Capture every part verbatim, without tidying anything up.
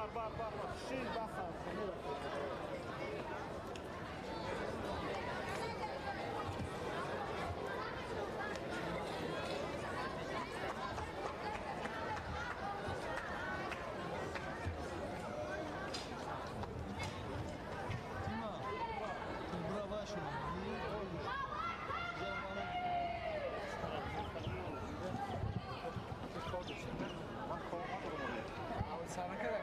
bak bak bak. Şimdi bak sana. Sana kadar.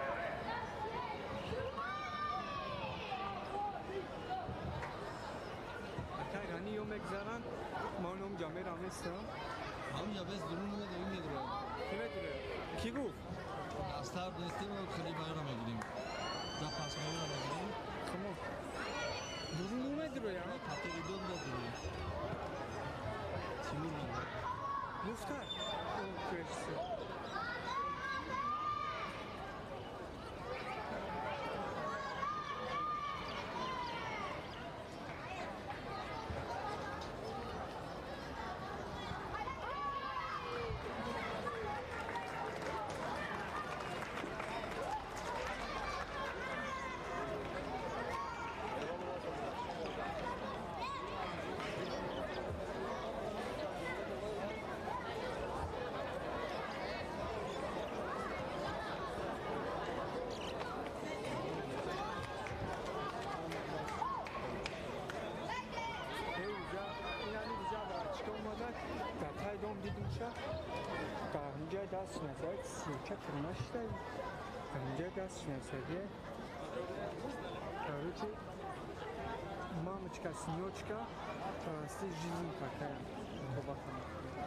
Akay gani yo megzaran maunum jame ramestam. Ham jabes durun me devim yedro. Kime dure? Ki guf? Astar destim o khali bayram megirim. Da pas mevra megirim. Tamam. Durun me dure ya? Khate idon da dure. Timur me. Muftar. O kesi. Önce ders nefes, sirke tırnaştay. Önce ders nefes'e. Короче, мамочка, сыночка, прости жизнь какая. Побакана.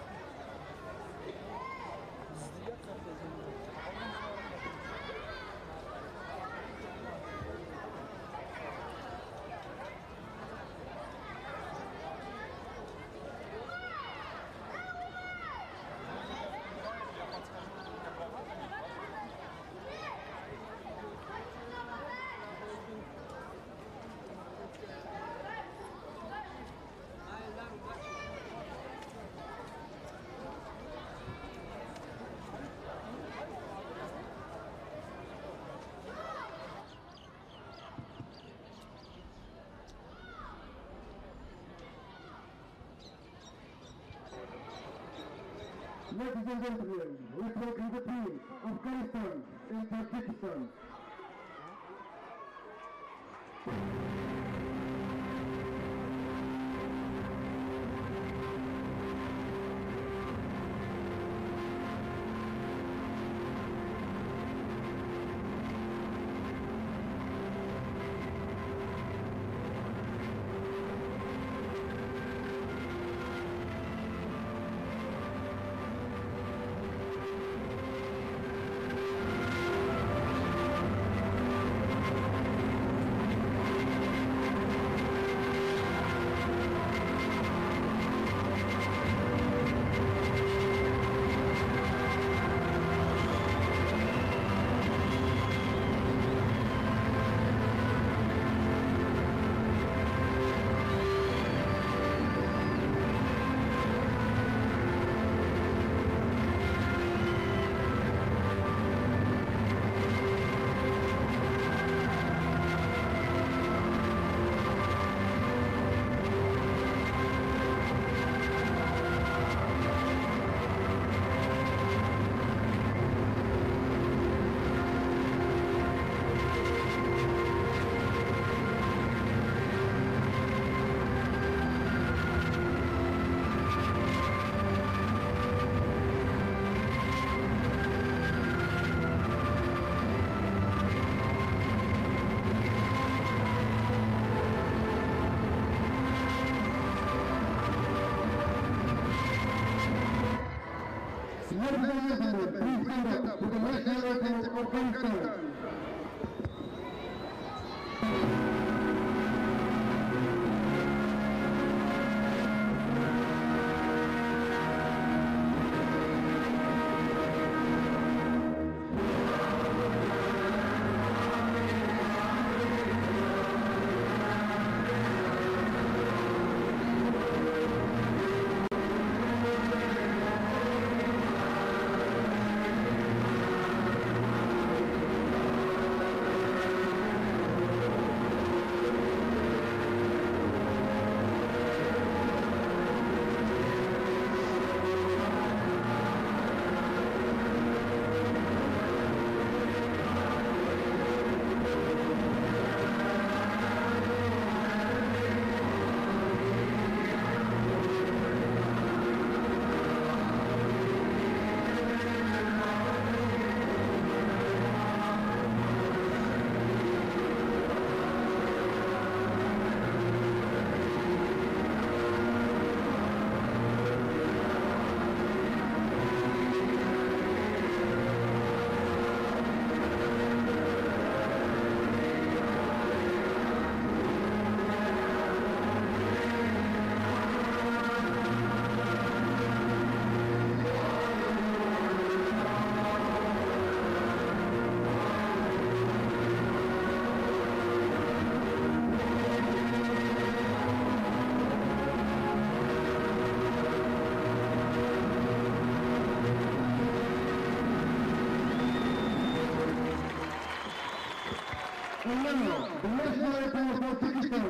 Ladies and gentlemen, we present the team Afghanistan and Tajikistan. Please stand up for the national anthem of Afghanistan. now, the national anthem of Tajikistan.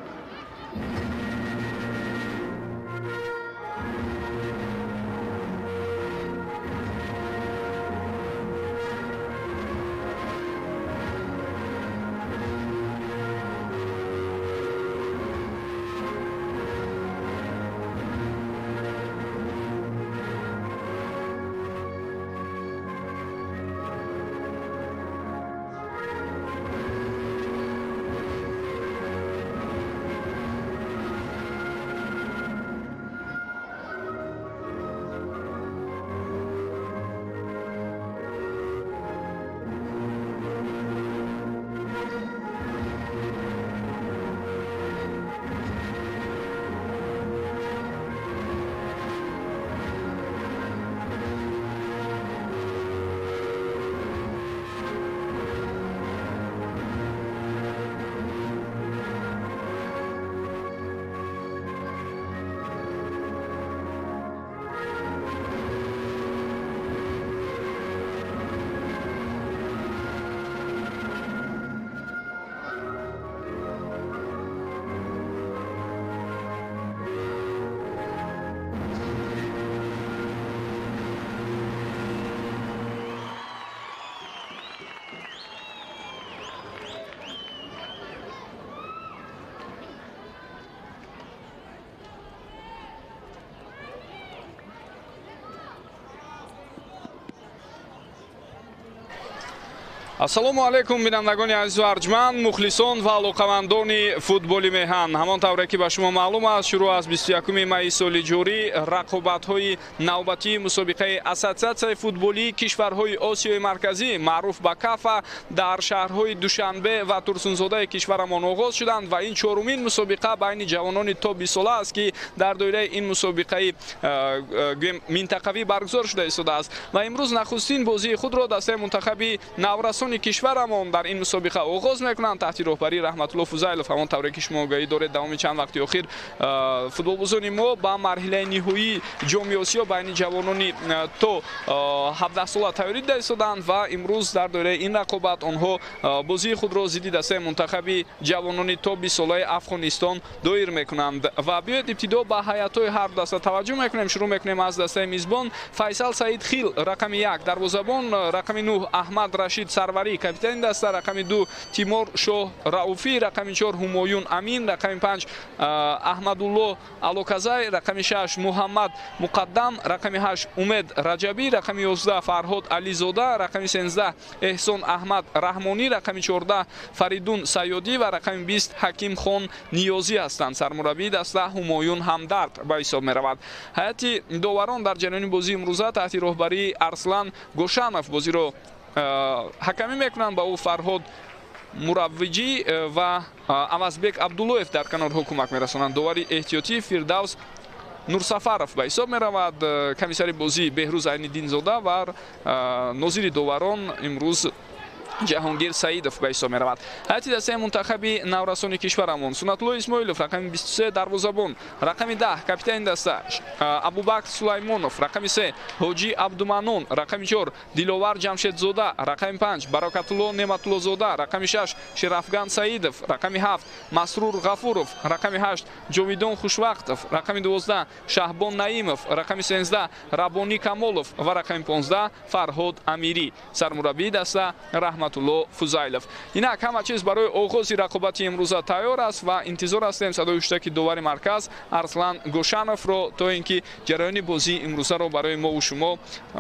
ассалому алайкум бинандагони азизу арҷманд, мухлисон ва алоқамандони футболи меҳан. Ҳамон тавре ки ба шумо маълум аст, шурӯъ аз бисту якуми майи соли ҷорӣ рақобатҳои навбатии мусобиқаи Ассотсиатсияи футболии кишварҳои Осиёи марказӣ маъруф ба КАФА дар шаҳрҳои Душанбе ва Турсунзодаи кишварамон оғоз шуданд ва ин чорумин мусобиқа байни ҷавонони то бист сола аст ки дар доираи ин мусобиқаи минтақавӣ баргузор шуда истодааст. Ва имрӯз нахустин бозии худро дастаи мунтахаби наврасон кишварамон дар ин мусобиқа оғоз мекунанд таҳти роҳбарии Раҳматулло Фузайлов. Ҳамон тавре ки шумо огаҳӣ доред, давоми чанд вақти охир футболбозони мо ба марҳилаи ниҳоии ҷоми Осиё байни ҷавонони то ҳабдаҳ сола тайёрӣ дида истоданд ва имрӯз дар доираи ин рақобат онҳо бозии худро зидди дастаи мунтахаби ҷавонони то бист солаи Афғонистон доир мекунанд. Ва биёед ибтидо ба ҳайатҳои ҳар даста таваҷҷӯҳ мекунем. Шурӯъ мекунем аз дастаи мизбон. Файсал Саид Хил рақами як, дарвозабон рақами нӯҳ Аҳмад Рашид Сарварӣ, капитани даста рақами ду Тимур Шоҳ Рауфӣ, рақами чор Ҳумоюн Амин, рақами панҷ Аҳмадулло Алоказай, рақами шаш Муҳаммад Муқаддам, рақами ҳашт Умед Раҷабӣ, рақами ёздаҳ Фарҳод Ализода, рақами сенздаҳ Эҳсон Аҳмад Раҳмонӣ, рақами чордаҳ Фаридун Сайёдӣ ва рақами бист Ҳаким Хон Ниёзӣ ҳастанд. Сармураббии даста Ҳумоюн Ҳамдард ба ҳисоб меравад. Ҳайати доварон дар ҷараёни бозии имрӯза таҳти роҳбарии Арслан Гошанов бозиро ҳакамӣ мекунанд. Ба ӯ Фарҳод Мураввиҷӣ ва Авазбек Абдуллоев дар канорҳо кӯмак мерасонанд. Довари эҳтиётӣ Фирдавс Нурсафаров ба ҳисоб меравад. Комиссари бозӣ Беҳрӯз Айниддинзода ва нозири доварон имрӯз Ҷаҳонгир Саидов ба ҳисоб меравад. ҳайати дастаи мунтахаби наврасони кишварамон Сунатулло Исмоилов, рақами бисту се дарвозабон, рақами даҳ капитани даста Абубакр Сулаймонов, рақами се Ҳоҷӣ Абдуманон, рақами чор Диловар Ҷамшедзода, рақами панҷ Барокатулло Неъматуллозода, рақами шаш Шерафган Саидов, рақами ҳафт Масрур Ғафуров, рақами ҳашт Ҷовидон Хушвақтов, рақами дувоздаҳ Шаҳбон Наимов, рақами сенздаҳ Раббонӣ Камолов ва рақами понздаҳ Фарҳод Амирӣ. Сармураббии даста Раҳматулло Фузайлов. Инак ҳама чиз барои оғози рақобати имрӯза тайёр аст ва интизор ҳастем садои ҳуштаки довари марказ Арслан Гошановро то ин ки ҷараёни бозии имрӯзаро барои мову шумо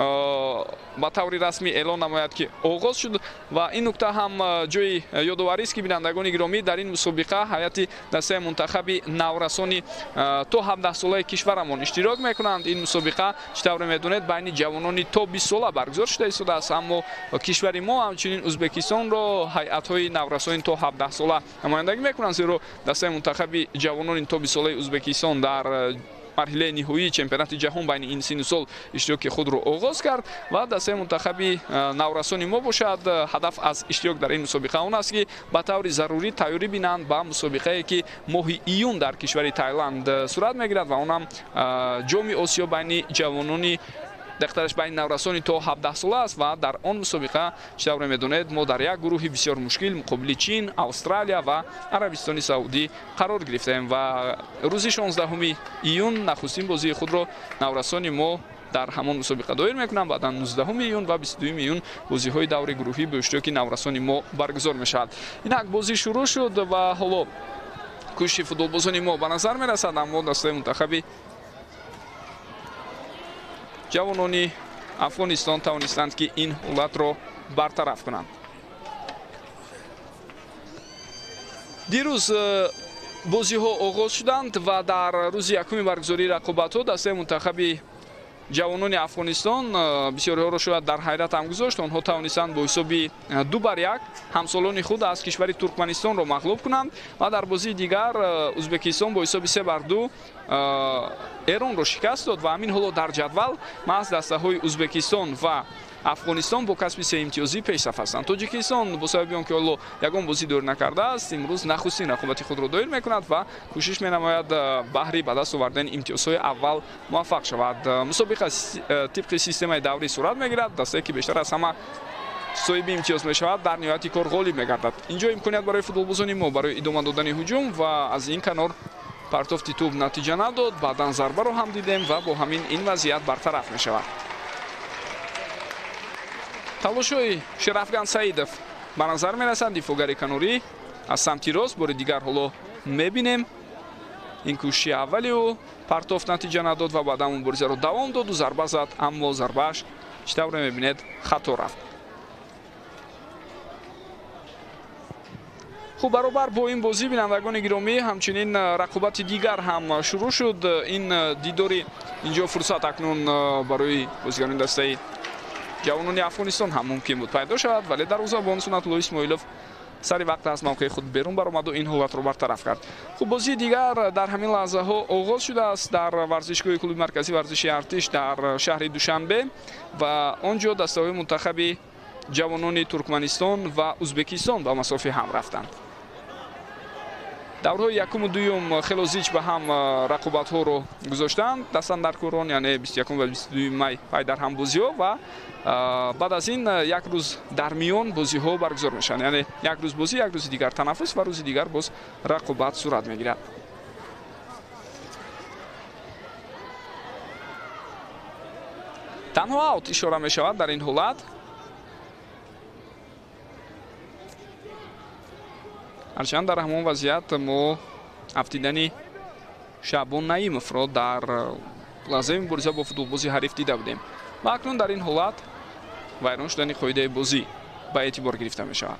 ба таври расмӣ эълон намояд ки оғоз шуд. Ва ин нукта ҳам ҷои ёдоварист ки бинандагони гиромӣ дар ин мусобиқа ҳайати дастаи мунтахаби наврасони то ҳабдаҳ солаи кишварамон иштирок мекунанд. ин мусобиқа чӣ тавре медонед байни ҷавонони то бист сола баргузор шуда истодааст, аммо кишвари мо ҳамчунин Узбекистонро ҳайатҳои наврасони то ҳабдаҳ сола намояндагӣ мекунанд, зеро дастаи мунтахаби ҷавонони то бист солаи Узбекистон дар марҳилаи ниҳоии чемпионати ҷаҳон байни ин сину сол иштироки худро оғоз кард ва дастаи мунтахаби наврасони мо бошад. ҳадаф аз иштирок дар ин мусобиқа он аст ки ба таври зарурӣ тайёрӣ бинанд ба мусобиқае ки моҳи июн дар кишвари Таиланд сурат мегирад ва онам ҷоми Осиё байни ҷавонони дехтараш байни наврасони то ҳабдаҳ сола аст ва дар он мусобиқа читавре медонед мо дар як гурӯҳи бисёр мушкил муқобили Чин, Австралия ва Арабистони Саудӣ қарор гирифтаем ва рӯзи шонздаҳуми июн нахустин бозии худро наврасони мо дар ҳамон мусобиқа доир мекунам. Баъдан нуздаҳуми июн ва бисту дуюми июн бозиҳои даври гурӯҳӣ бо иштироки наврасони мо баргузор мешавад. Инак бозӣ шурӯъ шуд ва ҳоло кӯшиши футболбозони мо ба назар мерасад, аммо дастаи мунтахаби ҷавонони Афғонистон тавонистанд ки ин ҳолатро бартараф кунанд. дирӯз бозиҳо оғоз шуданд ва дар рӯзи якуми баргузории рақобатҳо дастаи мунтахаби ҷавонони Афғонистон бисёриҳоро шояд дар ҳайрат ҳам гузошт. онҳо тавонистанд бо ҳисоби ду бар як ҳамсолони худ аз кишвари Туркманистонро мағлуб кунанд ва дар бозии дигар Узбекистон бо ҳисоби се бар ду Эронро шикаст дод ва ҳамин ҳоло дар ҷадвал маҳз дастаҳои Узбекистон ва Афғонистон бо касби се имтиёзӣ пешсаф ҳастанд. Тоҷикистон бо сабаби он ки ҳоло ягон бозӣ доир накардааст, имрӯз нахустин рақобати худро доир мекунад ва кӯшиш менамояд баҳри ба даст овардани имтиёзҳои аввал муваффақ шавад. мусобиқа тибқи системаи даврӣ сурат мегирад. дастае ки бештар аз ҳама соҳиби имтиёз мешавад дар ниҳояти кор ғолиб мегардад. инҷо имконият барои футболбозони мо барои идома додани ҳуҷум ва аз ин канор партофти тӯб натиҷа надод. баъдан зарбаро ҳам дидем ва бо ҳамин ин вазъият бартараф мешавад. талошҳои Шерафган Саидов ба назар мерасад. дифоъгари канорӣ аз самти рост бори дигар ҳоло мебинем ин кӯшиши аввали ӯ партоф натиҷа надод ва баъдан муборизаро давом доду зарба зад, аммо зарбааш читавре мебинед хато рафт. хуб, баробар бо ин бозӣ бинандагони гиромӣ ҳамчунин рақобати дигар ҳам шурӯъ шуд. ин дидори инҷо фурсат акнун барои бозигарони дастаи ҷавонони Афғонистон ҳам мумкин буд пайдо шавад, вале дарвозабон Сунатулло Исмоилов сари вақт аз мавқеи худ берун баромаду ин ҳолатро бартараф кард. хуб, бозии дигар дар ҳамин лаҳзаҳо оғоз шудааст дар варзишгоҳи клуби марказии варзиши Артиш дар шаҳри Душанбе ва он ҷо дастаҳои мунтахаби ҷавонони Туркманистон ва Узбекистон ба масофи ҳам рафтанд. даврҳои якуму дуюм хело зич ба ҳам рақобатҳоро гузоштанд. Дастандаркорон яъне бисту якум ва бисту дуюми май пай дар ҳам бозиҳо ва баъд аз ин як рӯз дар миён бозиҳо баргузор мешаванд, яъне як рӯз бозӣ, як рӯзи дигар танаффус ва рӯзи дигар боз рақобат сурат мегирад. танҳо аут ишора мешавад дар ин ҳолат. ҳарчанд дар ҳамон вазъият мо афтидани Шаъбон Наимовро дар лаҳзаи мубориза бо футболбози ҳариф дида будем ва акнун дар ин ҳолат вайрон шудани қоидаи бозӣ ба эътибор гирифта мешавад.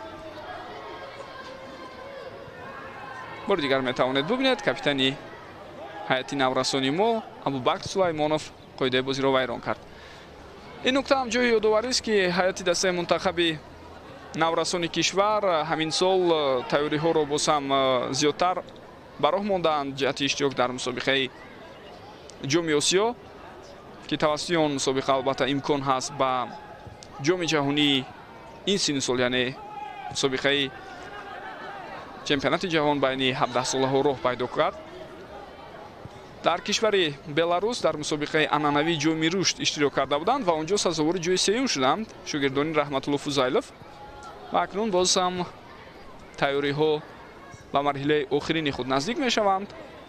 бори дигар метавонед бубинед капитани ҳайати наврасони мо Абубакр Сулаймонов қоидаи бозиро вайрон кард. ин нукта ҳам ҷои ёдоварист ки ҳайати дастаи мунтахаби наврасони кишвар ҳамин сол тайёриҳоро боз ҳам зиёдтар ба роҳ мондаанд ҷиҳати иштирок дар мусобиқаи ҷоми Осиё ки тавассути он мусобиқа албатта имкон ҳаст ба ҷоми ҷаҳонии ин синну сол, яъне мусобиқаи чемпионати ҷаҳон байни ҳабдаҳсолаҳо роҳ пайдо кард. дар кишвари Беларус дар мусобиқаи анъанавии ҷоми рушд иштирок карда буданд ва он ҷо сазовори ҷои сеюм шуданд шогирдони Раҳматулло Фузайлов ва акнун боз ҳам тайёриҳо ба марҳилаи охирини худ наздик мешаванд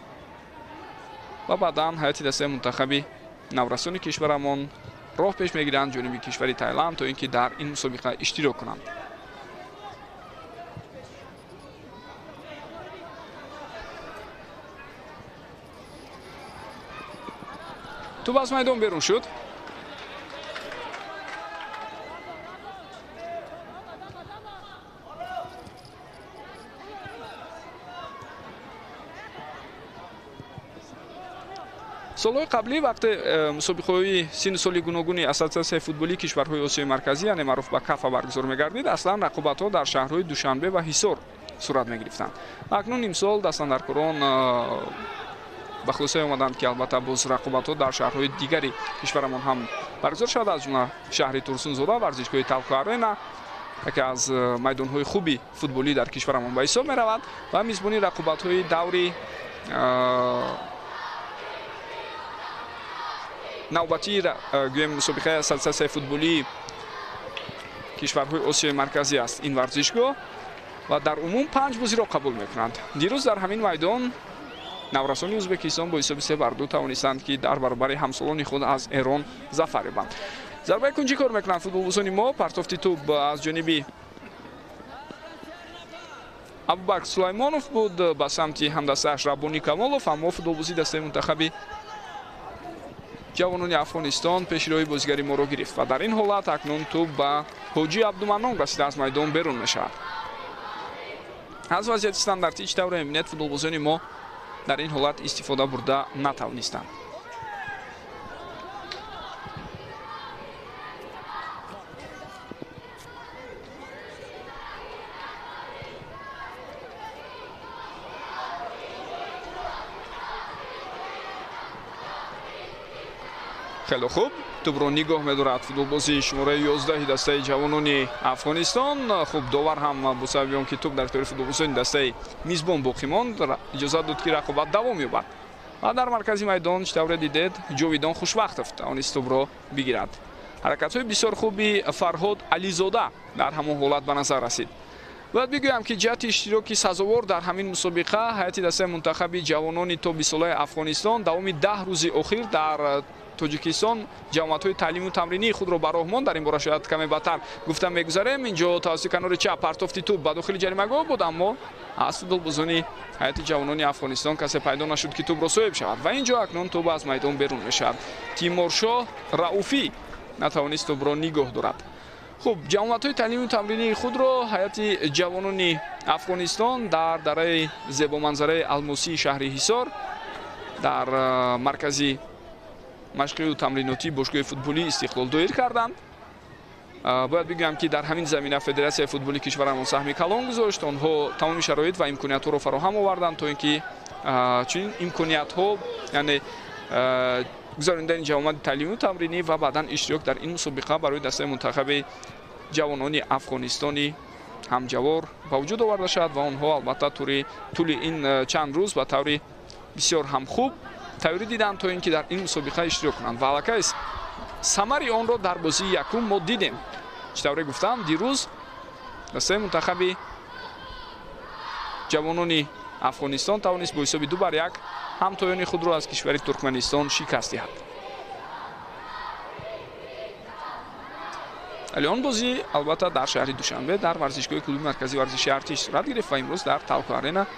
ва баъдан ҳайати дастаи мунтахаби наврасони кишварамон роҳ пеш мегиранд ҷониби кишвари Тайланд то ин ки дар ин мусобиқа иштирок кунанд. тӯб аз майдон берун шуд. солҳои қаблӣ вақте мусобиқаҳои синну соли гуногуни ассотсиатсияи футболии кишварҳои Осиёи марказӣ яъне маъруф ба кафа баргузор мегардид, аслан рақобатҳо дар шаҳрҳои Душанбе ва Ҳисор сурат мегирифтанд. акнун имсол дастандаркорон ба хулосае омаданд ки албатта боз рақобатҳо дар шаҳрҳои дигари кишварамон ҳам баргузор шавад, аз ҷумла шаҳри Турсунзода, варзишгоҳи Талко Арена яке аз майдонҳои хуби футболӣ дар кишварамон ба ҳисоб меравад ва мизбони рақобатҳои даври навбатии гӯем мусобиқаи ассотсиатсияи футболии кишварҳои осиёи марказӣ аст ин варзишгоҳ ва дар умум панҷ бозиро қабул мекунанд. дирӯз дар ҳамин майдон наврасони ӯзбекистон бо ҳисоби се бар ду тавонистанд ки дар баробари ҳамсолони худ аз Эрон зафар ёбанд. зарбаи кунҷӣ кор мекунанд футболбозони мо. партофти тӯб аз ҷониби Абубакр Сулаймонов буд ба самти ҳамдастааш Раббони Камолов, аммо футболбозии дастаи мунтахаби ҷавонони Афғонистон пешироҳи бозигари моро гирифт ва дар ин ҳолат акнун тӯб ба Ҳоҷӣ Абдуманнон расида аз майдон берун мешавад. аз вазъияти стандартӣ чӣ тавре мебинед футболбозони мо дар ин ҳолат истифода бурда натавонистанд. خیلی خوب توپ رو نگاه می‌دارد فوتبالبازی شماره یازده دسته جوانان افغانستان. خوب داور هم با سبب آنکه توپ در اختیار فوتبالبازان دسته میزبان باقی ماند اجازه داد که رقابت دوام یابد و در مرکز میدان چطور دیدید جاویدان خوشبخت توانست توپ را بگیرد. حرکت‌های بسیار خوبی فرهاد علیزاده در همان حالت به نظر رسید. باید بگویم که جهت اشتراکی سزاوار در همین مسابقه هیئت دسته منتخب جوانان تا بیست ساله افغانستان دوام ده روز اخیر در توجیکستان جامعه‌های تعلیمی و تمرینی خود را براه ماند. در این باره شاید کمی بدتر گفتم میگذاریم. اینجا توسط کنار چپ پرتافتی توپ به داخل جریمه‌گاه بود، اما از فوتبالبازان هیئت جوانان افغانستان کسی پیدا نشد که توپ را صاحب شود و اینجا اکنون توپ از میدان بیرون میشود. تیمورشاه رؤوفی نتوانست توپ را نگاه دارد. خوب جامعه‌های تعلیمی و تمرینی خود را هیئت جوانان افغانستان در دره زیبا منظره الماسی شهر حصار در مرکزی مشقی و تمریناتی باشگاه فوتبالی استقلال دایر کردند. باید بگویم که در همین زمینه فدراسیون فوتبالی کشورمان سهم کلان گذاشت. آنها تمام شرایط و امکانیت‌ها را فراهم آوردند تا اینکه چنین امکانیت‌ها یعنی گزارندن جوامع تعلیمی و تمرینی و بعداً اشتراک در این مسابقه برای دسته منتخب جوانان افغانستانی همجوار به وجود آورده شد و آنها البته طول این چند روز به طور بسیار هم خوب تیاری دیدند تا اینکه در این مسابقه اشتراک کنند و علاقه ثمر آن را در بازی یکم ما دیدیم. چطوری گفتم دیروز دسته منتخب جوانان افغانستان توانست با حساب دو بر یک همتایان خود را از کشور ترکمنستان شکست دهد. الان بازی البته در شهر دوشنبه در ورزشگاه کلوب مرکزی ورزشی ارتش صورت گرفت و امروز در تالکو آرنا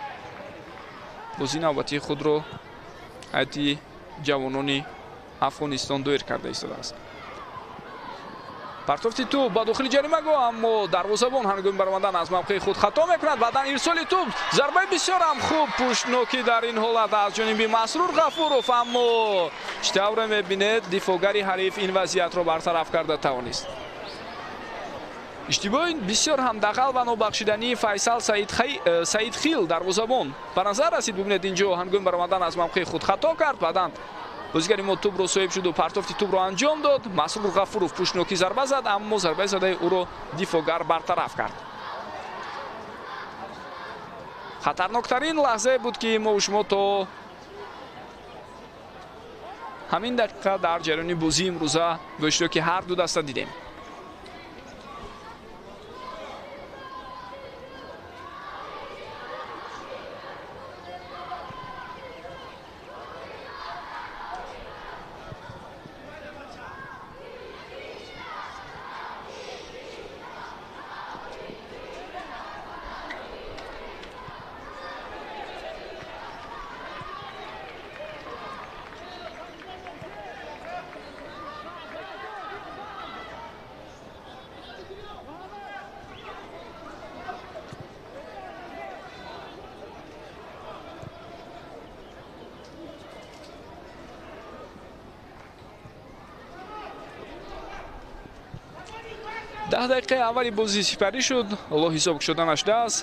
بازی نوبتی خود را هیئت جوانان افغانستان دایر کرده ایستاده است. پرتافتی توپ با داخل جریمه‌گاه، اما دروازه‌بان هنگام برآمدن از موقع خود خطا میکند. بعداً ارسال توپ ضربه بسیار هم خوب پشتنوکی در این حالت از جانب مسرور غفورов، اما چطور میبینید دفاعگری حریف این وضعیت را برطرف کرده توانست. اشتباه بسیار هم دقل و نابخشودنی فیصل سعید خیل دروازه‌بان به نظر رسید. ببینید اینجا هنگام برآمدن از موقع خود خطا کرد. بعداً بازیگر ما توپ رو صاحب شد و پرتافتی توپ رو انجام داد. مسرور غفورов پشتنوکی ضربه زد، اما ضربه زده او رو دفاعگر برطرف کرد. خطرناکترین لحظه بود که ما و شما تا همین دقیقه در جریان بازی امروزه با اشتراک هر دو دسته دیدیم. ده دقیقه اولی بازی سپری شد. الله حساب شدنش دست.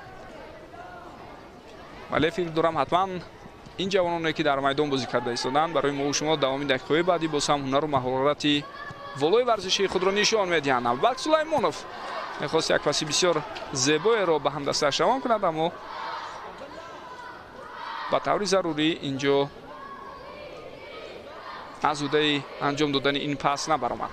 ولی فکر دارم حتما این جوانانی که در میدان بازی کرده ایستادند برای ما و شما دوام دقیقه‌های بعدی باز هم هنر و مهارت والای ورزشی خود را نشان میدهند. ابوبکر سلیمانوف می‌خواست یک پاس بسیار زیبایی را به هم دستش روان کند، اما با طور ضروری اینجا аз зудаи анҷом додани ин пас набаромад.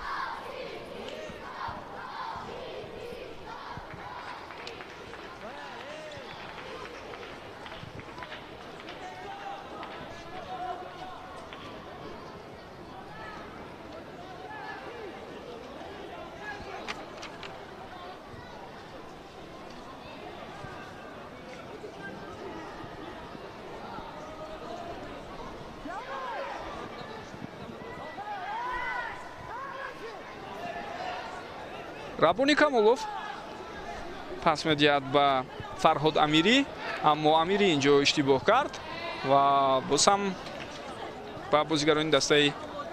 Рабони Камолов пас медиҳад ба Фарҳод Амирӣ, аммо Амирӣ инҷо иштибоҳ кард ва боз ҳам ба бозигарони дастаи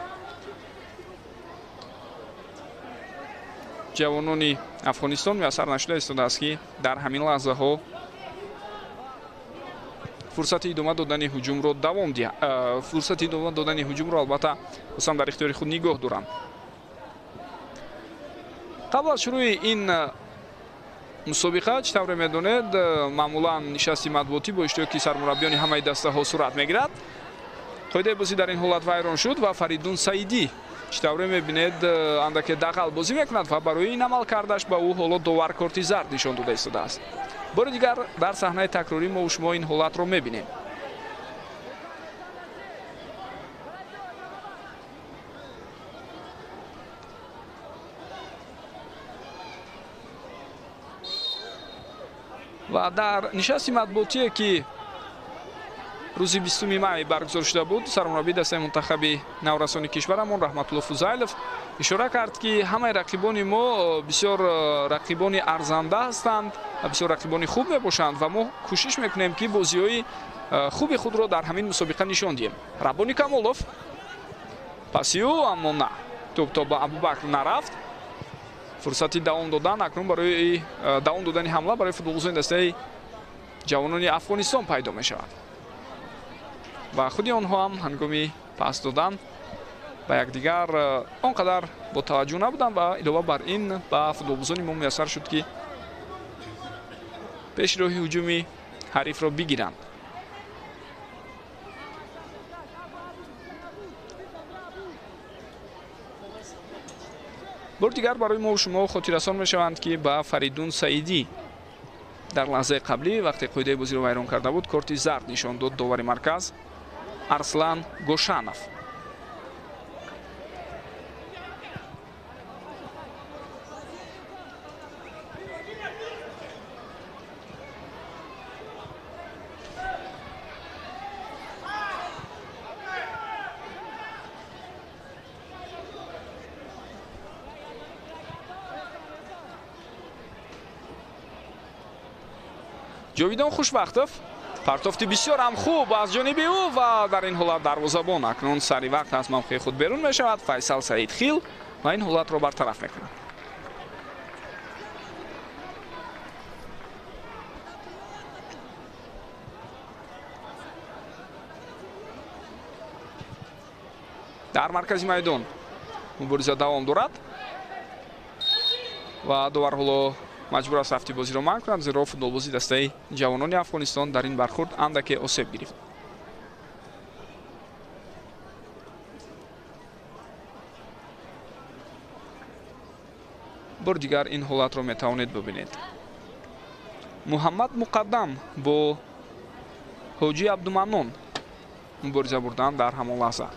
ҷавонони Афғонистон муяссар нашуда истодааст ки дар ҳамин лаҳзаҳо фурсати идома додани ҳуҷумро давом диҳад. Фурсати идома додани ҳуҷумро албатта боз ҳам дар ихтиёри худ нигоҳ доранд. қабл аз шурӯи ин мусобиқа чӣ тавре медонед, маъмулан нишасти матбуотӣ бо иштироки сармураббиёни ҳамаи дастаҳо сурат мегирад. қоидаи бозӣ дар ин ҳолат вайрон шуд ва Фаридун Саидӣ чӣ тавре мебинед андаке дағал бозӣ мекунад ва барои ин амал кардаш ба ӯ ҳоло довар корти зард нишон дода истодааст. бори дигар дар саҳнаи такрорӣ мо шумо ин ҳолатро мебинем. ва дар нишасти матбуотие ки рӯзи бистуми май баргузор шуда буд, сармураббии дастаи мунтахаби наврасони кишварамон Раҳматулло Фузайлов ишора кард ки ҳамаи рақибони мо бисёр рақибони арзанда ҳастанд ва бисёр рақибони хуб мебошанд ва мо кӯшиш мекунем ки бозиҳои хуби худро дар ҳамин мусобиқа нишон диҳем. Рабони Камолов пасию, аммо на тӯб то ба Абубакр нарафт. фурсати давом додан акнун барои давом додани ҳамла барои футболбозони дастаи ҷавонони Афғонистон пайдо мешавад ва худи онҳо ҳам ҳангоми пас додан ба якдигар он қадар бо таваҷҷӯҳ набуданд ва илова бар ин ба футболбозони мо муяссар шуд ки пеши роҳи ҳуҷуми ҳарифро бигиранд. бор дигар барои мо шумо хотиррасон мешаванд ки ба Фаридун Саидӣ дар лаҳзаи қаблӣ вақте қоидаи бозиро вайрон карда буд корти зард нишон дод довари марказ Арслан Гошанов. ҷовидон Хушбахтов партофти бисёр ҳам хуб аз ҷониби ӯ ва дар ин ҳолат дарвозабон акнун сари вақт аз мавқеи худ берун мешавад. Файсал Саидхил ва ин ҳолатро бартараф мекунад. дар маркази майдон мубориза давом дорад ва довар ҳоло маҷбур аст рафти бозиро манъ кунад, зеро футболбози дастаи ҷавонони Афғонистон дар ин бархурд андаке осеб гирифт. бор дигар ин ҳолатро метавонед бибинед. Муҳаммад Муқаддам бо Ҳоҷи Абдуманнон мубориза бурданд дар ҳамон лаҳза.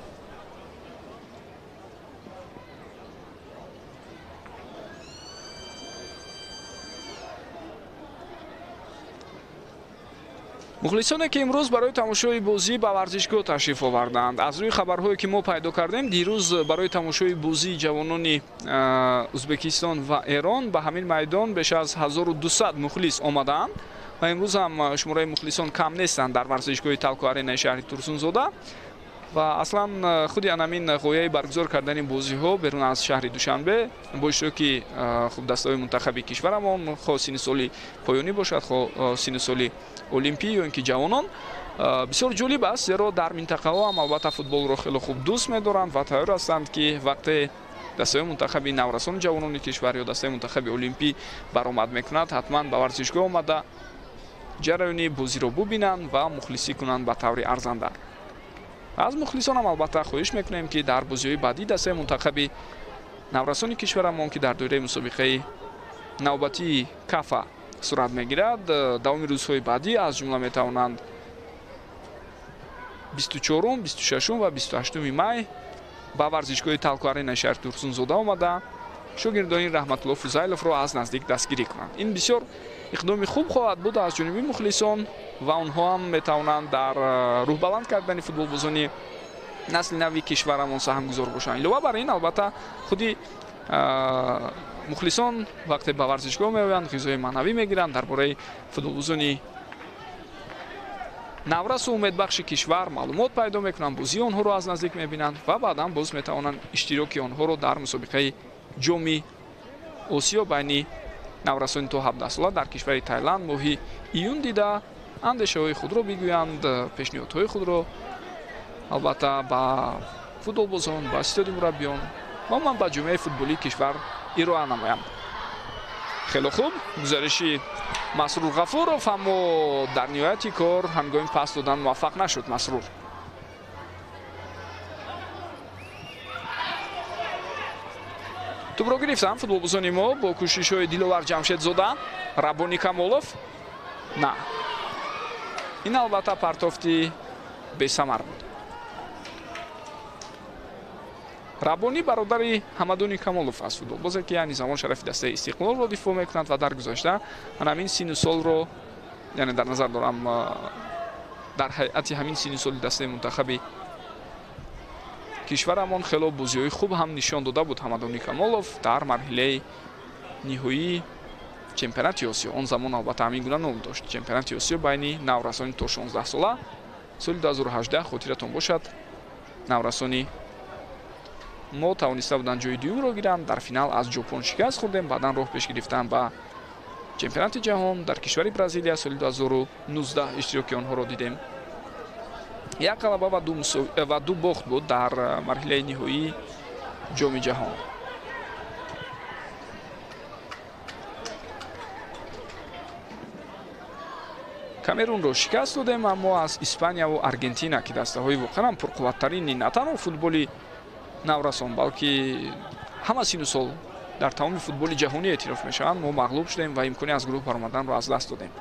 мухлисоне ки имрӯз барои тамошои бозӣ ба варзишгоҳ ташриф оварданд. Аз рӯи хабарҳое ки мо пайдо кардем, дирӯз барои тамошои бозии ҷавонони Ӯзбекистон ва Эрон ба ҳамин майдон беш аз ҳазору дусад мухлис омадаанд ва имрӯз ҳам шумораи мухлисон кам нестанд дар варзишгоҳи Талко Аренаи шаҳри Турсунзода ва аслан худи анамин ғояи баргузор кардани бозиҳо берун аз шаҳри Душанбе бо иштироки хуб дастаҳои мунтахаби кишварамон, хоҳ синни соли поёнӣ бошад, хоҳ синни соли олимпӣ ё ин ки ҷавонон, бисёр ҷолиб аст, зеро дар минтақаҳо ҳам албатта футболро хеле хуб дӯст медоранд ва тайёр ҳастанд ки вақте дастаҳои мунтахаби наврасони ҷавонони кишвар ё дастаи мунтахаби олимпӣ баромад мекунад, ҳатман ба варзишгоҳ омада ҷараёни бозиро бубинанд ва мухлисӣ кунанд ба таври арзанда. аз мухлисонам албатта хоҳиш мекунем ки дар бозиҳои баъдии дастаи мунтахаби наврасони кишварамон ки дар доираи мусобиқаи навбатии кафа сурат мегирад давоми рӯзҳои баъдӣ аз ҷумла метавонанд бисту чорум бисту шашум ва бисту ҳаштуми май ба варзишгоҳи талку аренаи шаҳри турсунзода омада шогирдони раҳматулло фузайловро аз наздик дастгирӣ кунанд. Ин бисёр иқдоми хуб хоҳад буд аз ҷониби мухлисон ва онҳо ҳам метавонанд дар рӯҳбаланд кардани футболбозони насли нави кишварамон саҳмгузор бошанд. Илова бар ин албатта худи мухлисон вақте ба варзишгоҳ меоянд ғизои маънавӣ мегиранд дар бораи футболбозони наврасу умедбахши кишвар маълумот пайдо мекунанд, бозии онҳоро аз наздик мебинанд ва баъдан боз метавонанд иштироки онҳоро дар мусобиқаи ҷоми осиё байни наврасони то ҳабдаҳ сола дар кишвари Таиланд моҳи июн дида андешаҳои худро бигӯянд, пешниҳодҳои худро албатта ба футболбозон, ба асистоди мураббиён ва умуман ба ҷомеаи футболии кишвар ироа намоянд. хело хуб, гузариши Масрур Ғафуров, аммо дар ниҳояти кор ҳангоми пас додан муваффақ нашуд. Масрур тӯбро гирифтанд футболбозони мо бо кӯшишҳои Диловар Ҷамшедзода. Раббони Камолов на ин албатта партофти бесамар буд. Раббони бародари Ҳамадони Камолов аст, футболбозе ки яъни замон шарафи дастаи Истиқлолро дифоъ мекунад ва дар гузашта ҳамин сину солро, яъне дар назар дорам дар ҳайати ҳамин сину соли дастаи мунтахаби кишварамон хело бозиҳои хуб ҳам нишон дода буд Ҳамадони Камолов дар марҳилаи ниҳоии чемпионати Осиё. Он замон албатта ҳамин гуна ном дошт, чемпионати Осиё байни наврасони то шонздаҳ сола соли ду ҳазору ҳаждаҳ. хотиратон бошад, наврасони мо тавониста буданд ҷои дуюмро гиранд, дар финал аз ҷопон шикаст хӯрдем, баъдан роҳ пеш гирифтанд ба чемпионати ҷаҳон дар кишвари Бразилия соли ду ҳазору нуздаҳ иштироки онҳоро дидем. як ғалаба ва ду мусов... ва ду бохт буд дар марҳилаи ниҳоии ҷоми ҷаҳон. камерунро шикаст додем, аммо аз Испанияву Аргентина ки дастаҳои воқеан пурқувваттарини на танҳо футболи наврасон, балки ҳама сину сол дар тамоми футболи ҷаҳонӣ эътироф мешаванд, мо мағлуб шудем ва имкони аз гурӯҳ баромаданро аз даст додем.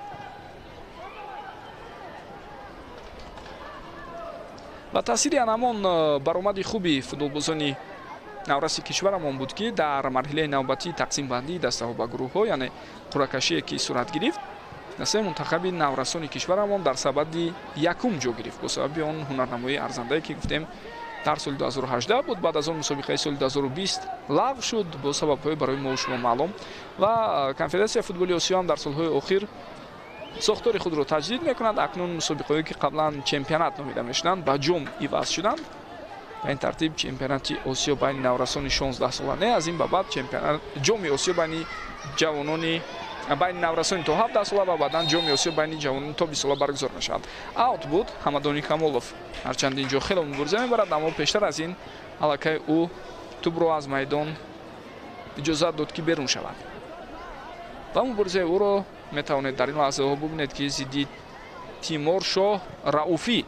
ва таъсири анамон баромади хуби футболбозони навраси кишварамон буд ки дар марҳилаи навбатии тақсимбандии дастаҳо ба гурӯҳҳо, яъне қуръакашие ки сурат гирифт, дастаи мунтахаби наврасони кишварамон дар сабади якум ҷо гирифт бо сабаби он ҳунарнамоии арзандае ки гуфтем дар соли ду ҳазору ҳаждаҳ буд. баъд аз он мусобиқаи соли ду ҳазору бист лағв шуд бо сабабҳои барои мо шумо маълум ва конфедератсияи футболи осиё ҳам дар солҳои охир сохтори худро таҷдид мекунад. акнун мусобиқаҳое ки қаблан чемпионат номида мешуданд ба ҷом иваз шуданд. ба ин тартиб чемпионати осиё байни наврасони шонздаҳ сола не, аз ин ба баъд чемпионат ҷоми осиё байни ҷавонони байни наврасони то ҳабдаҳ сола ва баъдан ҷоми осиё байни ҷавонони то бист сола баргузор мешавад. аут буд Ҳамадони Камолов, ҳарчанд ин ҷо хело мубориза мебарад, аммо пештар аз ин аллакай ӯ тӯбро аз майдон иҷозат дод ки берун шавад ва муборизаи ӯро метавонед дар ин лаҳзаҳо бубинед ки зидди Тимур Шоҳ Рауфӣ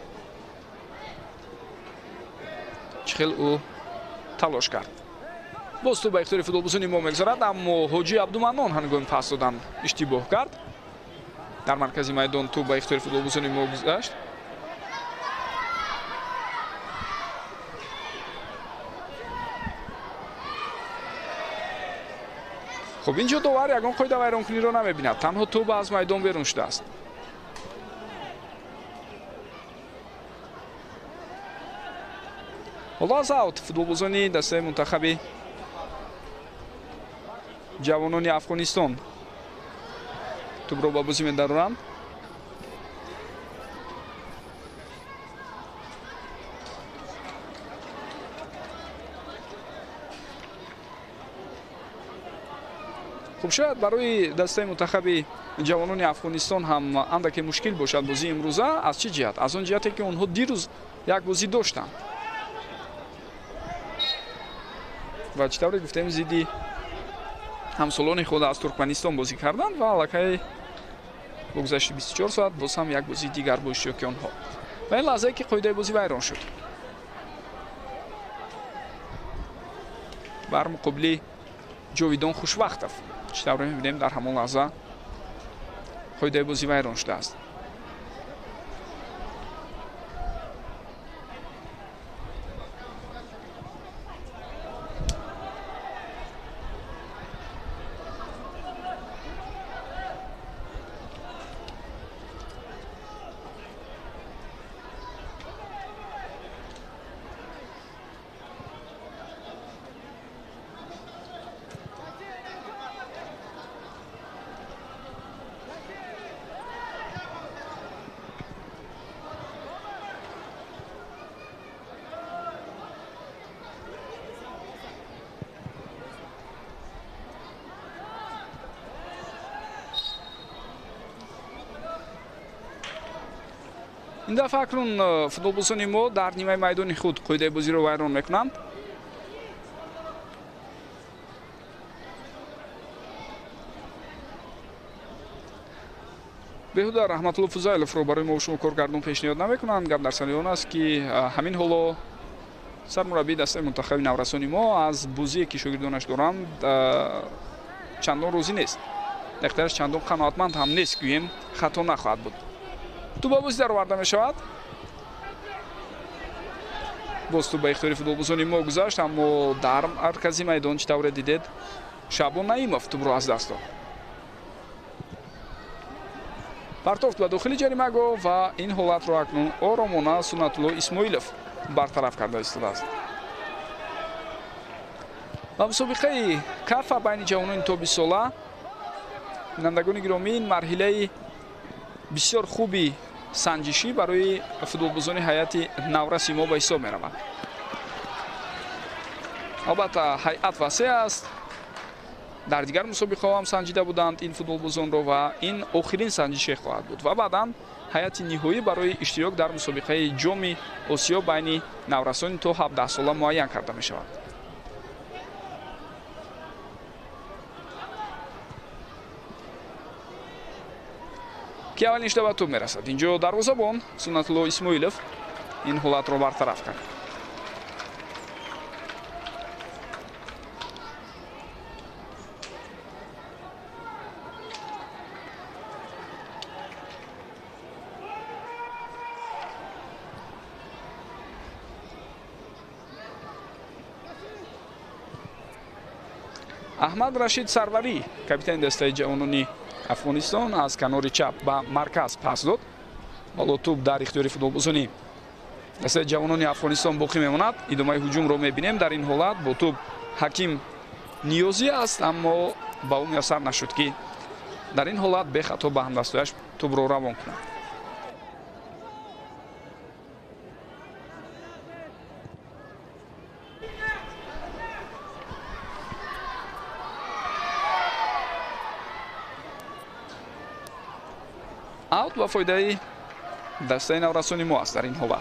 чӣ хел ӯ талош кард. боз ту ба ихтиёри футболбозони мо мегзарад, аммо Ҳоҷи Абдуманнон ҳангоми пас додан иштибоҳ кард. дар маркази майдон ту ба ихтиёри футболбозони мо гузашт. хуб, ин ҷо довар ягон қоида вайронкуниро намебинад, танҳо тӯба аз майдон берун шудааст. ҳоло аз аут футболбозони дастаи мунтахаби ҷавонони Афғонистон тӯбро ба бозӣ медаронанд. хуб, шояд барои дастаи мунтахаби ҷавонони Афғонистон ҳам андаке мушкил бошад бозии имрӯза. аз чӣ ҷиҳат? аз он ҷиҳате ки онҳо дирӯз як бозӣ доштанд ва чӣ тавре гуфтем зидди ҳамсолони худ аз Туркманистон бозӣ карданд ва аллакай бо гузашти бисту чор соат боз ҳам як бозии дигар бо иштироки онҳо. ва ин лаҳзае ки қоидаи бозӣ вайрон шуд. бар муқобили ҷовидон хушвақтов чӣ тавре мебинем дар ҳамон лаҳза қоидаи бозӣ вайрон шудааст. ин дафъа акнун футболбозони мо дар нимаи майдони худ қоидаи бозиро вайрон мекунанд. беҳуда раҳматулло фузайловро барои мо шумо коргардон пешниҳод намекунанд. гап дар сари он аст ки ҳамин ҳоло сармураббии дастаи мунтахаби наврасони мо аз бозие ки шогирдонаш доранд чандон розӣ нест. дахтараш чандон қаноатманд ҳам нест, гӯем хато нахоҳад буд. ту ба бозӣ дароварда мешавад. боз ту ба ихтиёри футболбозони мо гузашт, аммо дар маркази майдон чӣ тавре дидед Шабон Наимов тубро аз даст дод. партофт ба дохили ҷаримаго ва ин ҳолатро акнун оромона Сунатулло Исмоилов бартараф карда истодааст. ва мусобиқаи кафа байни ҷавонони то бист сола бинандагони гиромӣ ин марҳилаи бисёр хуби санҷишӣ барои футболбозони ҳайати навраси мо ба ҳисоб меравад. албатта ҳайат васеъ аст. дар дигар мусобиқаҳо ҳам санҷида буданд ин футболбозонро ва ин охирин санҷише хоҳад буд ва баъдан ҳайати ниҳоӣ барои иштирок дар мусобиқаи ҷоми Осиё байни наврасони то ҳабдаҳ сола муайян карда мешавад. ки аввалин шуда ба тӯб мерасад. инҷо дарвозабон Сунатулло Исмоилов ин ҳолатро бартараф кард. аҳмад Рашид Сарварӣ, капитани дастаи ҷавонони Афғонистон, аз канори чап ба марказ пас дод. ҳоло тӯб дар ихтиёри футболбозони дастаи ҷавонони Афғонистон боқӣ мемонад. идомаи ҳуҷумро мебинем. дар ин ҳолат бо тӯб Ҳаким Ниёзӣ аст, аммо ба ӯ муяссар нашуд ки дар ин ҳолат бехато ба ҳамдастояш тӯбро равон кунад. аут ба фоидаи дастаи наврасони мо аст дар ин ҳолат.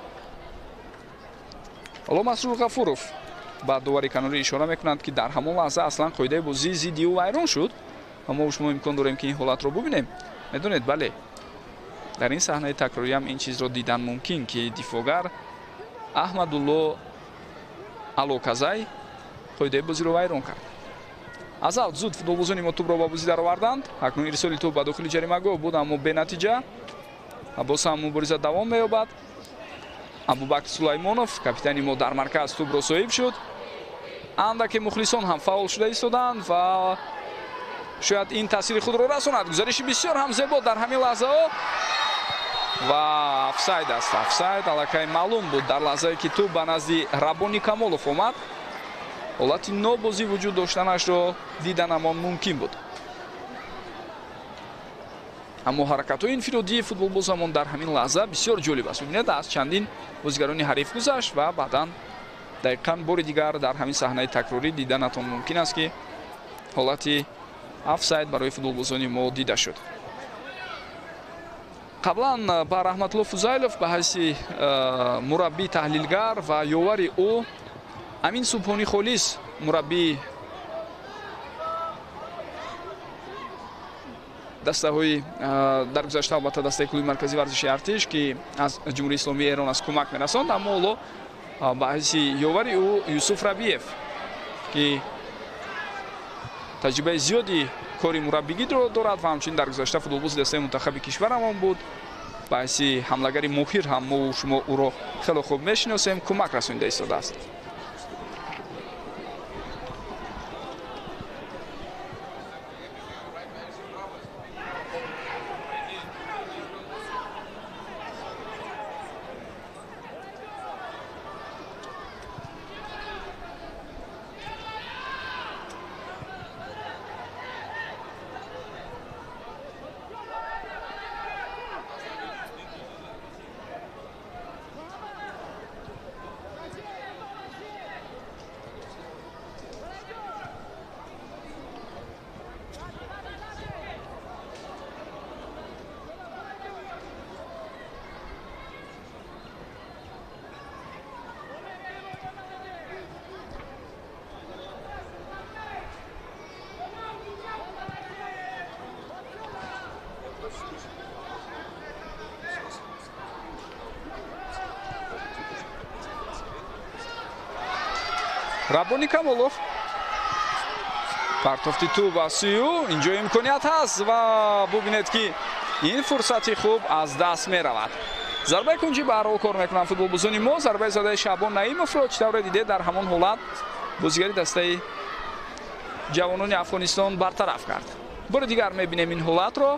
ҳоло Масрур Ғафуров ба довари канорӣ ишора мекунанд ки дар ҳамон лаҳза аслан қоидаи бозӣ зидди ӯ вайрон шуд. мо шумо имкон дорем ки ин ҳолатро бубинем. медонед, бале, дар ин саҳнаи такрорӣ ҳам ин чизро дидан мумкин ки дифоъгар Аҳмадулло Алоказай қоидаи бозиро вайрон кард. аз авт зуд футболбозони мо тӯбро ба бозӣ дароварданд. акнун ирсоли тӯб ба дохили ҷаримагоҳ буд, аммо бенатиҷа. боз ҳам мубориза давом меёбад. Абубакр Сулаймонов, капитани мо, дар марказ тӯбро соҳиб шуд. андаке мухлисон ҳам фаъол шуда истоданд ва шояд ин таъсири худро расонад. гузариши бисёр ҳам зебо дар ҳамин лаҳзаҳо ва офсайд аст. офсайд аллакай маълум буд дар лаҳзае ки тӯб ба назди Раббони Камолов омад. ҳолати нобозӣ вуҷуд доштанашро дидан ҳамон мумкин буд. аммо ҳаракатҳои инфиродии футболбозамон дар ҳамин лаҳза бисёр ҷолиб аст. бибинед, аз чандин бозигарони ҳариф гузашт ва баъдан дақиқан бори дигар дар ҳамин саҳнаи такрорӣ диданатон мумкин аст ки ҳолати офсайд барои футболбозони мо дида шуд. қаблан ба Раҳматулло Фузайлов ба ҳайси мураббии таҳлилгар ва ёвари ӯ Амин Субҳони Холис, мураббии дастаҳои дар гузашта албатта дастаи клуби марказии варзиши артиш ки аз ҷумҳурии исломии Эрон аз кӯмак мерасонд, аммо ҳоло ба ҳайси ёвари ӯ Юсуф Рабиев ки таҷрибаи зиёди кори мураббигӣ дорад ва ҳамчунин дар гузашта футболбози дастаи мунтахаби кишварамон буд. Ба ҳайси ҳамлагари моҳир ҳам мо шумо ӯро хеле хуб мешиносем, кӯмак расонида истодааст. Раббони Камолов партофти ту ба сӯи ӯ, инҷо имконият ҳаст ва бубинед ки ин фурсати хуб аз даст меравад. зарбаи кунҷӣ ба ҳар ҳол кор мекунанд футболбозони мо. Зарбаи задаи Шаъбон Наимовро чӣ тавре дидед дар ҳамон ҳолат бозигари дастаи ҷавонони Афғонистон бартараф кард. бори дигар мебинем ин ҳолатро.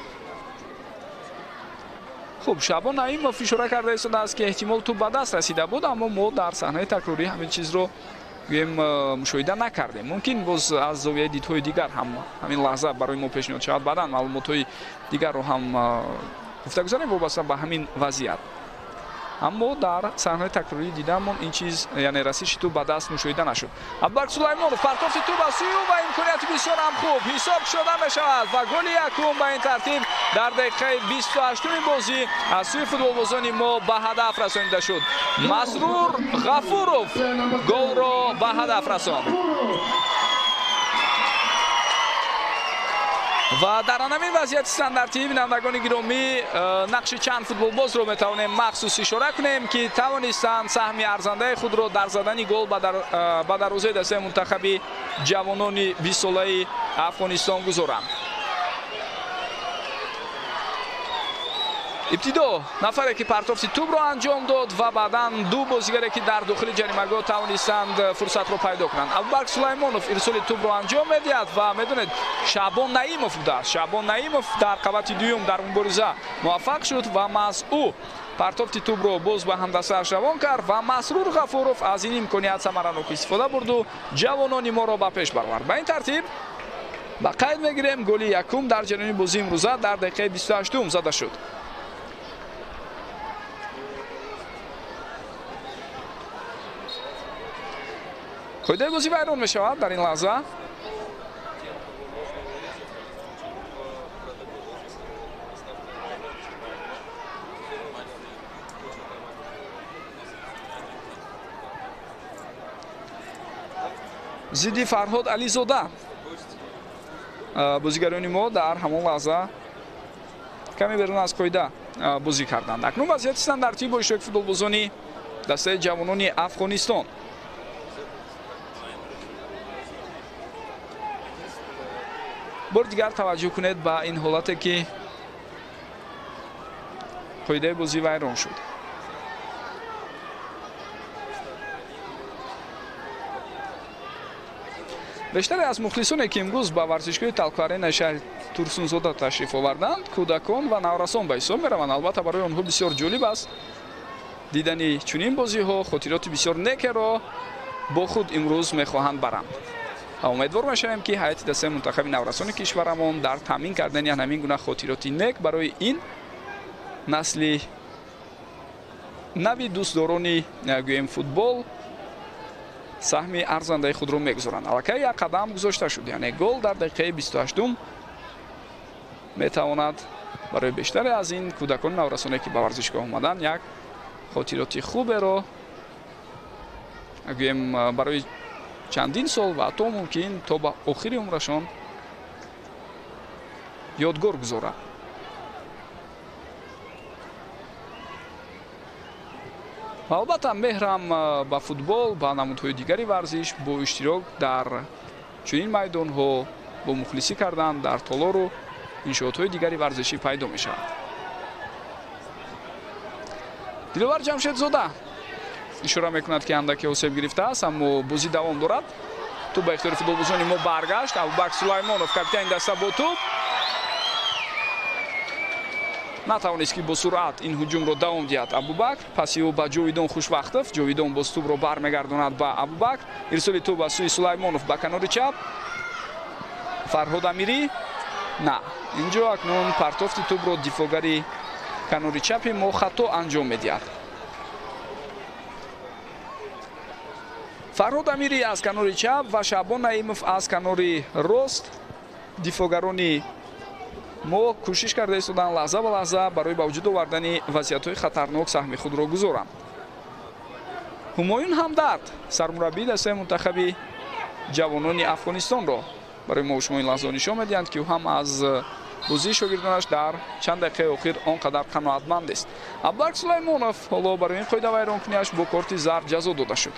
хуб, Шаъбон Наимов ишора карда истодааст ки эҳтимол ту ба даст расида буд, аммо мо дар саҳнаи такрорӣ ҳамин чизро гӯем мушоҳида накардем. мумкин боз аз зовияи дидҳои дигар ҳам ҳамин лаҳза барои мо пешниҳод шавад, баъдан маълумотҳои дигарро ҳам гуфта гузарем вобаста ба ҳамин вазъият. аммо дар саҳнаи такрорӣ дидамон ин чиз, яъне расиши ту ба даст мушоҳида нашуд. Абубакр Сулаймонов партофти ту ба сӯи ӯ ва имконияти бисёр ҳам хуб ҳисоб шуда мешавад ва голи якум ба ин тартиб дар дақиқаи бисту ҳаштуми бозӣ аз сӯи футболбозони мо ба ҳадаф расонида шуд. Масрур Ғафуров голро ба ҳадаф расонд. ва дар анамин вазъияти стандартӣ бинандагони гиромӣ нақши чанд футболбозро метавонем махсус ишора кунем ки тавонистанд саҳми арзандаи худро дар задани гол ба дарвозаи дастаи мунтахаби ҷавонони бистсолаи Афғонистон гузоранд. ибтидо нафаре ки партофти тубро анҷом дод ва баъдан ду бозигаре ки дар дохили ҷаримагоҳ тавонистанд фурсатро пайдо кунанд. Абубакр Сулаймонов ирсоли тубро анҷом медиҳад ва медонед Шаъбон Наимов будааст. Шаъбон Наимов дар қабати дуюм дар мубориза муваффақ шуд ва маҳз ӯ партофти тубро боз ба ҳамдастааш равон кард ва Масрур Ғафуров аз ин имконият самаранок истифода бурду ҷавонони моро ба пеш баровард. Ба ин тартиб ба қайд мегирем голи якум дар ҷараёни бозии имрӯза дар дақиқаи бисту ҳаштум зада шуд. қоидаи бозӣ вайрон мешавад дар ин лаҳза. зидди Фарҳод Ализода бозигарони мо дар ҳамон лаҳза каме берун аз қоида бозӣ карданд. акнун вазъияти стандартӣ бо иштироки футболбозони дастаи ҷавонони Афғонистон. бор дигар таваҷҷӯҳ кунед ба ин ҳолате ки қоидаи бозӣ вайрон шуд. бештаре аз мухлисоне ки имрӯз ба варзишгоҳи Талқаренаи шаҳри Турсунзода ташриф оварданд, кӯдакон ва наврасон ба ҳисоб мераванд. албатта барои онҳо бисёр ҷолиб аст дидани чунин бозиҳо, хотироти бисёр некеро бо худ имрӯз мехоҳанд баранд. умедвор мешавем ки ҳайати дастаи мунтахаби наврасони кишварамон дар таъмин кардани ҳамин гуна хотироти нек барои ин насли нави дӯстдорони гӯем футбол саҳми арзандаи худро мегузоранд. аллакай як қадам гузошта шуд, яъне гол дар дақиқаи бисту ҳаштум метавонад барои бештаре аз ин кӯдакони наврасоне ки ба варзишгоҳ омаданд як хотироти хуберо гӯем барои чандин сол ва ҳатто мумкин то ба охири умрашон ёдгор гузорад. албатта меҳрам ба футбол ба намудҳои дигари варзиш бо иштирок дар чунин майдонҳо бо мухлисӣ кардан дар толору иншоотҳои дигари варзишӣ пайдо мешавад. диловар ҷамшедзода ишора мекунад ки андаке осеб гирифтааст, аммо бозӣ давом дорад. ту ба ихтиёри футболбозони мо баргашт. Абубакр Сулаймонов капитани даста бо туп натавонист ки бо суръат ин ҳуҷумро давом диҳад. Абубакр паси ӯ ба Ҷовидон Хушбахтов. Ҷовидон боз тупро бармегардонад ба Абубакр. ирсоли туп ба сӯи Сулаймонов ба канори чап. Фарҳод Амирӣ на инҷо акнун партофти тупро дифогари канори чапи мо хато анҷом медиҳад. Фарҳод Амирӣ аз канори чап ва Шаъбон Наимов аз канори рост. дифогарони мо кӯшиш карда истодан лаҳза ба лаҳза барои ба вуҷуд овардани вазъиятҳои хатарнок саҳми худро гузоранд. ҳумоюн ҳамдард сармураббии дастаи мунтахаби ҷавонони Афғонистонро барои мо шумо ин лаҳза нишон медиҳанд ки ӯ ҳам аз бозии шогирдонаш дар чанд дақиқаи охир он қадар қаноатманд аст. Абубакр Сулаймонов ҳоло барои ин қоида вайронкуниаш бо корти зард ҷазо дода шуд.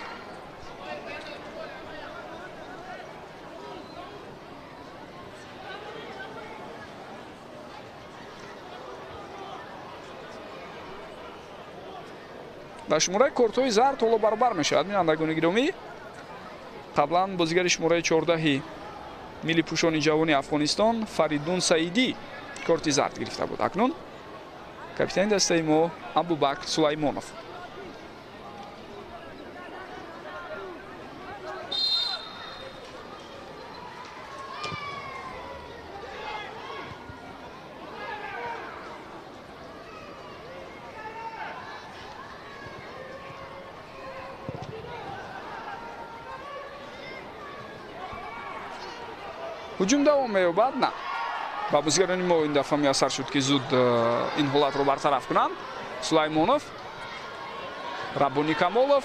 дар шумораи кортҳои зард ҳоло баробар мешавад. бинандагони гиромӣ, қаблан бозигари шумораи чордаҳи миллипӯшони ҷавони Афғонистон Фаридун Саидӣ корти зард гирифта буд. Акнун капитани дастаи мо Абубакр Сулаймонов. ҳуҷум давом меёбад. На ба бозигарони мо ин дафъа муяссар шуд ки зуд ин ҳолатро бартараф кунанд. Сулаймонов, Раббони Камолов,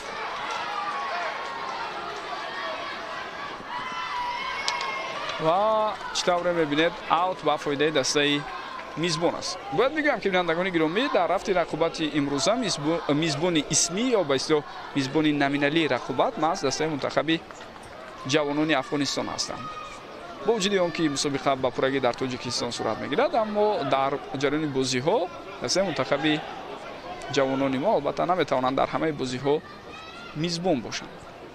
ва чӣ тавре мебинед аут ба фоидаи дастаи мизбон аст. бояд бигӯям ки бинандагони гиромӣ дар рафти рақобати имрӯза мизбони исмӣ ё ба истлоҳ мизбони номиналии рақобат маҳз дастаи мунтахаби ҷавонони Афғонистон ҳастанд. бо вуҷуди он ки мусобиқа ба пуррагӣ дар Тоҷикистон сурат мегирад, аммо дар ҷараёни бозиҳо дастаи мунтахаби ҷавонони мо албатта наметавонанд дар ҳамаи бозиҳо мизбон бошанд.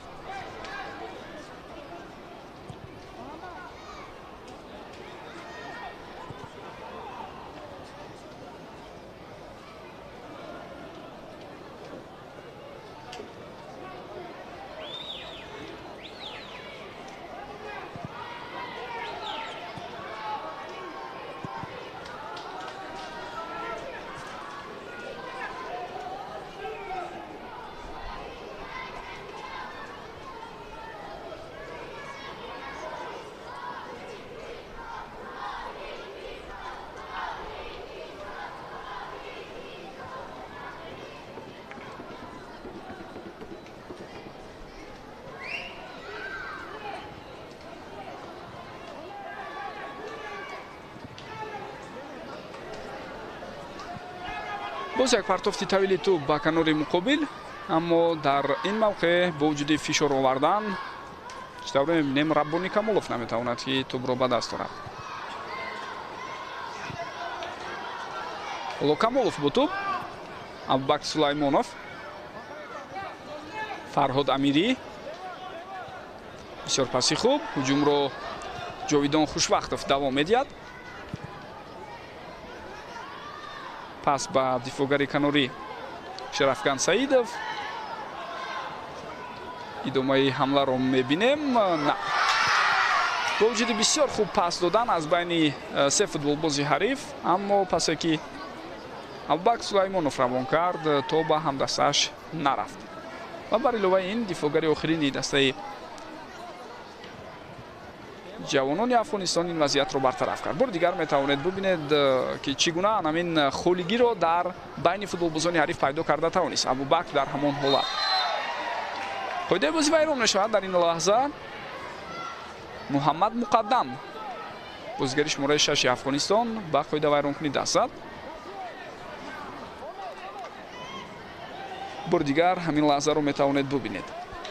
боз як партофти тавили туп ба канори муқобил, аммо дар ин мавқеъ бо вуҷуди фишор овардан чӣ тавре мебинем Раббони Камолов наметавонад ки тупро ба даст орад. ҳоло Камолов бо туп, Абубакр Сулаймонов, Фарҳод Амирӣ, бисёр паси хуб. ҳуҷумро Ҷовидон Хушвақтов давом медиҳад. пас ба дифогари канори Шарафган Саидов. идомаи ҳамларо мебинем. На бо вуҷуди бисёр хуб пас додан аз байни се футболбози ҳариф, аммо пасе ки Абубакр Сулаймонов равон кард, то ба ҳамдастааш нарафт. ва бар иловаи ин дифогари охирини дастаи ҷавонони Афғонистон ин вазъиятро бартараф кард. бори дигар метавонед бубинед ки чӣ гуна ҳамин холигиро дар байни футболбозони ҳариф пайдо карда тавонист. Абубакр дар ҳамон ҳолат. қоидаи бозӣ вайрон мешавад дар ин лаҳза. Муҳаммад Муқаддам бозигари шумораи шаши Афғонистон ба қоида вайронкунӣ даст зад. бори дигар ҳамин лаҳзаро метавонед бубинед.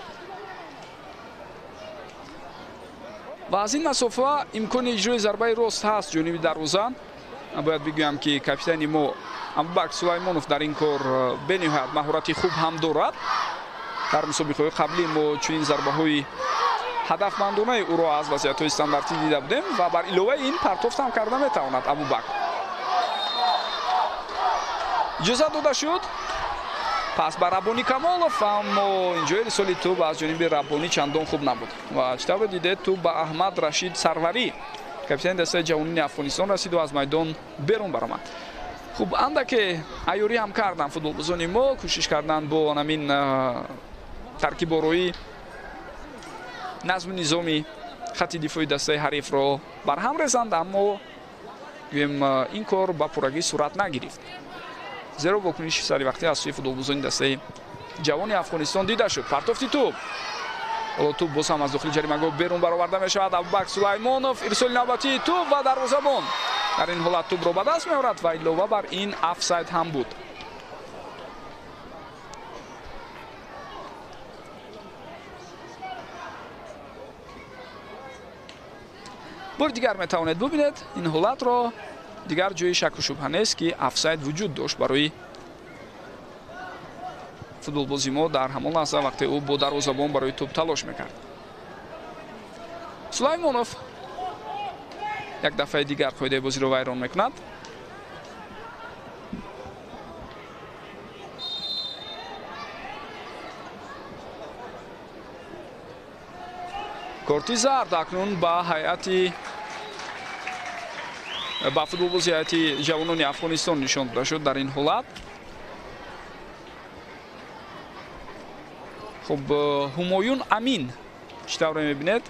ва аз ин масофа имкони иҷрои зарбаи рост ҳаст ҷониби дарвоза. бояд бигӯям ки капитани мо Абубакр Сулаймонов дар ин кор бениҳоят маҳорати хуб ҳам дорад. дар мусобиқаҳои қаблӣ мо чунин зарбаҳои ҳадафмандонаи ӯро аз вазъиятҳои стандартӣ дида будем ва бар иловаи ин партофтам карда метавонад Абубакр. иҷозат дода шуд. пас ба Раббони Камолов, аммо инҷои рисоли тӯб аз ҷониби Раббони чандон хуб набуд ва чӣ тавр дидед тӯб ба Аҳмад Рашид Сарварӣ, капитани дастаи ҷавонини Афғонистон расид ва аз майдон берун баромад. хуб андаке айёрӣ ҳам карданд футболбозони мо, кӯшиш карданд бо ҳамин таркибороӣ назму низоми хатти дифои дастаи ҳарифро барҳам резанд, аммо гӯем ин кор ба пуррагӣ сурат нагирифт. зеро вокуниши саривақтӣ аз сӯи футболбозони дастаи ҷавони Афғонистон дида шуд. партофти тӯб. ҳоло тӯб боз ҳам аз дохили ҷаримагоҳ берун бароварда мешавад. Абубакр Сулаймонов, ирсоли навбатии тӯб ва дарвозабон дар ин ҳолат тӯбро ба даст меорад ва илова бар ин офсайд ҳам буд. бори дигар метавонед бубинед ин ҳолатро. дигар ҷои шаку шубҳа нест ки офсайд вуҷуд дошт барои футболбози мо дар ҳамон лаҳза вақте ӯ бо дарвозабон барои тӯб талош мекард. Сулаймонов як дафъаи дигар қоидаи бозиро вайрон мекунад. корти зард акнун ба ҳайати ба футболбози ҳайати ҷавонони Афғонистон нишон дода шуд дар ин ҳолат. хуб Ҳумоюн Амин чӣ тавре мебинед?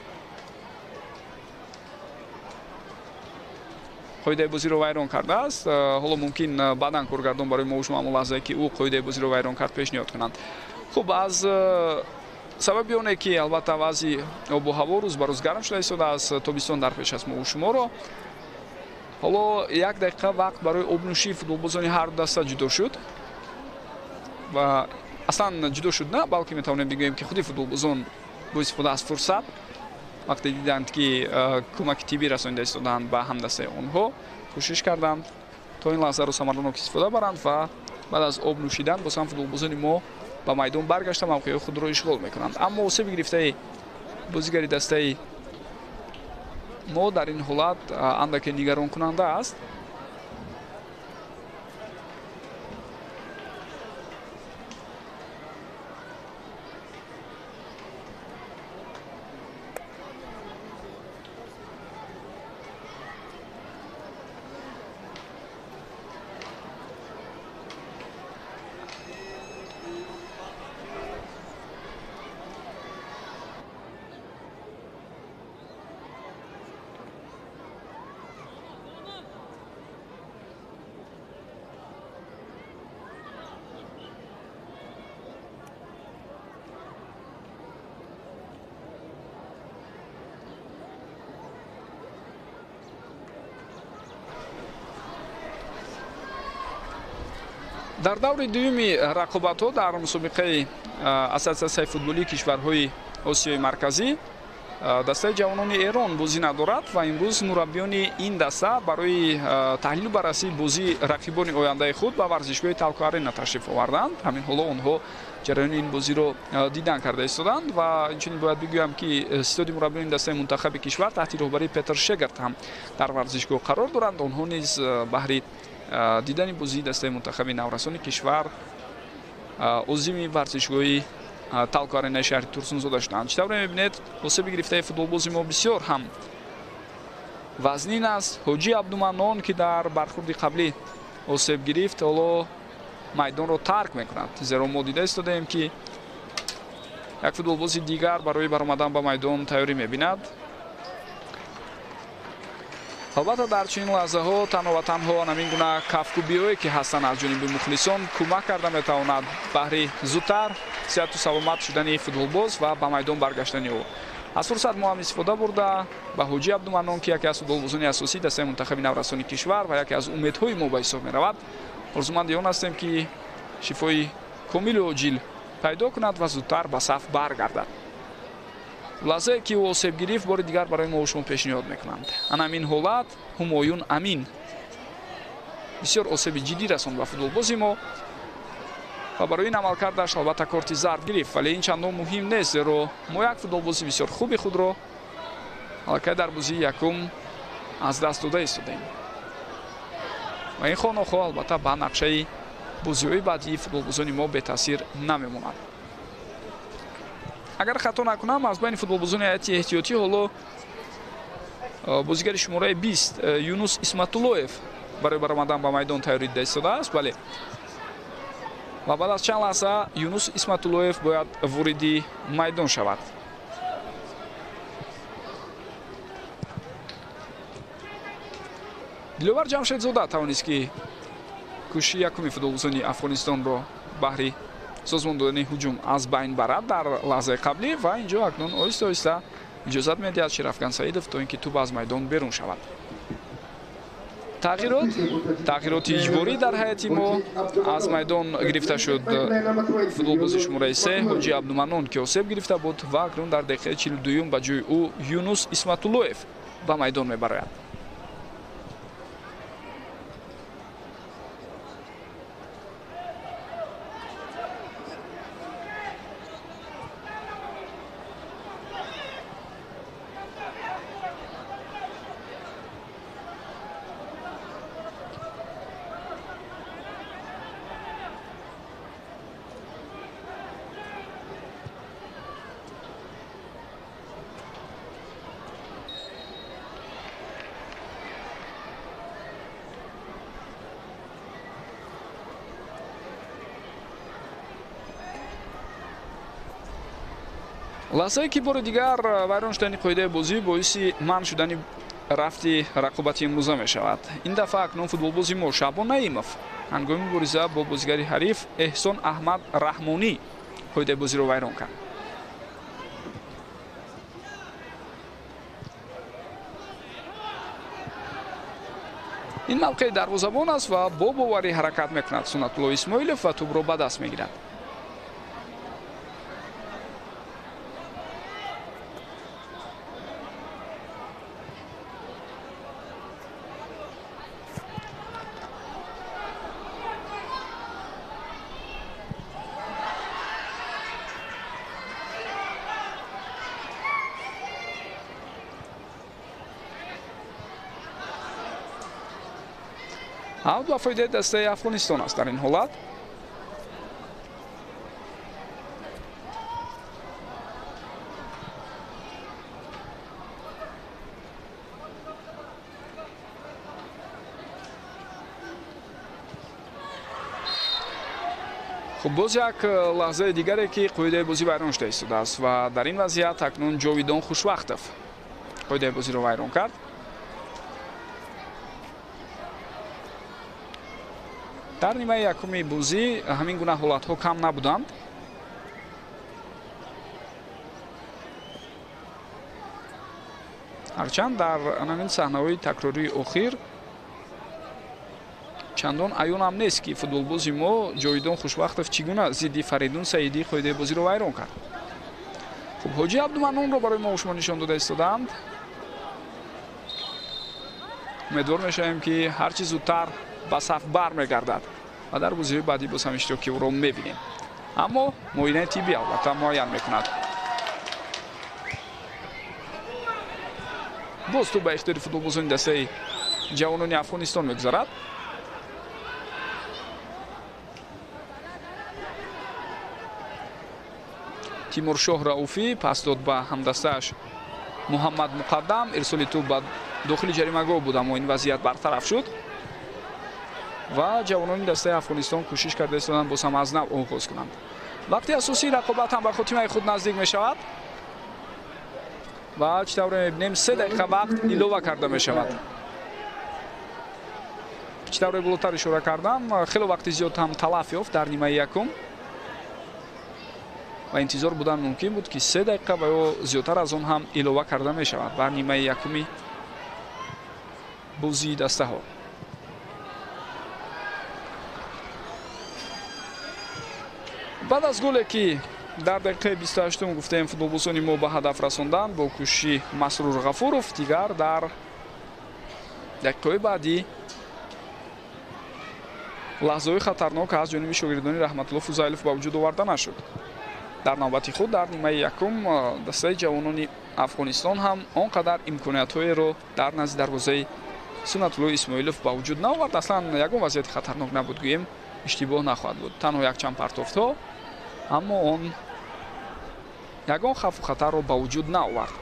қоидаи бозиро вайрон кардааст. ҳоло мумкин баъдан коргардон барои мо шумо ҳамон лаҳзае ки ӯ қоидаи бозиро вайрон кард пешниҳод кунанд. хуб аз сабаби оне ки албатта вазъи обу ҳаво рӯз ба рӯз гарм шуда истодааст, тобистон дар пеш аст мову шуморо. ҳоло як дақиқа вақт барои обнӯшии футболбозони ҳар даста ҷудо шуд ва аслан ҷудо шуд на, балки метавонем бигӯем ки худи футболбозон бо истифода аз фурсат вақте диданд ки кӯмаки тиббӣ расонида истоданд ба ҳамдастаи онҳо, кӯшиш карданд то ин лаҳзаро самаранок истифода баранд ва баъд аз об нӯшидан боз ҳам футболбозони мо ба майдон баргашта мавқеи худро ишғол мекунанд. аммо осеби гирифтаи бозигари дастаи мо дар ин ҳолат андаке нигаронкунанда аст. дар даври дуюми рақобатҳо дар мусобиқаи ассотсиатсияи футболии кишварҳои осиёи марказӣ дастаи ҷавонони Эрон бозӣ надорад ва имрӯз мураббиёни ин даста барои таҳлилу баррасии бозии рақибони ояндаи худ ба варзишгоҳи Талко Арена ташриф оварданд. ҳамин ҳоло онҳо ҷараёни ин бозиро дидан карда истоданд ва инчунин бояд бигӯям ки сиёди мураббиёни дастаи мунтахаби кишвар таҳти роҳбарии Петр Шегарт ҳам дар варзишгоҳ қарор доранд. онҳо низ баҳри дидани бозии дастаи мунтахаби наврасони кишвар озими варзишгоҳи Талко Аренаи шаҳри Турсунзода шуданд. чӣ тавре мебинед осеби гирифтаи футболбози мо бисёр ҳам вазнин аст. Ҳоҷи Абдуманнон ки дар бархурди қаблӣ осеб гирифт, ҳоло майдонро тарк мекунад. зеро мо дида истодаем ки як футболбози дигар барои баромадан ба майдон тайёрӣ мебинад. албатта дар чунин лаҳзаҳо танҳо ва танҳо ҳамин гуна кафкубиҳое ки ҳастанд аз ҷониби мухлисон кӯмак карда метавонад баҳри зудтар сеҳату саломат шудани футболбоз ва ба майдон баргаштани ӯ. аз фурсат мо ҳам истифода бурда ба ҳоҷӣ абдуманон ки яке аз футболбозони асосии дастаи мунтахаби наврасони кишвар ва яке аз умедҳои мо ба ҳисоб меравад, орзуманди он ҳастем ки шифои комилу оҷил пайдо кунад ва зудтар ба саф баргардад. лаҳзае ки ӯ осеб гирифт бори дигар барои мо шумо пешниҳод мекунанд. ана ҳамин ҳолат ҳумоюн амин бисёр осеби ҷиддӣ расонд ба футболбози мо ва барои ин амалкардаш албатта корти зард гирифт, вале ин чандон муҳим нест, зеро мо як футболбози бисёр хуби худро аллакай дар бозии якум аз даст дода истодаем ва ин хонохо албатта ба нақшаи бозиҳои баъдии футболбозони мо бетаъсир намемонад. агар хато накунам, аз байни футболбозони ҳайати эҳтиётӣ ҳоло бозигари шумораи бист Юнус Исматуллоев барои баромадан ба майдон тайёрӣ дида истодааст. бале ва баъд аз чанд лаҳза Юнус Исматуллоев бояд вориди майдон шавад. диловар ҷамшедзода тавонист ки кӯшиши якуми футболбозони Афғонистонро баҳри созмон додани ҳуҷум аз байн барад дар лаҳзаи қаблӣ ва инҷо акнун оҳиста оҳиста иҷозат медиҳад Шерафкан Саидов то ин ки тӯб аз майдон берун шавад. тағйирот тағйироти иҷборӣ дар ҳайати мо аз майдон гирифта шуд. футболбози шумораи се Ҳоҷӣ Абдуманон ки осеб гирифта буд ва акнун дар дақиқаи чилу дуюм ба ҷои ӯ Юнус Исматуллоев ба майдон мебарояд. лаҳзае ки бори дигар вайрон шудани қоидаи бозӣ боиси манъ шудани рафти рақобати имрӯза мешавад. ин дафъа акнун футболбози мо Шаъбон Наимов ҳангоми мубориза бо бозигари ҳариф Эҳсон Аҳмад Раҳмонӣ қоидаи бозиро вайрон кард. ин мавқеи дарвозабон аст ва бо боварӣ ҳаракат мекунад Сунатулло Исмоилов ва тӯбро ба даст мегирад. аут ба фоидаи дастаи Афғонистон аст дар ин ҳолат. хуб боз як лаҳзаи дигаре ки қоидаи бозӣ вайрон шуда истодааст ва дар ин вазъият акнун Ҷовидон Хушвақтов қоидаи бозиро вайрон кард. дар нимаи якуми бозӣ ҳамин гуна ҳолатҳо кам набуданд. ҳарчанд дар анамин саҳнаҳои такрории охир чандон аён ҳам нест ки футболбози мо Ҷовидон Хушвақтов чӣ гуна зидди Фаридун Саидӣ қоидаи бозиро вайрон кард. хуб Ҳоҷӣ Абдуманонро барои мо шумо нишон дода истодаанд. умедвор мешавем ки ҳар чӣ зудтар ба саф бармегардад ва дар бозиҳои баъдӣ боз ҳам иштироки ӯро мебинем. аммо муоинаи тиббӣ албатта муайян мекунад. боз тӯб ба ихтиёри футболбозони дастаи ҷавонони Афғонистон мегузарад. Тимуршоҳ Рауфӣ пас дод ба ҳамдастааш Муҳаммад Муқаддам. ирсоли тӯб ба дохили ҷаримагоҳ буд, аммо ин вазъият бартараф шуд ва ҷавонони дастаи Афғонистон кӯшиш карда истоданд боз ҳам аз нав оғоз кунанд. вақти асосии рақобат ҳам ба хотимаи худ наздик мешавад ва чӣ тавре мебинем се дақиқа вақт илова карда мешавад. чӣ тавре болотар ишора кардам, хеле вақти зиёд ҳам талаф ёфт дар нимаи якум. ва интизор будан мумкин буд ки се дақиқа ва ё зиёдтар аз он ҳам илова карда мешавад ба нимаи якуми бозии дастаҳо. баъд аз голе ки дар дақиқаи бисту ҳаштум гуфтаем футболбозони мо ба ҳадаф расонданд бо кӯшиши Масрур Ғафуров, дигар дар дақиқаҳои баъдӣ лаҳзаҳои хатарнок аз ҷониби шогирдони Раҳматулло Фузайлов ба вуҷуд оварда нашуд. дар навбати худ дар нимаи якум дастаи ҷавонони Афғонистон ҳам он қадар имкониятҳоеро дар назди дарвозаи Сунатулло Исмоилов ба вуҷуд наовард. Аслан ягон вазъияти хатарнок набуд, гӯем иштибоҳ нахоҳад буд. Танҳо якчанд партофтҳо, аммо он ягон хавфу хатарро ба вуҷуд наовард.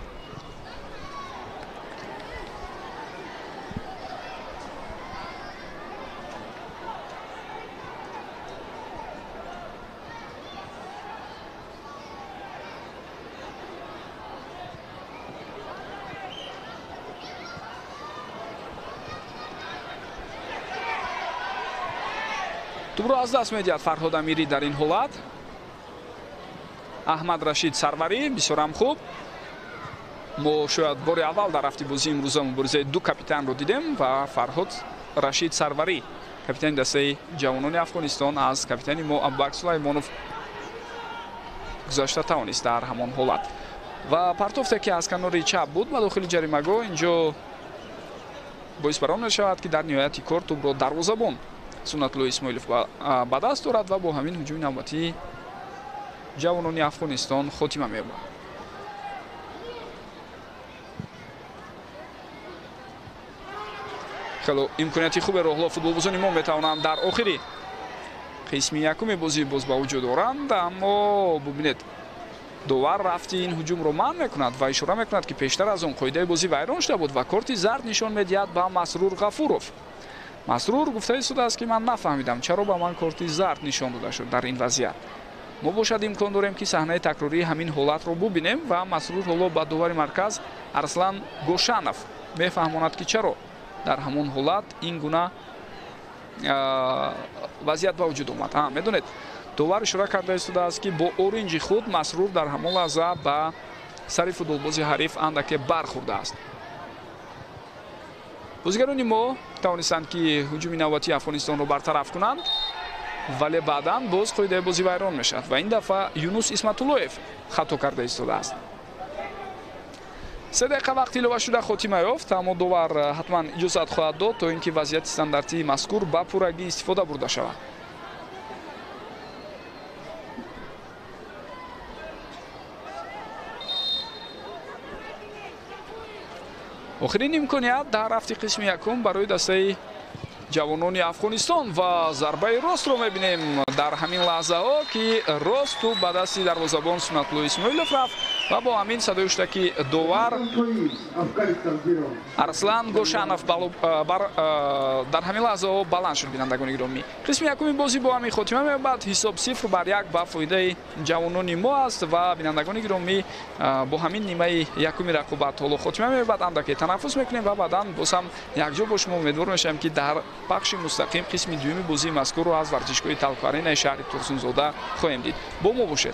тӯбро аз даст медиҳад Фарҳод Амирӣ дар ин ҳолат. Аҳмад Рашид Сарварӣ бисёрам хуб. мо шояд бори аввал дар ҳафти бозии имрӯза муборизаи ду капитанро дидем ва Фарҳод Рашид Сарварӣ, капитани дастаи ҷавонони Афғонистон, аз капитани мо Абубакр Сулаймонов гузашта тавонист дар ҳамон ҳолат. Ва партофте ки аз канори чап буд ба дохили ҷаримагоҳ, инҷо боис бар он мешавад ки дар ниҳояти кор тӯбро дарвозабон Сунатулло Исмоилов ба даст дорад ва бо ҳамин ҳуҷуми навбатии ҷавонони Афғонистон хотима меёбад. хело имконияти хубе роҳло футболбозони мо метавонанд дар охири қисми якуми бозӣ боз ба вуҷуд оранд, аммо бубинед довар рафти ин ҳуҷумро манъ мекунад ва ишора мекунад ки пештар аз он қоидаи бозӣ вайрон шуда буд ва корти зард нишон медиҳад ба Масрур Ғафуров. Масрур гуфта истодааст ки ман нафаҳмидам чаро ба ман корти зард нишон дода шуд дар ин вазъият. мо бошад имкон дорем ки саҳнаи такрории ҳамин ҳолатро бубинем ва Масрур ҳоло ба довари марказ Арслан Гошанов мефаҳмонад ки чаро дар ҳамон ҳолат ин гуна вазъият ба вуҷуд омад. ҳа медонед, довар ишора карда истодааст ки бо оринҷи худ Масрур дар ҳамон лаҳза ба сари футболбози ҳариф андаке бархӯрдааст. бозигарони мо тавонистанд ки ҳуҷуми навбатии Афғонистонро бартараф кунанд, вале баъдан боз қоидаи бозӣ вайрон мешавад ва ин дафъа Юнус Исматуллоев хато карда истодааст. се дақиқа вақт илова шуда хотима ёфт, аммо довар ҳатман иҷозат хоҳад дод то ин ки вазъияти стандартии мазкур ба пуррагӣ истифода бурда шавад. охирин имконият дар рафти қисми якум барои дастаи ҷавонони Афғонистон ва зарбаи ростро мебинем дар ҳамин лаҳзаҳо ки росту ба дасти дарвозабон Сунатулло Исмоилов рафт ва бо ҳамин садои шуда ки довар Арслан Гошанов дар ҳамин лаҳзаҳо баланд шуд. Бинандагони гиромӣ, қисми якуми бозӣ бо ҳамин хотима меёбад. ҳисоб сифр бар як ба фоидаи ҷавонони мо аст ва бинандагони гиромӣ бо ҳамин нимаи якуми рақобат ҳоло хотима меёбад. андаке танаффус мекунем ва баъдан боз ҳам якҷо бо шумо умедвор мешавем ки дар пахши мустақим қисми дуюми бозии мазкурро аз варзишгоҳи Талқаринаи шаҳри Турсунзода хоҳем дид. бо мо бошед.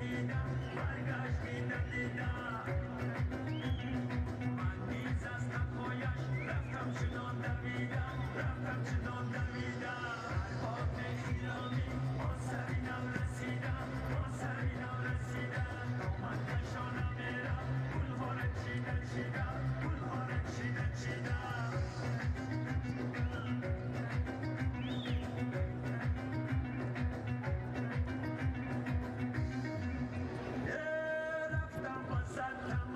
رفتم با صد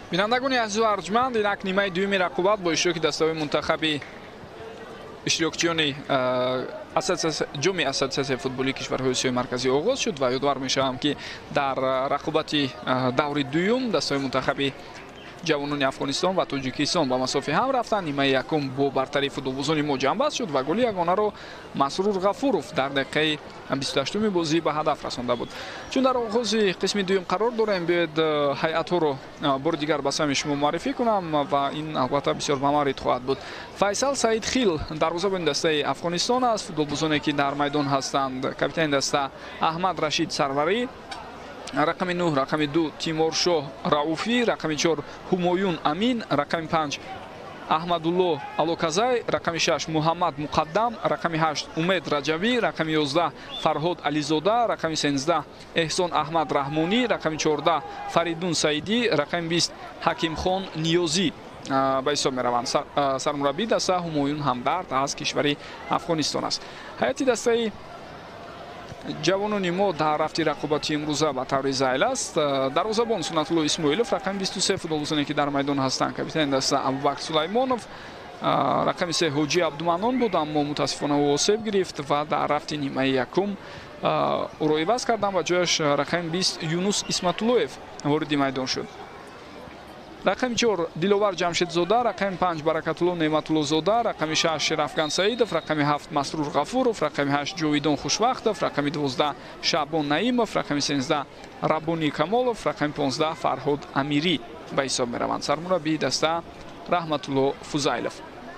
бинандагони азизу арҷманд, инак нимаи дуюми рақобат бо иштироки дастаҳои мунтахаби иштирокчиёни ҷоми ассотсиатсияи футболии кишварҳои осиёи марказӣ оғоз шуд ва ёдовар мешавам ки дар рақобати даври дуюм дастаҳои мунтахаби ҷавонони Афғонистон ва Тоҷикистон ба масофи ҳам рафтанд. Нимаи якум бо бартари футболбозони мо ҷамъбаст шуд ва голи ягонаро Масрур Ғафуров дар дақиқаи бисту ҳаштуми бозӣ ба ҳадаф расонда буд. Чун дар оғози қисми дуюм қарор дорем, биёед ҳайатҳоро бори дигар ба сами шумо муаррифӣ кунам ва ин албатта бисёр бамаврид хоҳад буд. Файсал Саидхил дарвозабони дастаи Афғонистон аст. Футболбозоне ки дар майдон ҳастанд: капитани даста Аҳмад Рашид Сарварӣ, рақами нӯҳ, рақами ду Тимуршоҳ Рауфӣ, рақами чор Ҳумоюн Амин, рақами панҷ Аҳмадулло Алоказай, рақами шаш Муҳаммад Муқаддам, рақами ҳашт Умед Раҷавӣ, рақами ёздаҳ Фарҳод Ализода, рақами сенздаҳ Эҳсон Аҳмад Раҳмонӣ, рақами чордаҳ Фаридун Саидӣ, рақами бист Ҳакимхон Ниёзӣ ба ҳисоб мераванд. Сармураббии даста Ҳумоюн Ҳамдард аз кишвари Афғонистон аст. ҳайати дастаи ҷавонони мо дар рафти рақобати имрӯза ба таври зайл аст. дарвозабон Сунатулло Исмоилов, рақами бисту се футболбозоне ки дар майдон ҳастанд: капитани даста Абубакр Сулаймонов, рақами се Ҳоҷӣ Абдуманон буд, аммо мутаассифона ӯ осеб гирифт ва дар рафти нимаи якум ӯро иваз кардан ва ҷояш рақами бист Юнус Исматуллоев вориди майдон шуд. рақами чор Диловар Ҷамшедзода, рақами панҷ Баракатулло Неъматуллозода, рақами шаш Шерафган Саидов, рақами ҳафт Масрур Ғафуров, рақами ҳашт Ҷовидон Хушвақтов, рақами дувоздаҳ Шаъбон Наимов, рақами сенздаҳ Раббони Камолов, рақами понздаҳ Фарҳод Амирӣ ба ҳисоб мераванд. Сармураббии даста Раҳматулло Фузайлов.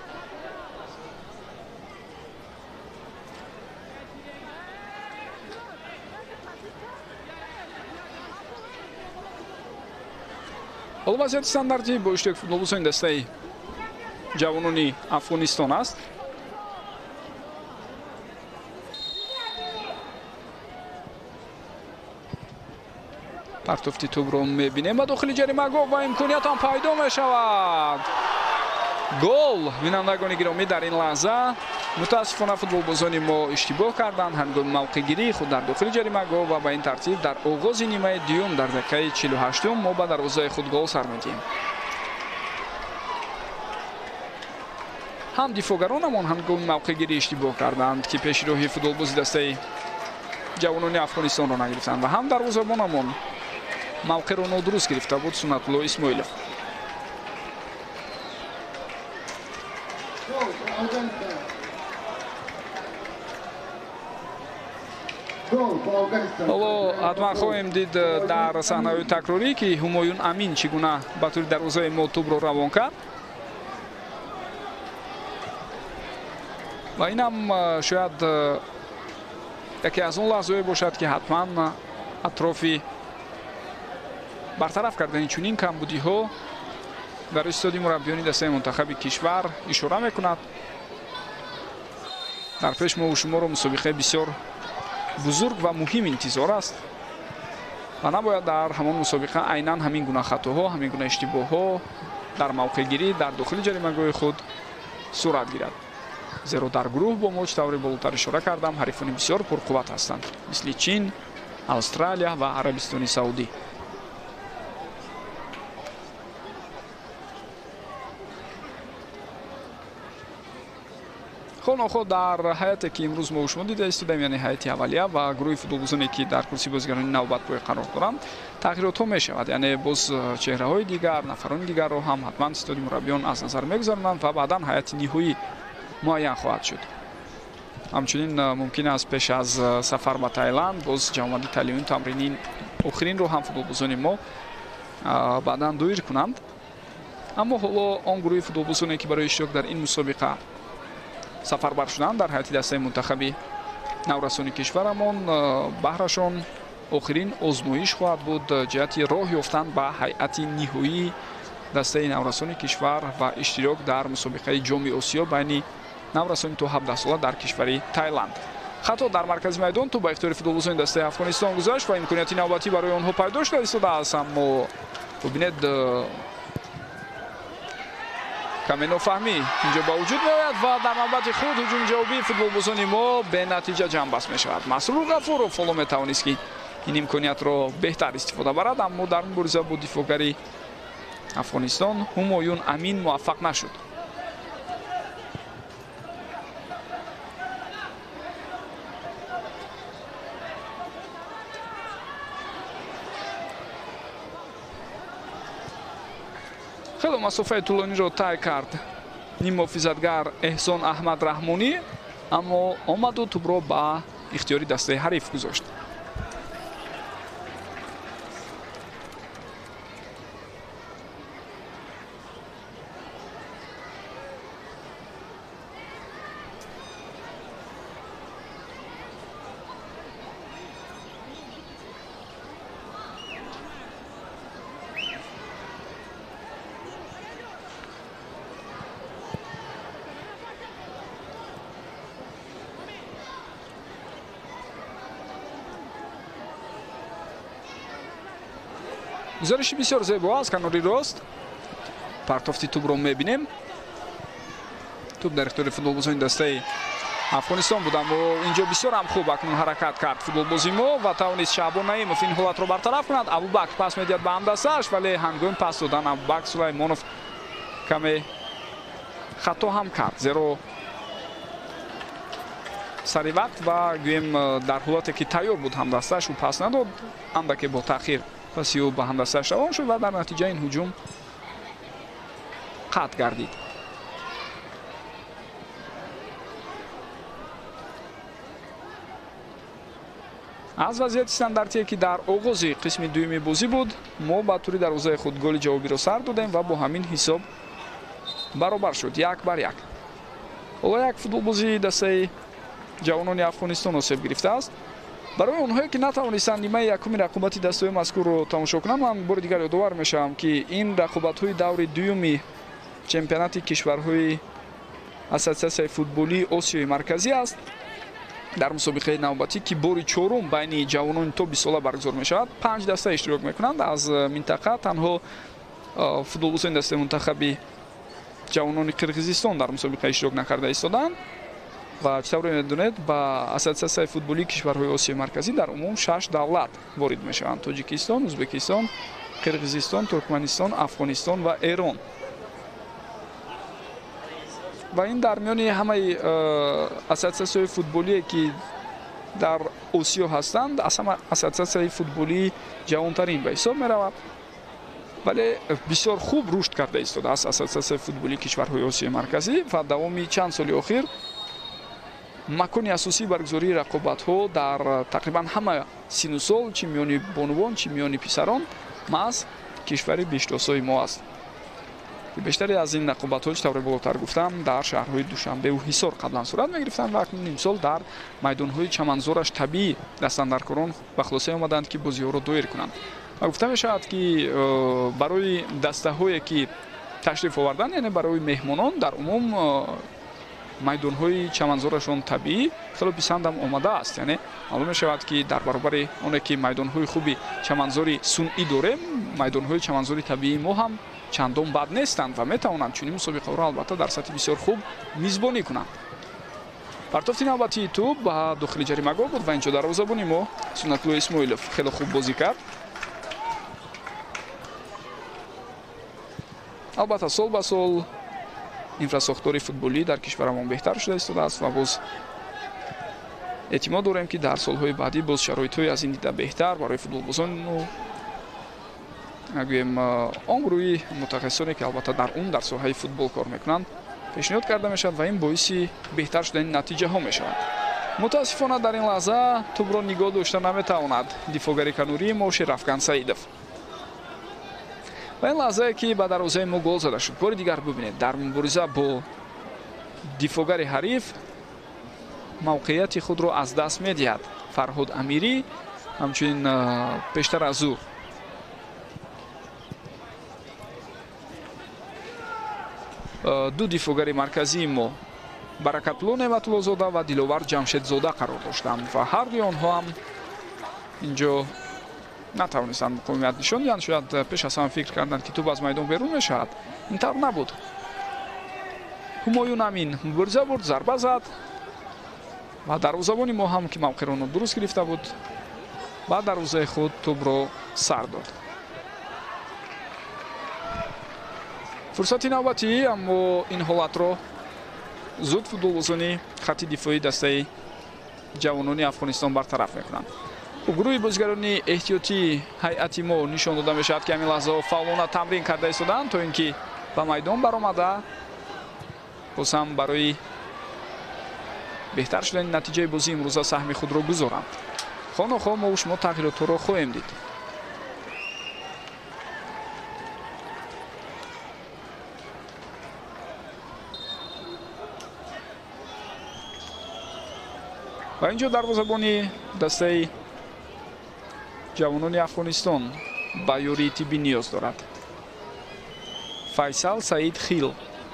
ҳоло вазъияти стандартӣ бо иштироки футболбозони дастаи ҷавонони Афғонистон аст. партофти тӯбро мебинем ба дохили ҷаримагоҳ ва имкониятам пайдо мешавад. гол! бинандагони гиромӣ, дар ин лаҳза мутаассифона футболбозони мо иштибоҳ карданд ҳангоми мавқеъгирии худ дар дохили ҷаримагоҳ ва ба ин тартиб дар оғози нимаи дуюм дар дақиқаи чилу ҳаштум мо ба дарвозаи худ гол сар медиҳем. ҳам дифоъгаронамон ҳангоми мавқеъгирӣ иштибоҳ карданд ки пешироҳи футболбози дастаи ҷавонони Афғонистонро нагирифтанд ва ҳам дарвозабонамон мавқеъро нодуруст гирифта буд Сунатулло Исмоилов. ҳоло ҳатман хоҳем дид дар саҳнаҳои такрорӣ ки Ҳумоюн Амин чӣ гуна ба тӯри дарвозаи мо тӯбро равон кард ва инам шояд яке аз он лаҳзаҳое бошад ки ҳатман атрофи бартараф кардани чунин камбудиҳо дар истоди мураббиёни дастаи мунтахаби кишвар ишора мекунад. дар пеш мову шуморо мусобиқаи бисёр бузург ва муҳим интизор аст ва набояд дар ҳамон мусобиқа айнан ҳамин гуна хатоҳо, ҳамин гуна иштибоҳҳо дар мавқеъгирӣ дар дохили ҷаримагоҳи худ сурат гирад. зеро дар гурӯҳ бо моҷ таври болотар ишора кардам ҳарифони бисёр пурқувват ҳастанд, мисли Чин, Австралия ва Арабистони Саудӣ. хонохо дар ҳаяте ки имрӯз мо шумо дида истодем, яъне ҳаяти аввалия ва гурӯҳи футболбозоне ки дар курсии бозигарони навбатпой қарор доранд, тағйиротҳо мешавад. яъне боз чеҳраҳои дигар, нафарони дигарро ҳам ҳатман истоди мураббиён аз назар мегузаронанд ва баъдан ҳаяти ниҳоӣ муайян хоҳад шуд. ҳамчунин мумкин аст пеш аз сафар ба Таиланд боз ҷавомади таълимии тамрини охиринро ҳам футболбозони мо баъдан доир кунанд. аммо ҳоло он гурӯҳи футболбозоне ки барои иштирок дар ин мусобиқа сафарбар шуданд дар ҳайати дастаи мунтахаби наврасони кишварамон, баҳрашон охирин озмоиш хоҳад буд ҷиҳати роҳ ёфтан ба ҳайати ниҳоии дастаи наврасони кишвар ва иштирок дар мусобиқаи ҷоми осиё байни наврасони то ҳабдаҳ сола дар кишвари Таиланд. хато дар маркази майдон ту ба ихтиёри футболбозони дастаи Афғонистон гузашт ва имконияти навбатӣ барои онҳо пайдо шуда истодааст, аммо бубинед каме нофаҳмӣ инҷо ба вуҷуд меояд ва дар навбати худ ҳуҷуми ҷавобии футболбозони мо бенатиҷа ҷамъбаст мешавад. Масрур Ғафуров ҳоло метавонист ки ин имкониятро беҳтар истифода барад, аммо дар мубориза бо дифоъгари афғонистон ҳумоюн амин муваффақ нашуд. хело масофаи тӯлониро тай кард ниммуҳофизатгар эҳсон аҳмад раҳмонӣ, аммо омаду тӯбро ба ихтиёри дастаи ҳариф гузошт. гузариши бисёр зебо аз канори рост. партофти тӯбро мебинем. тӯб дар ихтиёри футболбозони дастаи афғонистон буд, аммо инҷо бисёр ҳам хуб акнун ҳаракат кард футболбози мо ва тавонист Шаъбон Наимов ин ҳолатро бартараф кунад. Абубакр пас медиҳад ба ҳамдастааш, вале ҳангоми пас додан Абубакр Сулаймонов каме хато ҳам кард, зеро сари вақт ва гӯем дар ҳолате ки тайёр буд ҳамдастааш ӯ пас надод, андаке бо таъхир паси ӯ ба ҳамдастааш равон шуд ва дар натиҷа ин ҳуҷум қатъ гардид. аз вазъияти стандартие ки дар оғози қисми дуюми бозӣ буд, мо ба тӯри дарвозаи худ голи ҷавобиро сар додем ва бо ҳамин ҳисоб баробар шуд як бар як. ҳоло як футболбози дастаи ҷавонони Афғонистон осеб гирифтааст. барои онҳое ки натавонистанд нимаи якуми рақобати дастаҳои мазкурро тамошо кунанд, ман бори дигар ёдовар мешавам ки ин рақобатҳои даври дуюми чемпионати кишварҳои ассотсиатсияи футболии Осиёи марказӣ аст. дар мусобиқаи навбатӣ ки бори чорум байни ҷавонони то бист сола баргузор мешавад, панҷ даста иштирок мекунанд. аз минтақа танҳо футболбозони дастаи мунтахаби ҷавонони Қирғизистон дар мусобиқа иштирок накарда истоданд ва чӣ тавре медонед ба ассотсиатсияи футболии кишварҳои Осиёи марказӣ дар умум шаш давлат ворид мешаванд: Тоҷикистон, Ӯзбекистон, Қирғизистон, Туркманистон, Афғонистон ва Эрон. ва ин дар миёни ҳамаи ассотсиатсияҳои футболие ки дар Осиё ҳастанд, аз ҳама ассотсиатсияи футболии ҷавонтарин ба ҳисоб меравад, вале бисёр хуб рушд карда истодааст ассотсиатсияи футболии кишварҳои Осиёи марказӣ ва давоми чанд соли охир макони асосии баргузории рақобатҳо дар тақрибан ҳама сину сол, чӣ миёни бонувон, чӣ миёни писарон, маҳз кишвари Бештосои мо аст. бештаре аз ин рақобатҳо, чӣ тавре болотар гуфтам, дар шаҳрҳои Душанбеву Ҳисор қаблан сурат мегирифтанд ва акнун имсол дар майдонҳои чаманзораш табиӣ дастандаркорон ба хулосае омаданд ки бозиҳоро доир кунанд. ва гуфта мешавад ки барои дастаҳое ки ташриф овардан, яъне барои меҳмонон, дар умум майдонҳои чаманзорашон табиӣ хело писандам омадааст. яъне маълум мешавад ки дар баробари оне ки майдонҳои хуби чаманзори сунъӣ дорем, майдонҳои чаманзори табиии мо ҳам чандон бад нестанд ва метавонанд чунин мусобиқаҳоро албатта дар сатҳи бисёр хуб мизбонӣ кунанд. партофти навбатии тӯб ба дохили ҷаримагоҳ буд ва инҷо дарвозабони мо Суннатло Исмоилов хело хуб бозӣ кард. албатта сол ба сол инфрасохтори футболӣ дар кишварамон беҳтар шуда истодааст ва боз эътимод дорем ки дар солҳои баъдӣ боз шароитҳои аз ин дида беҳтар барои футболбозони нагӯем он гурӯҳи мутахассисоне ки албатта дар ун дар соҳаи футбол кор мекунанд пешниҳод карда мешавад ва ин боиси беҳтар шудани натиҷаҳо мешавад. мутаассифона дар ин лаҳза тӯбро нигоҳ дошта наметавонад дифогари канурии мо Шерафкан Саидов. ва ин лаҳзае ки ба дарвозаи мо гол зада шуд. бори дигар бубинед, дар мубориза бо дифогари ҳариф мавқеияти худро аз даст медиҳад Фарҳод Амирӣ. ҳамчунин пештар аз ӯ ду дифогари марказии мо Баракатулло Неъматуллозода ва Диловар Ҷамшедзода қарор доштанд ва ҳардуи онҳо ҳам инҷо натавонистанд муқовимат нишон диҳанд. шояд пеш аз ҳама фикр карданд ки тӯб аз майдон берун мешавад. ин тавр набуд. Ҳумоюн Амин мубориза бурд, зарба зад ва дарвозабони мо ҳам ки мавқеъро нодуруст гирифта буд, ба дарвозаи худ тӯбро сар дод. фурсати навбатӣ, аммо ин ҳолатро зуд футболбозони хатти дифоӣ дастаи ҷавонони Афғонистон бартараф мекунанд. гурӯҳи бозигарони эҳтиётии ҳайати мо нишон дода мешавад, ки ҳамин лаҳзаҳо фаъолона тамрин карда истоданд, то ин ки ба майдон баромада боз ҳам барои беҳтар шудани натиҷаи бозии имрӯза саҳми худро гузоранд. хонохо мо шумо тағйиротҳоро хоҳем дид. ва инҷо дарвозабони дастаи ҷавонони Афғонистон ба ёрии тиббӣ ниёз дорад. Файсал Саид Хил.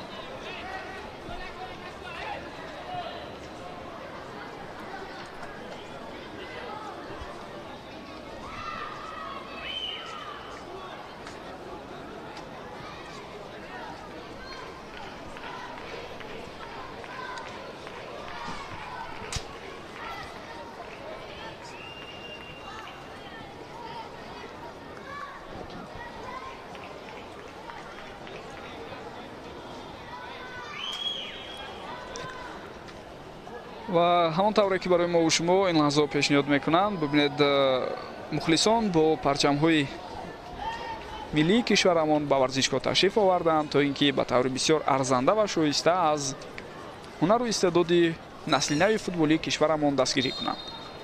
ва ҳамон тавре ки барои мо шумо ин лаҳзаҳо пешниҳод мекунанд, бубинед мухлисон бо парчамҳои миллии кишварамон ба варзишгоҳ ташриф оварданд, то ин ки ба таври бисёр арзанда ва шоиста аз ҳунару истеъдоди насли нави футболии кишварамон дастгирӣ кунанд.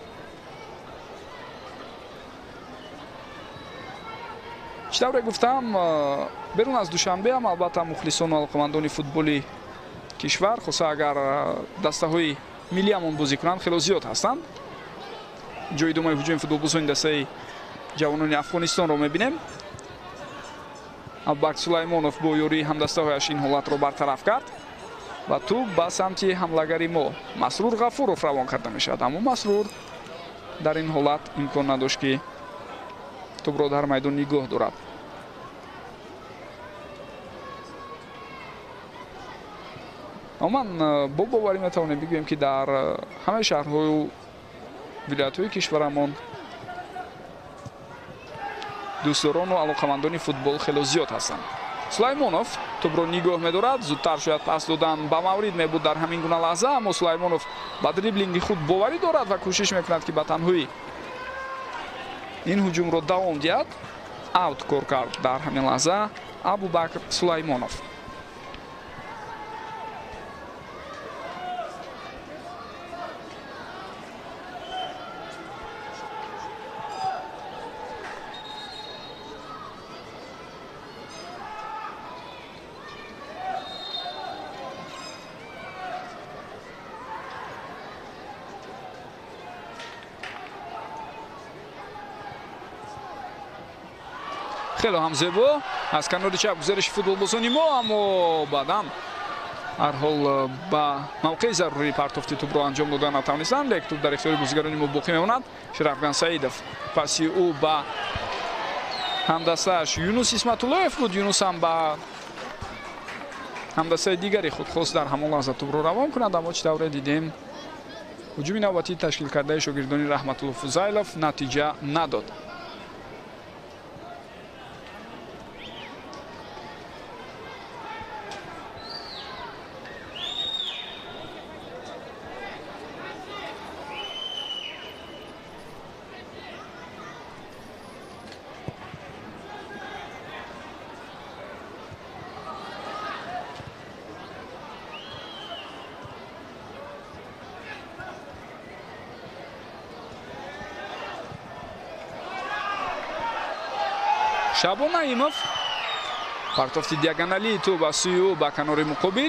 чӣ тавре гуфтам, берун аз душанбе ҳам албатта мухлисону алоқамандони футболи кишвар, хуsusan агар дастаҳои миллиамон бозӣ кунанд, хело зиёд ҳастанд. ҷои идомаи ҳуҷуми футболбозони дастаи ҷавонони Афғонистонро мебинем. Абубакр Сулаймонов бо ёрии ҳамдастаҳояш ин ҳолатро бартараф кард ва тӯб ба самти ҳамлагари мо Масрур Ғафуров равон карда мешавад. Аммо Масрур дар ин ҳолат имкон надошт ки тӯбро дар майдон нигоҳ дорад. аман бо боварӣ метавонем бигӯем, ки дар ҳамаи шаҳрҳою вилоятҳои кишварамон дӯстдорону алоқамандони футбол хело зиёд ҳастанд. Сулаймонов тӯбро нигоҳ медорад, зудтар шояд пас додан ба маврид мебуд дар ҳамин гуна лаҳза, аммо Сулаймонов ба дриблинги худ боварӣ дорад ва кӯшиш мекунад, ки ба танҳоӣ ин ҳуҷумро давом диҳад. аут кор кард дар ҳамин лаҳза Абубакр Сулаймонов. خیلی هم زیبا از کنار چپ گزارش فوتبالبازانی ما، اما بعداً هر حال با موقع ضروری پرتافتی توپ رو انجام دادن نتوانستند. یک توپ در اختیار بازیگران ما باقی میماند. شرافگان سعیدов پاسی او با همدستش یونس اسمت‌الله‌یف بود. یونس هم با همدسته دیگری خود خواست در همان لحظه توپ رو روان کند، اما چه طوری دیدیم هجوم نوبتی تشکیل کرده شاگردان رحمت‌الله فضایلov نتیجه نداد. Шабон Наимов партофти диагонали то ба сӯи ӯ ба канори муқобил.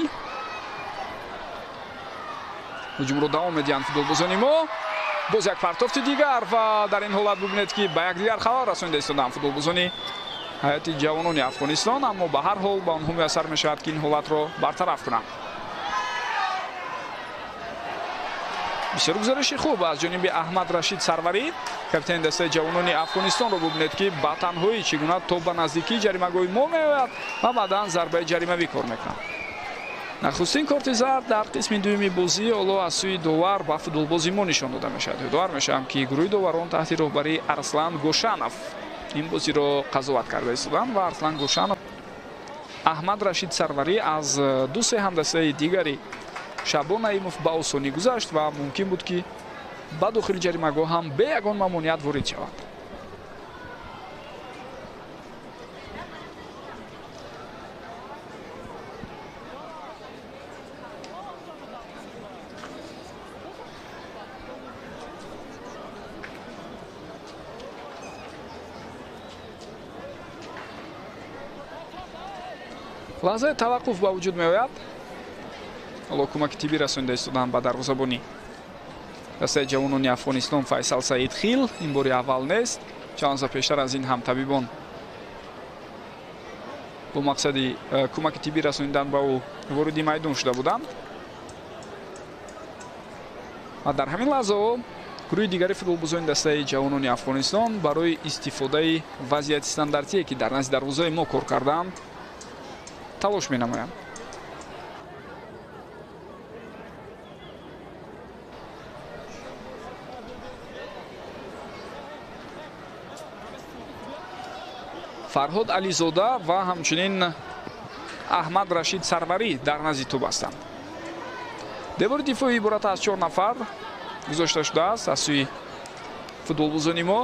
ҳуҷумро давом медиҳанд футболбозони мо. боз як партофти дигар ва дар ин ҳолат бубинед ки ба як дигар хабар расонида истоданд футболбозони ҳайати ҷавонони Афғонистон, аммо ба ҳар ҳол ба онҳо муяссар мешавад ки ин ҳолатро бартараф кунанд. бисёр гузариши хуб аз ҷониби Аҳмад Рашид Сарварӣ, капитани дастаи ҷавонони Афғонистонро бубинед ки ба танҳоӣ чӣ гуна то ба наздикии ҷаримагоҳи мо меояд ва баъдан зарбаи ҷаримавӣ кор мекунад. нахустин корти зард дар қисми дуюми бозӣ ҳоло аз сӯи довар ба футболбози мо нишон дода мешавад. ёдовар мешавам ки гурӯҳи доварон таҳти роҳбарии Арслан Гошанов ин бозиро қазоват карда истоданд ва Арслан Гошанов аҳмад рашид сарварӣ аз ду се ҳамдастаи дигари шабон наимов ба осонӣ гузашт ва мумкин буд ки ба дохили ҷаримагоҳ ҳам бе ягон маъмуният ворид шавад. лаҳзаи таваққуф ба вуҷуд меояд. ҳоло кӯмаки тиббӣ расонида истодаанд ба дарвозабони дастаи ҷавонони Афғонистон Файсал Саидхил. ин бори аввал нест. чанд лаҳза пештар аз ин ҳам табибон бо мақсади кӯмаки тиббӣ расонидан ба ӯ вориди майдон шуда буданд. ва дар ҳамин лаҳзаҳо гурӯҳи дигари футболбозони дастаи ҷавонони Афғонистон барои истифодаи вазъияти стандартие ки дар назди дарвозаи мо кор карданд талош менамоянд. Фарҳод Ализода ва ҳамчунин Аҳмад Рашид Сарварӣ дар назди тӯб ҳастанд. девори дифоӣ иборат аз чор нафар гузошта шудааст. аз сӯи футболбозони мо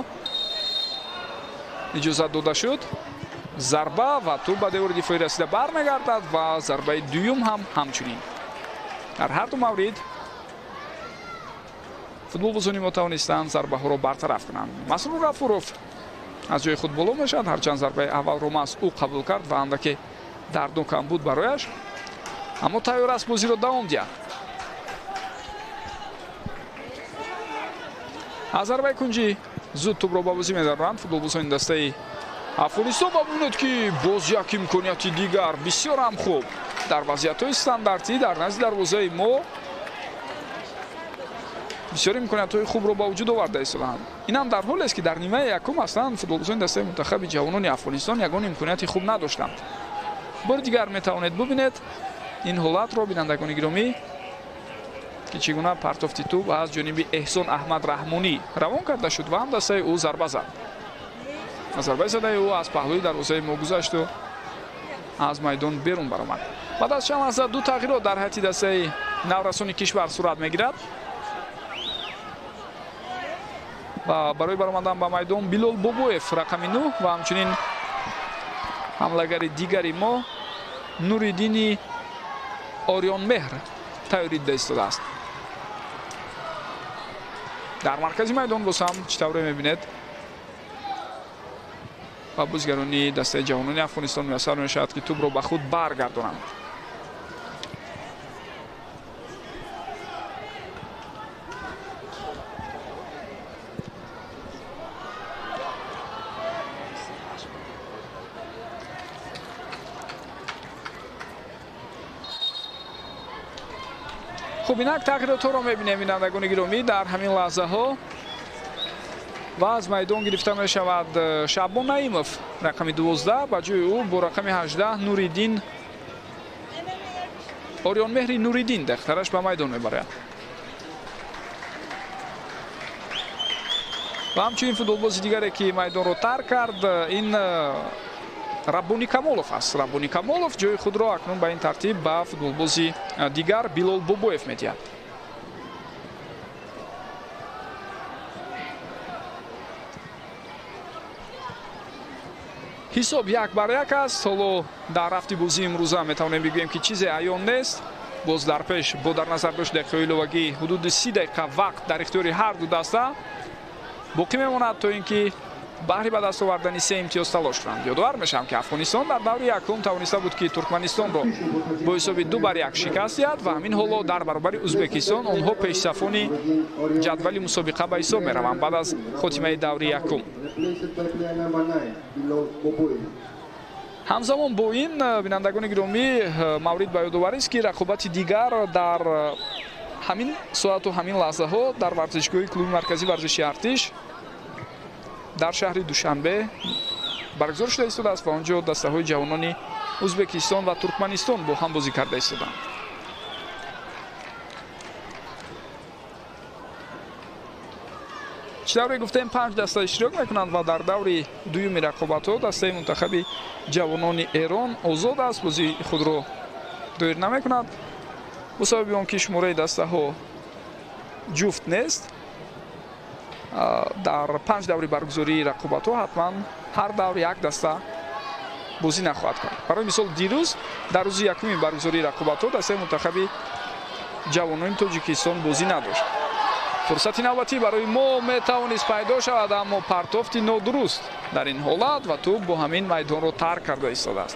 иҷозат дода шуд. зарба ва тӯб ба девори дифоӣ расида бармегардад ва зарбаи дуюм ҳам ҳамчунин. дар ҳарду маврид футболбозони мо тавонистанд зарбаҳоро бартараф кунанд. Масрур Гафуров аз ҷои худ боло мешавад, ҳарчанд зарбаи аввалро мас ӯ қабул кард ва андаке дарднокам буд барояш, аммо тайёр аст бозиро давом диҳад. аз зарбаи кунҷӣ зуд тӯбро ба бозӣ медароранд футболбозони дастаи Афғонистон. ва бубинед ки боз як имконияти дигар бисёр ҳам хуб дар вазъиятҳои стандартӣ дар назди дарвозаи мо бисёр имкониятҳои хубро ба вуҷуд оварда истодаанд. инам дар ҳолест ки дар нимаи якум ҳастанд футболбозони дастаи мунтахаби ҷавонони Афғонистон ягон имконияти хуб надоштанд. бори дигар метавонед бубинед ин ҳолатро, бинандагони гиромӣ, ки чӣ гуна партофти тӯб аз ҷониби Эҳсон Аҳмад Раҳмонӣ равон карда шуд ва ҳам дастаи ӯ зарба зад. зарбаи задаи ӯ аз паҳлӯи дарвозаи мо гузашту аз майдон берун баромад. баъд аз чанд лаҳза ду тағйирот дар ҳайати дастаи наврасони кишвар сурат мегирад. ва барои баромадан ба майдон Билол Бобоев рақами нӯ ва ҳамчунин ҳамлагари дигари мо Нуриддини Орёнмеҳр тайёрӣ дида истодааст. дар маркази майдон боз ҳам чӣ тавре мебинед ба бозигарони дастаи ҷавонони Афғонистон муяссар мешавад ки тӯбро ба худ баргардонанд. хуб, инак тағйиротҳоро мебинем бинандагони гиромӣ дар ҳамин лаҳзаҳо. ва аз майдон гирифта мешавад Шабон Наимов рақами дувоздаҳ, ба ҷои ӯ бо рақами ҳаждаҳ Нуриддин Орёнмеҳри Нуриддин дехтараш ба майдон мебарад. ва ҳамчунин футболбози дигаре ки майдонро тарк кард ин Раббони Камолов аст. Раббони Камолов ҷои худро акнун ба ин тартиб ба футболбози дигар Билол Бобоев медиҳад. ҳисоб як бар як аст. ҳоло дар рафти бозии имрӯза метавонем бигӯем ки чизе аён нест. боз дар пеш бо дар назар дошт дақиқаҳои иловагӣ ҳудуди си дақиқа вақт дар ихтиёри ҳарду даста боқӣ мемонад то ин ки баҳри ба даст овардани се имтиёз талош кунанд. ёдовар мешавам ки Афғонистон дар даври якум тавониста буд ки Туркманистонро бо ҳисоби ду бар як шикаст диҳад ва ҳамин ҳоло дар баробари Узбекистон онҳо пешсафони ҷадвали мусобиқа ба ҳисоб мераванд баъд аз хотимаи даври якум. ҳамзамон бо ин бинандагони гиромӣ маврид ба ёдоварист ки рақобати дигар дар ҳамин соату ҳамин лаҳзаҳо дар варзишгоҳи клуби марказии варзиши артиш дар шаҳри Душанбе баргузор шуда истодааст ва он ҷо дастаҳои ҷавонони Узбекистон ва Туркманистон бо ҳам бозӣ карда истоданд. чӣ гуфтем панҷ даста иштирок мекунанд ва дар даври дуюми рақобатҳо дастаи мунтахаби ҷавонони Эрон озод аст, бозии худро доир намекунад. бо сабаби он ки шумораи дастаҳо ҷуфт нест, дар панҷ даври баргузории рақобатҳо ҳатман ҳар давр як даста бозӣ нахоҳад кард. барои мисол дирӯз дар рӯзи якуми баргузории рақобатҳо дастаи мунтахаби ҷавонони Тоҷикистон бозӣ надошт. фурсати навбатӣ барои мо метавонист пайдо шавад, аммо партофти нодуруст дар ин ҳолат ва тӯб бо ҳамин майдонро тарк карда истодааст.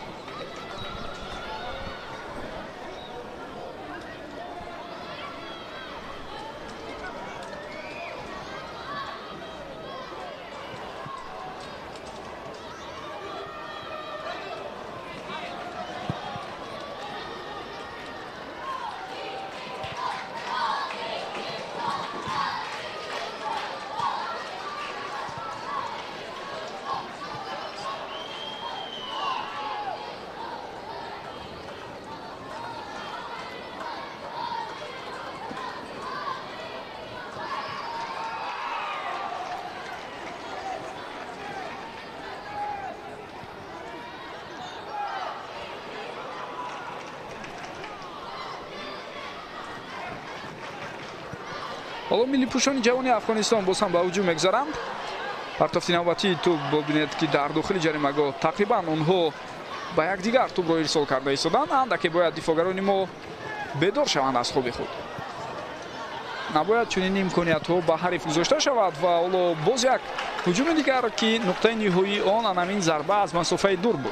ҳоло миллипӯшони ҷавони Афғонистон боз ҳам ба ҳуҷум мегузаранд. партофти навбатии тӯб бобинед ки дар дохили ҷаримагоҳ тақрибан онҳо ба якдигар тӯбро ирсол карда истоданд. андаке бояд дифогарони мо бедор шаванд аз хоби худ. набояд чунин имкониятҳо ба ҳариф гузошта шавад ва ҳоло боз як ҳуҷуми дигар ки нуқтаи ниҳоии он анамин зарба аз масофаи дур буд.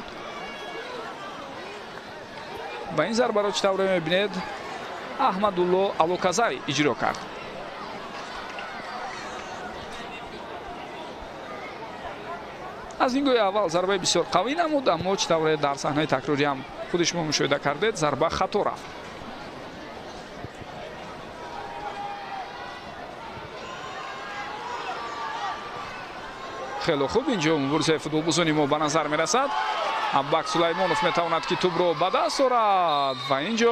ба ин зарбаро чӣ тавре мебинед Аҳмадулло Алоказари иҷро кард. аз ин гӯи аввал зарбаи бисёр қавӣ намуд, аммо чӣ тавре дар саҳнаи такрорӣ ҳам худи шумо мушоҳида кардед, зарба хато рафт. хело хуб, инҷо муборизаи футболбозони мо ба назар мерасад. Абубакр Сулаймонов метавонад ки тӯбро ба даст орад ва инҷо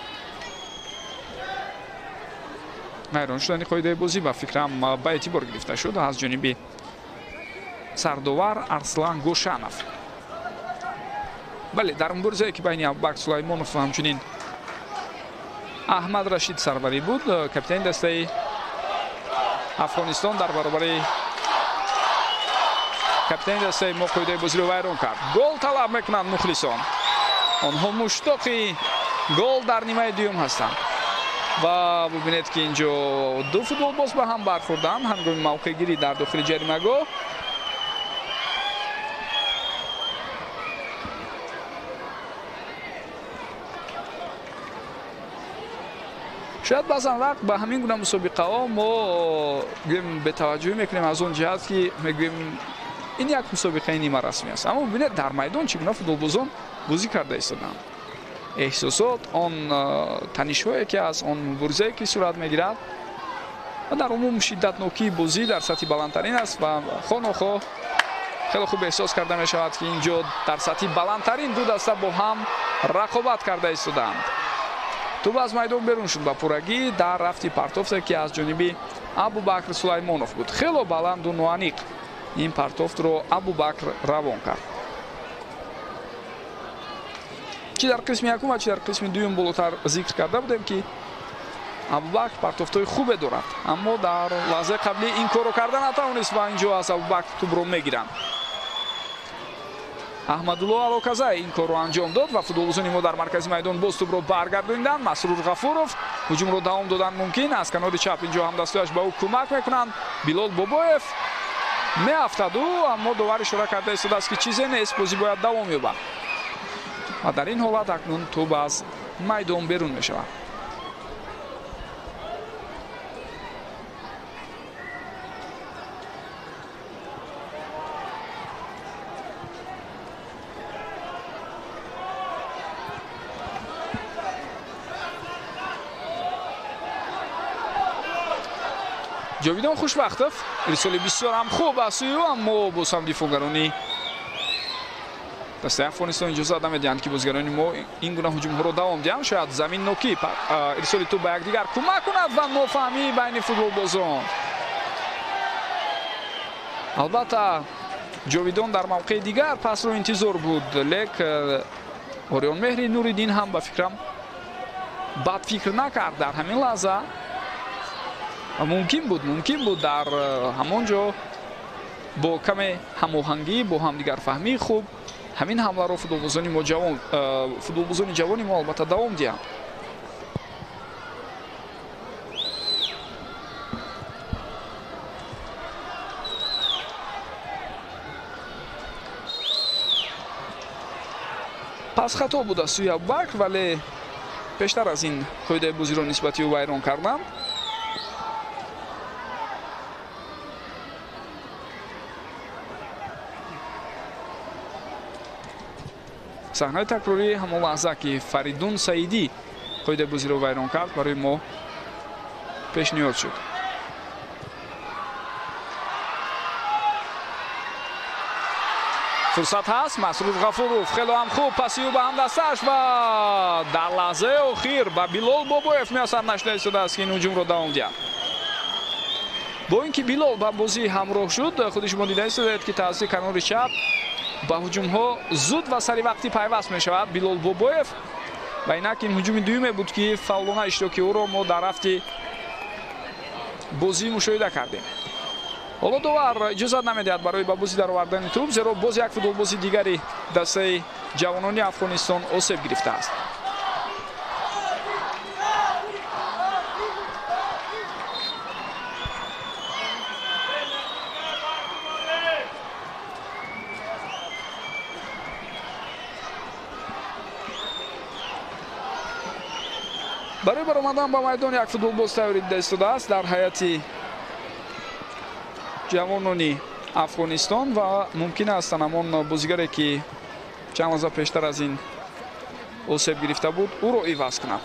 вайрон шудани қоидаи бозӣ ба фикрам ба эътибор гирифта шуд аз ҷониби сардовар Арслан Гошанов. бале, дар муборизае ки байни Абубакр Сулаймонов ва ҳамчунин Аҳмад Рашид Сарварӣ буд, капитани дастаи Афғонистон дар баробари капитани дастаи мо қоидаи бозиро вайрон кард. Гол талаб мекунанд мухлисон. онҳо муштоқи гол дар нимаи дуюм ҳастанд. ва бубинед ки инҷо ду футболбоз ба ҳам бархӯрданд ҳангоми мавқеъгирӣ дар дохили ҷаримагоҳ. шояд баъзан вақт ба ҳамин гуна мусобиқаҳо мо бетаваҷҷӯҳӣ мекунем аз он ҷиҳат ки мегӯем ин як мусобиқаи нима расмӣ аст. аммо бибинед дар майдон чӣ гуна футболбозон бозӣ карда истоданд. эҳсосот, он танишҳое ки аз он муборизае ки сурат мегирад ва дар умум шиддатнокии бозӣ дар сатҳи баландтарин аст ва хонохо хеле хуб эҳсос карда мешавад ки инҷо дар сатҳи баландтарин ду даста бо ҳам рақобат карда истоданд. тӯб аз майдон берун шуд ба пуррагӣ дар рафти партофте ки аз ҷониби Абубакр Сулаймонов буд. хело баланду ноаниқ ин партофтро Абубакр равон кард. чӣ дар қисми якум ва чӣ дар қисми дуюм болотар зикр карда будем ки Абубакр партофтои хубе дорад, аммо дар лаҳзаи қаблӣ ин корро карда натавонист ва инҷо аз Абубакр тӯбро мегиранд. Аҳмадулло Алоказай ин корро анҷом дод ва футболбозони мо дар маркази майдон боз тӯбро баргардонданд. Масрур Ғафуров ҳуҷумро давом додан мумкин. аз канори чап инҷо ҳамдастояш ба ӯ кӯмак мекунанд. Билол Бобоев меафтаду, аммо довар ишора карда истодааст ки чизе нест, бозӣ бояд давом ёбад. ва дар ин ҳолат акнун тӯб аз майдон берун мешавад. ҷовидон Хушбахтов ирсоли бисёр ҳам хуб аз сӯи ӯ, аммо боз ҳам дифогарони дастаи Афғонистон иҷоза намедиҳанд ки бозигарони мо ин гуна ҳуҷумҳоро давом диҳанд. шояд заминнокӣ ирсоли тӯб ба якдигар кӯмак кунад ва нофаҳмӣ байни футболбозон. албатта ҷовидон дар мавқеи дигар пасро интизор буд, лек Орёнмеҳри Нуриддин ҳам ба фикрам бад фикр накард дар ҳамин лаҳза. мумкин буд мумкин буд дар ҳамон ҷо бо каме ҳамоҳангӣ, бо ҳамдигарфаҳмии хуб ҳамин ҳамларо футболбозони мо ҷавон футболбозони ҷавони мо албатта давом диҳанд. пас хато буд аз сӯи Абубакр, вале пештар аз ин қоидаи бозиро нисбати ӯ вайрон карданд. саҳнаи такрорӣ ҳамон лаҳза ки Фаридун Саидӣ қоидаи бозиро вайрон кард барои мо пешниҳод шуд. фурсат ҳаст. Масрур Ғафуров хело ҳам хуб паси ӯ ба ҳамдасташ ва дар лаҳзаи охир ба Билол Бобоев меосад нашида истодааст ки ин ҳуҷумро давом диҳад. бо ин ки Билол ба бозӣ ҳамроҳ шуд, худи шумо дида истодаед ки тавассути канори чап ба ҳуҷумҳо зуд ва саривақтӣ пайваст мешавад Билол Бобоев ва инак ин ҳуҷуми дуюме буд ки фаулона иштироки ӯро мо дар рафти бозӣ мушоҳида кардем. ҳоло довар иҷозат намедиҳад барои ба бозӣ даровардани туп, зеро боз як футболбози дигари дастаи ҷавонони Афғонистон осеб гирифтааст. барои баромадан ба майдон як футболбоз тайёрӣ дида истодааст дар ҳайати ҷавонони Афғонистон ва мумкин аст ҳамон бозигаре ки чанд лаҳза пештар аз ин осеб гирифта буд ӯро иваз кунад.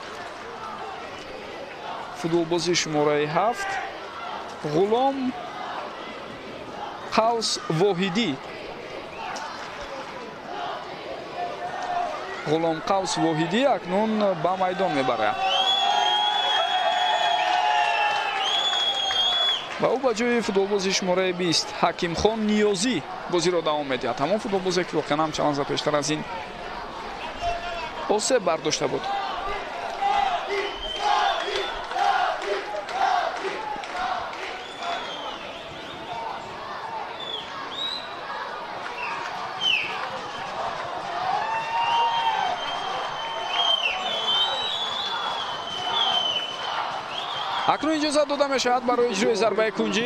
футболбози шумораи ҳафт Ғулом Қавс Воҳидӣ Ғулом Қавс Воҳидӣ акнун ба майдон мебарад ва ӯ ба ҷои футболбози шумораи бист Ҳакимхон Ниёзӣ бозиро давом медиҳад. ҳамон футболбозе ки воқеан ҳам чанд лаҳза пештар аз ин осеб бардошта буд. акнун иҷозат дода мешавад барои иҷрои зарбаи кунҷӣ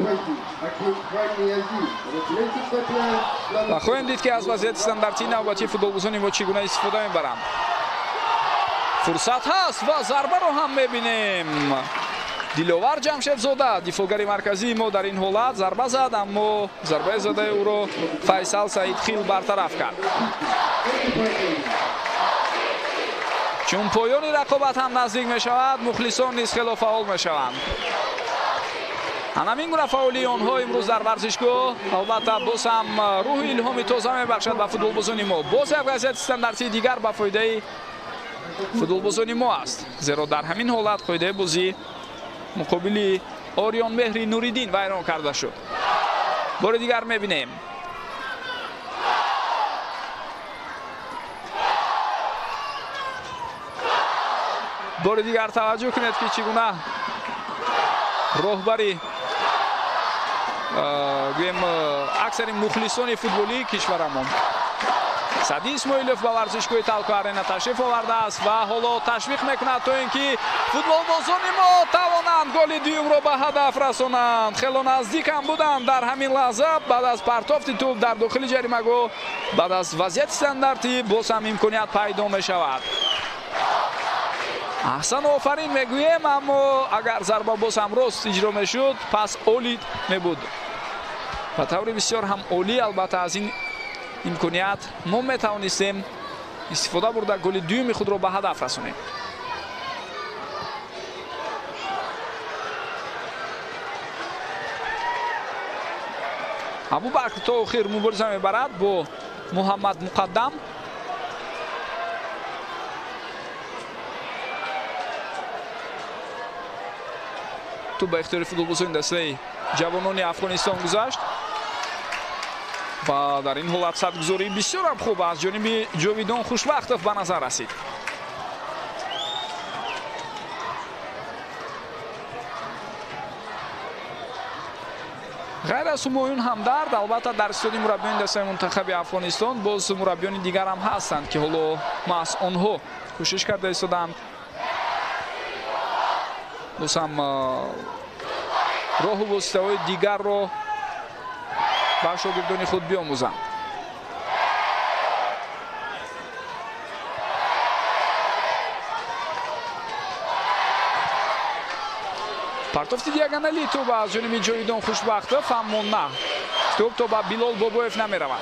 ва хоҳем дид ки аз вазъияти стандартии навбатии футболбозони мо чӣ гуна истифода мебаранд. фурсат ҳаст ва зарбаро ҳам мебинем. Диловар Ҷамшедзода дифоъгари марказии мо дар ин ҳолат зарба зад, аммо зарбаи задаи ӯро Файсал Саидхил бартараф кард. чун поёни рақобат ҳам наздик мешавад, мухлисон низ хело фаъол мешаванд. ҳамин гуна фаъолии онҳо имрӯз дар варзишгоҳ албатта боз ҳам рӯҳи илҳоми тоза мебахшад ба футболбозони мо. боз як вазъияти стандартии дигар ба фоидаи футболбозони мо аст, зеро дар ҳамин ҳолат қоидаи бозӣ муқобили Орёнмеҳри Нуриддин вайрон карда шуд. бори дигар мебинем. бори дигар таваҷҷӯҳ кунед ки чӣ гуна роҳбари гӯем аксари мухлисони футболии кишварамон Сади Исмоилов ба варзишгоҳи Талко Арена ташриф овардааст ва ҳоло ташвиқ мекунад то ин ки футболбозони мо тавонанд голи дуюмро ба ҳадаф расонанд. хело наздик ҳам буданд дар ҳамин лаҳза. баъд аз партофти туп дар дохили ҷаримагоҳ, баъд аз вазъияти стандартӣ боз ҳам имконият пайдо мешавад. аҳсан офарин мегӯем, аммо агар зарба боз ҳам рост иҷро мешуд, пас олӣ мебуд. ба таври бисёр ҳам олӣ албатта аз ин имконият мо метавонистем истифода бурда голи дуюми худро ба ҳадаф расонем. Абубакр то охир мубориза мебарад бо Муҳаммад Муқаддам. تو به اختیار فوتبالبازان دسته جوانان افغانستان گذاشت و در این حالت صدگذاری بسیار هم خوب از جانب جاویدان خوشبختov به نظر رسید. غیر از همایون همدرد البته در استادی مربیان دسته منتخب افغانستان باز مربیان دیگر هم هستند که حالا ما از آنها کوشش کرده ایستادند باز هم راه و واسطه‌های دیگر را با شاگردان خود بیاموزند. партофти диагонали тӯб аз ҷониби ҷовидон хушбахтов аммо на тӯб то ба Билол Бобоев намеравад.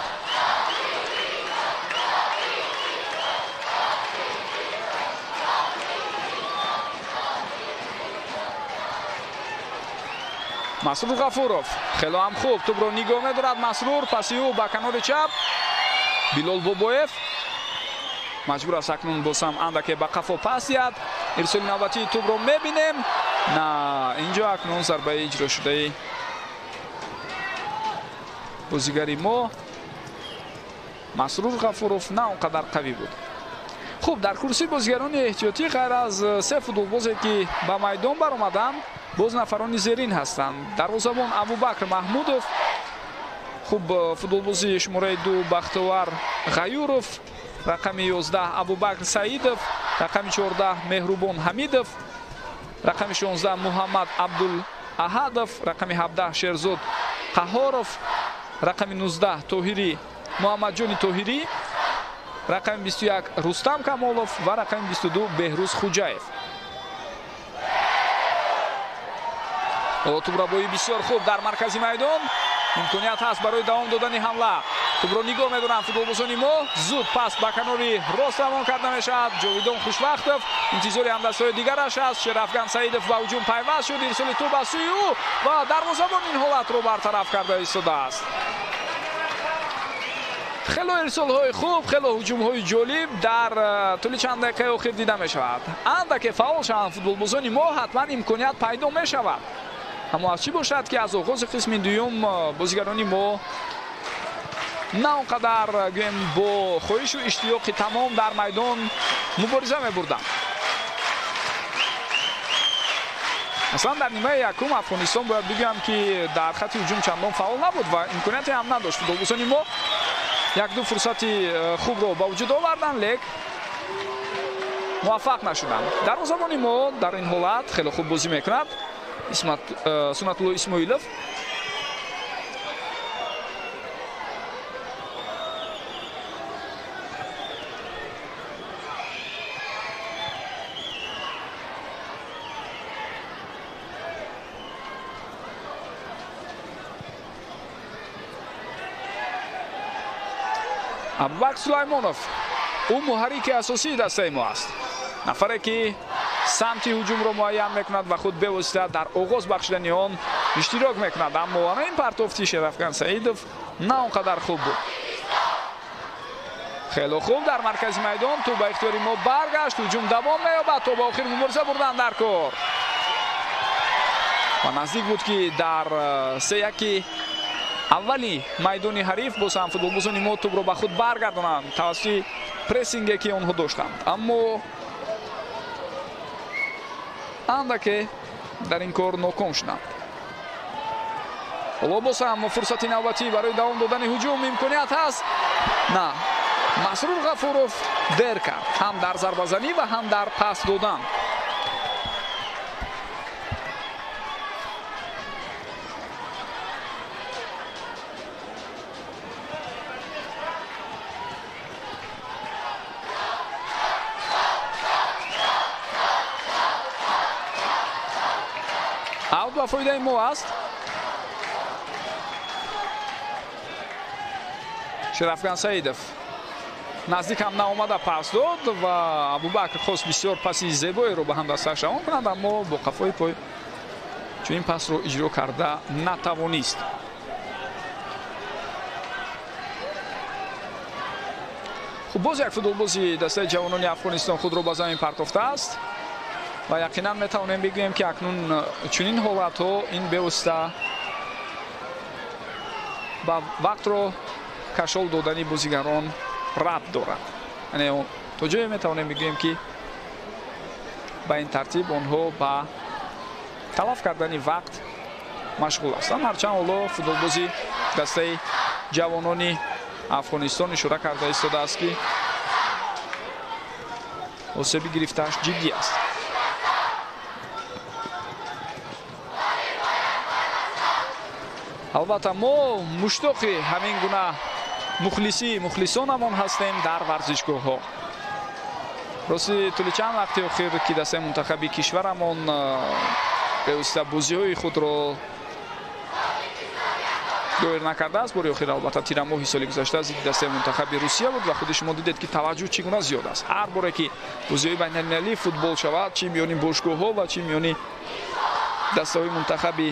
масрур ғафуров хело ҳам хуб тӯбро нигоҳ медорад. масрур паси ӯ ба канори чап Билол Бобоев маҷбур аст акнун бозам андаке ба қафо пас диҳад. ирсоли навбатии тӯбро мебинем. на инҷо акнун зарбаи иҷрошудаи бозигари мо масрур ғафуров на он қадар қавӣ буд. хуб дар курсии бозигарони эҳтиётӣ ғайр аз се футболбозе ки ба майдон баромаданд боз нафарони зерин ҳастанд. дарвозабон Абубакр Маҳмудов, хуб футболбози шумораи ду Бахтовар Ғаюров, рақами ёздаҳ Абубакр Саидов, рақами чордаҳ Меҳрубон Ҳамидов, рақами шонздаҳ Муҳаммад Абдулаҳадов, рақами ҳабдаҳ Шерзод Қаҳоров, рақами нуздаҳ Тоҳирӣ Муҳаммадҷони Тоҳирӣ, рақами бисту як Рустам Камолов ва рақами бисту ду Беҳрӯз Хуҷаев. тӯбрабоӣ бисёр хуб дар маркази майдон. имконият ҳаст барои давом додани ҳамла. тӯбро нигоҳ медоранд футболбозони мо. зуд пас ба канори рост равон карда мешавад. ҷовидон хушбахтов интизори ҳамдастҳои дигараш аст. Шерафган Саидов ба ҳуҷум пайваст шуд. ирсоли тӯб аз сӯи ӯ ва дарвозабон ин ҳолатро бартараф карда истодааст. хело ирсолҳои хуб, хело ҳуҷумҳои ҷолиб дар тӯли чанд дақиқаи охир дида мешавад. андаке фаъол шаванд футболбозони мо ҳатман имконият пайдо мешавад. аммо аз чӣ бошад ки аз оғози қисми дуюм бозигарони мо на он қадар гӯем бо хоҳишу иштиёқи тамом дар майдон мубориза мебурданд. аслан дар нимаи якум афғонистон бояд бигӯям ки дар хати ҳуҷум чандон фаъол набуд ва имконияте ҳам надошт. футболбозони мо як-ду фурсати хубро ба вуҷуд оварданд, лек муваффақ нашуданд. дарвозабони мо дар ин ҳолат хеле хуб бозӣ мекунад. Сунатулло Исмоилов Абубакр Сулаймонов ӯ муҳаррики асосии дастаи мо аст. нафаре ки самти ҳуҷумро муайян мекунад ва худ бевосита дар оғоз бахшидани он иштирок мекунад. аммо ана ин партофти Шерафган Саидов на он қадар хуб буд. хело хуб дар маркази майдон тӯб ба ихтиёри мо баргашт. ҳуҷум давом меёбад. то ба охир мубориза бурданд дар кор ва наздик буд ки дар се яки аввали майдони ҳариф боз ҳам футболбозони мо тӯбро ба худ баргардонанд тавассути прессинге ки онҳо доштанд. аммо андаке дар ин кор ноком шуданд. ҳоло боз ҳам фурсати навбатӣ барои давом додани ҳуҷум имконият ҳаст. на масрур ғафуров дер кард ҳам дар зарбазанӣ ва ҳам дар пас додан. аут ба фоидаи мо аст. Шерафган Саидов наздик ҳам наомада пас дод ва Абубакр хост бисёр паси зебоеро ба ҳамдастааш равон кунад, аммо бо қафои пой чунин пасро иҷро карда натавонист. хуб боз як футболбози дастаи ҷавонони Афғонистон худро ба замин партофтааст. ва яқинан метавонем бигӯем ки акнун чунин ҳолатҳо ин бевосита ба вақтро кашол додани бозигарон рабт дорад. яъне то ҷое метавонем бигӯем ки ба ин тартиб онҳо ба талаф кардани вақт машғул ҳастанд. ҳарчанд ҳоло футболбози дастаи ҷавонони Афғонистон ишора карда истодааст ки осеби гирифтааш ҷиддӣ аст. албатта мо муштоқи ҳамин гуна мухлисӣ мухлисонамон ҳастем дар варзишгоҳҳо. рости тӯли чанд вақти охир ки дастаи мунтахаби кишварамон бевосита бозиҳои худро доир накардааст. бори охир албатта тирамоҳи соли гузашта зидди дастаи мунтахаби Русия буд ва худи шумо дидед ки таваҷҷӯҳ чӣ гуна зиёд аст. ҳар боре ки бозиҳои байналмилалӣ футбол шавад, чӣ миёни бошгоҳҳо ва чӣ миёни дастаҳои мунтахаби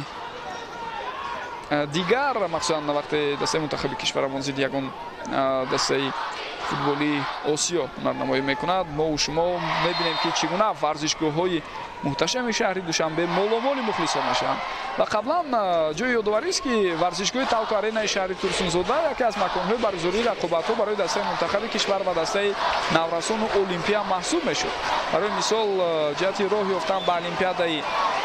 дигар, махсусан вақте дастаи мунтахаби кишварамон зидди ягон дастаи футболи Осиё ҳунарнамоӣ мекунад, мо шумо мебинем ки чӣ гуна варзишгоҳҳои муҳташами шаҳри Душанбе моломоли мухлисон мешаванд. ва қаблан ҷои ёдоварист ки варзишгоҳи Талко Аренаи шаҳри Турсунзода яке аз маконҳои баргузории рақобатҳо барои дастаи мунтахаби кишвар ва дастаи Наврасону Олимпия маҳсуб мешуд. барои мисол ҷиҳати роҳ ёфтан ба Олимпиадаи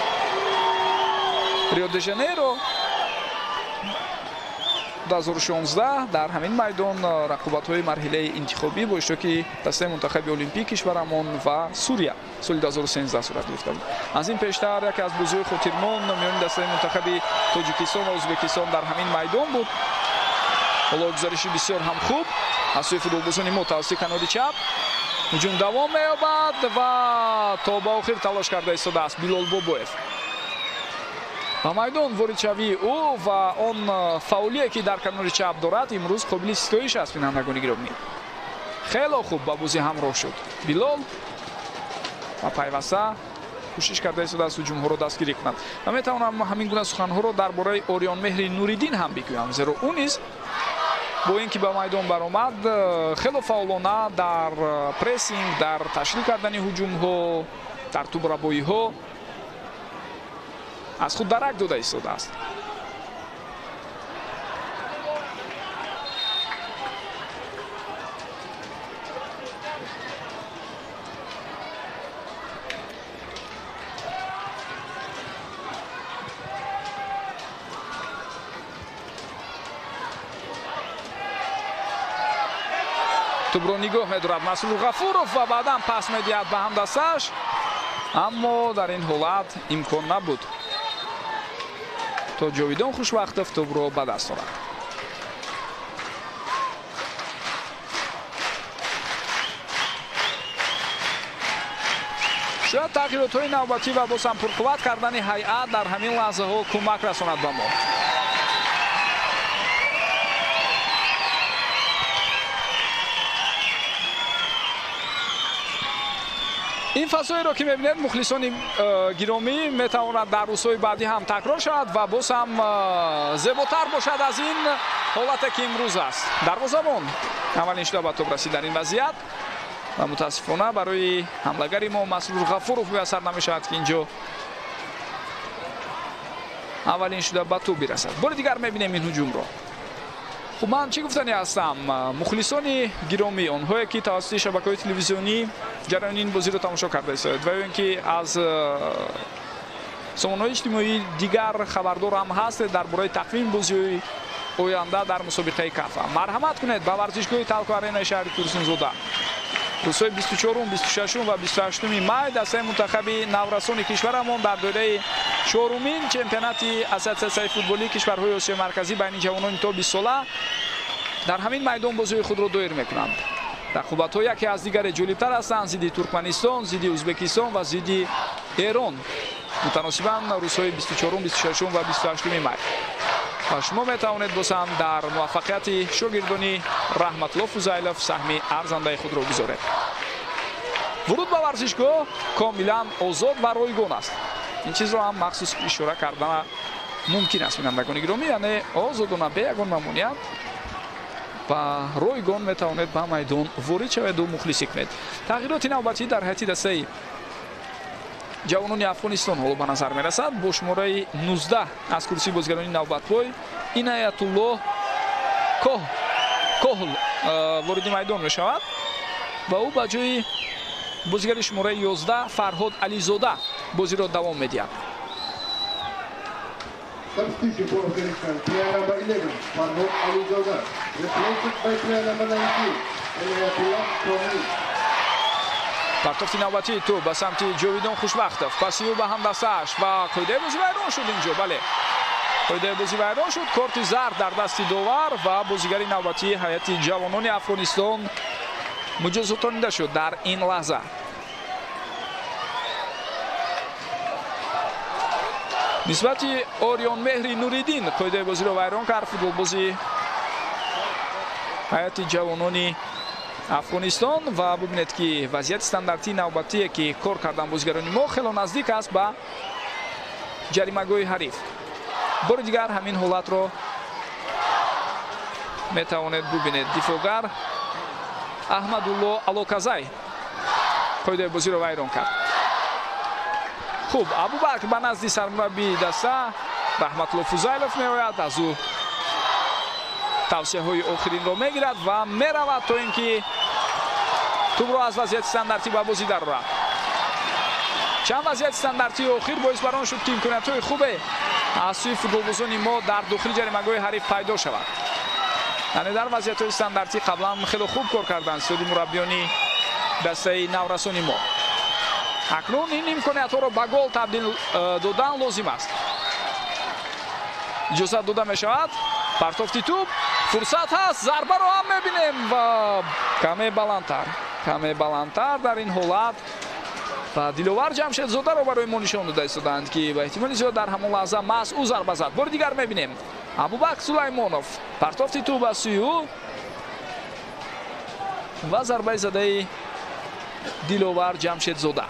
Рио де Жанейро ду ҳазору шонздаҳ дар ҳамин майдон рақобатҳои марҳилаи интихобӣ бо иштироки дастаи мунтахаби олимпии кишварамон ва Сурия соли ду ҳазору сенздаҳ сурат гирифта буд. аз ин пештар яке аз бозиҳои хотирмон миёни дастаи мунтахаби Тоҷикистон ва Ӯзбекистон дар ҳамин майдон буд. ҳоло гузариши бисёр ҳам хуб аз сӯи футболбозони мо тавассути канори чап ҳуҷум давом меёбад ва то ба охир талош карда истодааст Билол Бобоев. ба майдон воридшавии ӯ ва он фаулие ки дар канори чап дорад имрӯз қобили ситоиш аст. бинандагони гиромӣ, хело хуб ба бозӣ ҳамроҳ шуд Билол ва пайваста кӯшиш карда истодааст ҳуҷумҳоро дастгирӣ кунад. ва метавонам ҳамин гуна суханҳоро дар бораи Ориёнмеҳри Нуриддин ҳам бигӯям, зеро ӯ низ бо ин ки ба майдон баромад хело фаъолона дар прессинг, дар ташкил кардани ҳуҷумҳо, дар тӯбрабоиҳо аз худ дарак дода истодааст. тӯбро нигоҳ медорад Масрур Ғафуров ва баъдан пас медиҳад ба ҳамдасташ, аммо дар ин ҳолат имкон набуд то Ҷовидон Хушвақтов тӯбро ба даст орад. шояд тағйиротҳои навбатӣ ва боз ҳам пурқувват кардани ҳайъат дар ҳамин лаҳзаҳо кӯмак расонад ба мо. ин фазоеро ки мебинед мухлисони гиромӣ метавонад дар рӯзҳои баъдӣ ҳам такрор шавад ва боз ҳам зеботар бошад аз ин ҳолате ки имрӯз аст. дарвозабон аввалин шуда ба тӯб расид дар ин вазъият ва мутаассифона барои ҳамлагари мо Масрур Ғафуров муяссар намешавад ки инҷо аввалин шуда ба тӯб бирасад. бори дигар мебинем ин ҳуҷумро. хуб, ман чӣ гуфтанӣ ҳастам? мухлисони гиромӣ, онҳое ки тавассути шабакаҳои телевизионӣ ҷараёни ин бозиро тамошо карда истояд ва ё ин ки аз сомонаҳои иҷтимоии дигар хабардор ҳам ҳастед дар бораи тақвими бозиҳои оянда дар мусобиқаи кафа, марҳамат кунед ба варзишгоҳи Талко Аренаи шаҳри Турсунзода рӯзҳои бисту чорум, бисту шашум ва бисту ҳаштуми май дастаи мунтахаби Наврасони кишварамон дар доираи чорумин чемпионати Ассотсиатсияи футболии кишварҳои Осиёи марказӣ байни ҷавонони то бист сола дар ҳамин майдон бозиҳои худро доир мекунанд. рақобатҳо яке аз дигаре ҷолибтар ҳастанд, зидди Туркманистон, зидди Ӯзбекистон ва зидди Эрон, мутаносибан рӯзҳои бисту чорум, бисту шашум ва бисту ҳаштуми май. ва шумо метавонед бозам дар муваффақияти шогирдони Раҳматулло Фузайлов саҳми арзандаи худро гузоред. вуруд ба варзишгоҳ комилан озод ва ройгон аст. ин чизро ҳам махсус ишора кардан мумкин аст. бинандагони гиромӣ, яъне озодона бе ягон мамнуият ва ройгон метавонед ба майдон ворид шаведу мухлисӣ кунед. тағйироти навбатӣ дар ҳайати дастаи ҷавонони Афғонистон ҳоло ба назар мерасад бо шумораи нуздаҳ аз курсии бозигарони навбатбой Инаятуллоҳ Коҳл вориди майдон мешавад ва ӯ ба ҷои бозигари шумораи ёздаҳ Фарҳод Ализода бозиро давом медиҳад. Substitution for Afghanistan, player number eleven, Farhod Alizoda, replaced by player number nineteen, Inayatulloh Kohl. партофти навбатии ту ба самти Ҷовидон Хушбахтов, паси ӯ ба ҳамдастааш ва қоидаи бозӣ вайрон шуд инҷо. Бале, қоидаи бозӣ вайрон шуд, корти зард дар дасти довар ва бозигари навбатии ҳайати ҷавонони Афғонистон муҷозотонида шуд дар ин лаҳза. нисбати Орёнмеҳри Нуриддин қоидаи бозиро вайрон кард футболбози ҳайати ҷавонони Афғонистон ва бубинед ки вазъияти стандартии навбатие ки кор кардан бозигарони мо хело наздик аст ба ҷаримагоҳи ҳариф. бори дигар ҳамин ҳолатро метавонед бубинед. дифоъгар Аҳмадулло Алоказай қоидаи бозиро вайрон кард. хуб, Абубакр ба назди сармураббии даста Раҳматулло Фузайлов меояд, аз ӯ тавсияҳои охиринро мегирад ва меравад то ин ки тӯбро аз вазъияти стандартӣ ба бозӣ дарорад. чанд вазъияти стандартии охир боис бар он шуд ки имкониятҳои хубе аз сӯи футболбозони мо дар дохили ҷаримагоҳи ҳариф пайдо шавад. яъне дар вазъиятҳои стандартӣ қаблан хело хуб кор карданд сиёди мураббиёни дастаи наврасони мо. акнун ин имкониятҳоро ба гол табдил додан лозим аст. иҷозат дода мешавад. партофти тӯб, фурсат ҳаст, зарбаро ҳам мебинем ва каме баландтар каме баландтар дар ин ҳолат ва Диловар Ҷамшедзодаро барои мо нишон дода истоданд ки ба эҳтимоли зиёд дар ҳамон лаҳза маҳз ӯ зарба зад. бори дигар мебинем Абубакр Сулаймонов, партофти тӯб аз сӯи ӯ ва зарбаи задаи Диловар Ҷамшедзода.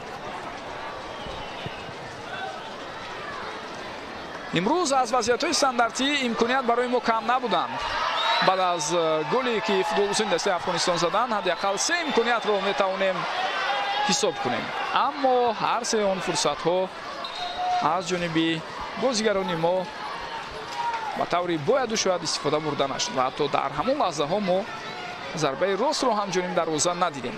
имрӯз аз вазъиятҳои стандартӣ имконият барои мо кам набуданд. баъд аз голе ки футболбозони дастаи Афғонистон заданд ҳадақал се имкониятро метавонем ҳисоб кунем. аммо ҳар се он фурсатҳо аз ҷониби бозигарони мо ба таври бояду шояд истифода бурда нашуд ва ҳатто дар ҳамон лаҳзаҳо мо зарбаи ростро ҳам ҷониби дарвоза надидем.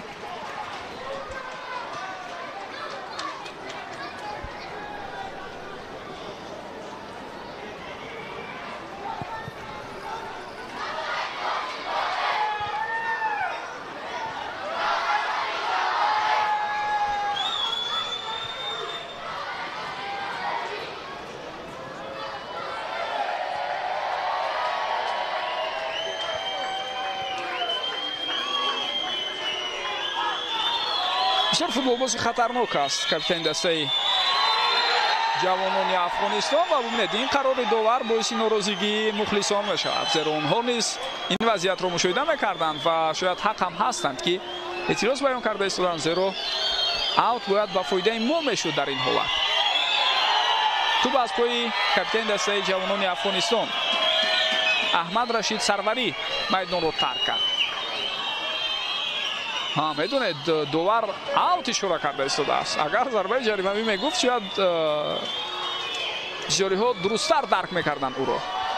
бисёр футболбози хатарнок аст капитани дастаи ҷавонони Афғонистон ва бубинед ин қарори довар боиси норозигии мухлисон мешавад, зеро онҳо низ ин вазъиятро мушоҳида мекарданд ва шояд ҳақ ҳам ҳастанд ки эътироз баён карда истоданд, зеро аут бояд ба фоидаи мо мешуд дар ин ҳолат. тӯб аз пои капитани дастаи ҷавонони Афғонистон Аҳмад Рашид Сарварӣ майдонро тарк кард. ҳа медонед довар аут ишора карда истодааст. агар зарбаи ҷаримавӣ мегуфт шояд бисёриҳо дурусттар дарк мекарданд ӯро.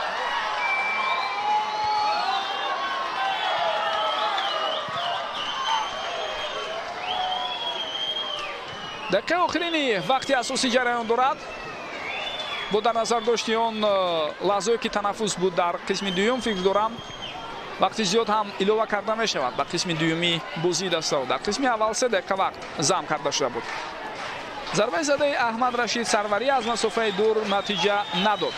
дақиқаи охирини вақти асосӣ ҷараён дорад. бо дар назардошти он лаҳзае ки танаффус буд дар қисми дуюм фикр дорам вақти зиёд ҳам илова карда мешавад ба қисми дуюми бозии даставо. дар қисми аввал се дақиқа вақт зам карда шуда буд. зарбаи задаи Аҳмад Рашид Сарварӣ аз масофаи дур натиҷа надод.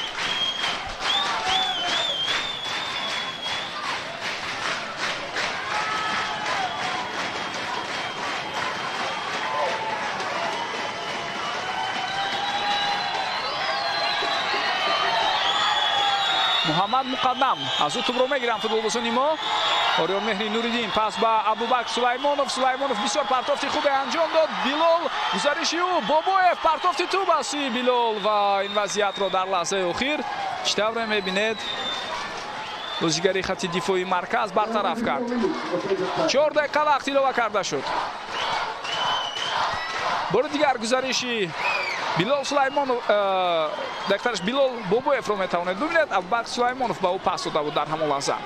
муҳаммад муқаддам аз ӯ тӯбро мегиранд футболбозони мо. Орёнмеҳри Нуриддин пас ба Абубакр Сулаймонов. Сулаймонов бисёр партофти хубе анҷом дод. Билол гузариши ӯ. Бобоев партофти тӯб аз сӯи Билол ва ин вазъиятро дар лаҳзаи охир чӣ тавре мебинед бозигари хатти дифои марказ бартараф кард. чор дақиқа вақт илова карда шуд. бори дигар гузариши Билол Сулаймонов дактарш Билол Бобоевро метавонед бибинед. Абубакр Сулаймонов ба ӯ пас дода буд дар ҳамон лаҳза.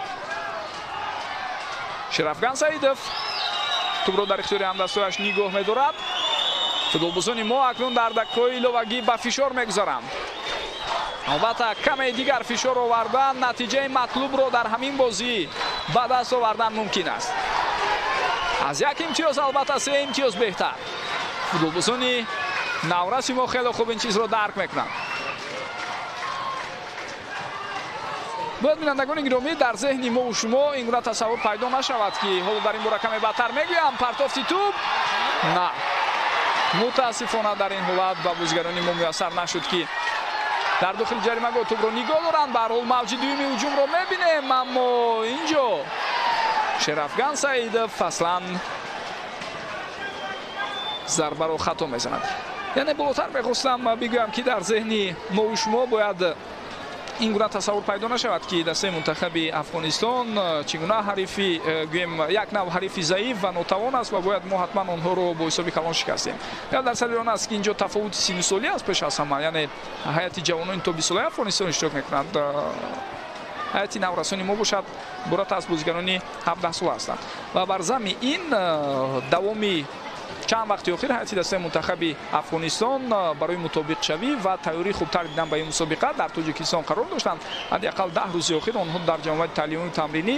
Шерафган Саидов тӯбро дар ихтиёри ҳамдастояш нигоҳ медорад. Футболбозони мо акнун дар дақиқаҳои иловагӣ ба фишор мегузаранд. албатта каме дигар фишор овардан натиҷаи матлубро дар ҳамин бозӣ ба даст овардан мумкин аст. аз як имтиёз албатта се имтиёз беҳтар. футболбозони навраси мо хеле хуб ин чизро дарк мекунанд. бояд бинандагони гиромӣ дар зеҳни мову шумо ин гуна тасаввур пайдо нашавад ки ҳоло дар ин бора каме бадтар мегӯям партофти тӯб на мутаассифона дар ин ҳолат ба бозигарони мо муяссар нашуд ки дар дохили ҷаримагоҳ тӯбро нигоҳ доранд. Ба ҳар ҳол мавҷи дуюми ҳуҷумро мебинем, аммо инҷо Шерафган Саидов аслан зарбаро хато мезанад. яъне болотар мехостам бигӯям ки дар зеҳни мову шумо бояд ин гуна тасаввур пайдо нашавад ки дастаи мунтахаби Афғонистон чӣ гуна ҳарифи гӯем як нав ҳарифи заиф ва нотавон аст ва бояд мо ҳатман онҳоро бо ҳисоби калон шикастем. як дар садри он аст ки инҷо тафовути синну солӣ аст пеш аз ҳама, яъне ҳайати ҷавонони тобисолаи Афғонистон иштирок мекунанд. ҳайати наврасони мо бошад борат аз бозигарони ҳабдаҳ сола ҳастанд ва бар замми ин давоми чанд вақти охир ҳайати дастаи мунтахаби Афғонистон барои мутобиқшавӣ ва тайёрии хубтар дидан ба ин мусобиқа дар Тоҷикистон қарор доштанд. ҳадақал даҳ рӯзи охир онҳо дар ҷамъияти таълимии тамринӣ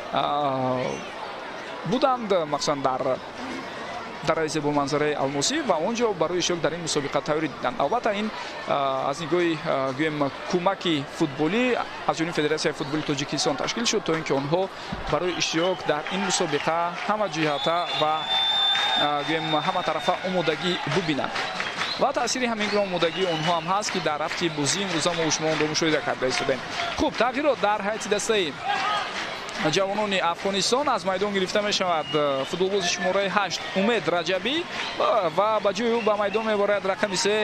буданд, махсусан дар дараи зебоманзараи Алмосӣ ва он ҷо барои иштирок дар ин мусобиқа тайёрӣ диданд. албатта ин аз нигоҳи гӯем кӯмаки футболӣ аз ҷониби Федератсияи футболи Тоҷикистон ташкил шуд то ин ки онҳо барои иштирок дар ин мусобиқа ҳама ҷиҳата ва гӯем ҳама тарафа омодагӣ бубинанд. ва таъсири ҳамин гуна омодагии онҳо ҳам ҳаст ки дар рафти бозии имрӯза мо шумо онро мушоҳида карда истодем. хуб, тағйирот дар ҳайати дастаи ҷавонони Афғонистон аз майдон гирифта мешавад футболбози шумораи ҳашт Умед Раҷабӣ ва ба ҷои ӯ ба майдон меборад рақами се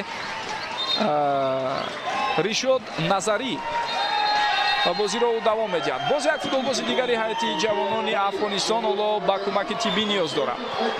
Ришод Назарӣ ва бозиро ӯ давом медиҳад. боз як футболбози дигари ҳайати ҷавонони Афғонистон ҳоло ба кӯмаки тиббӣ ниёз дорад.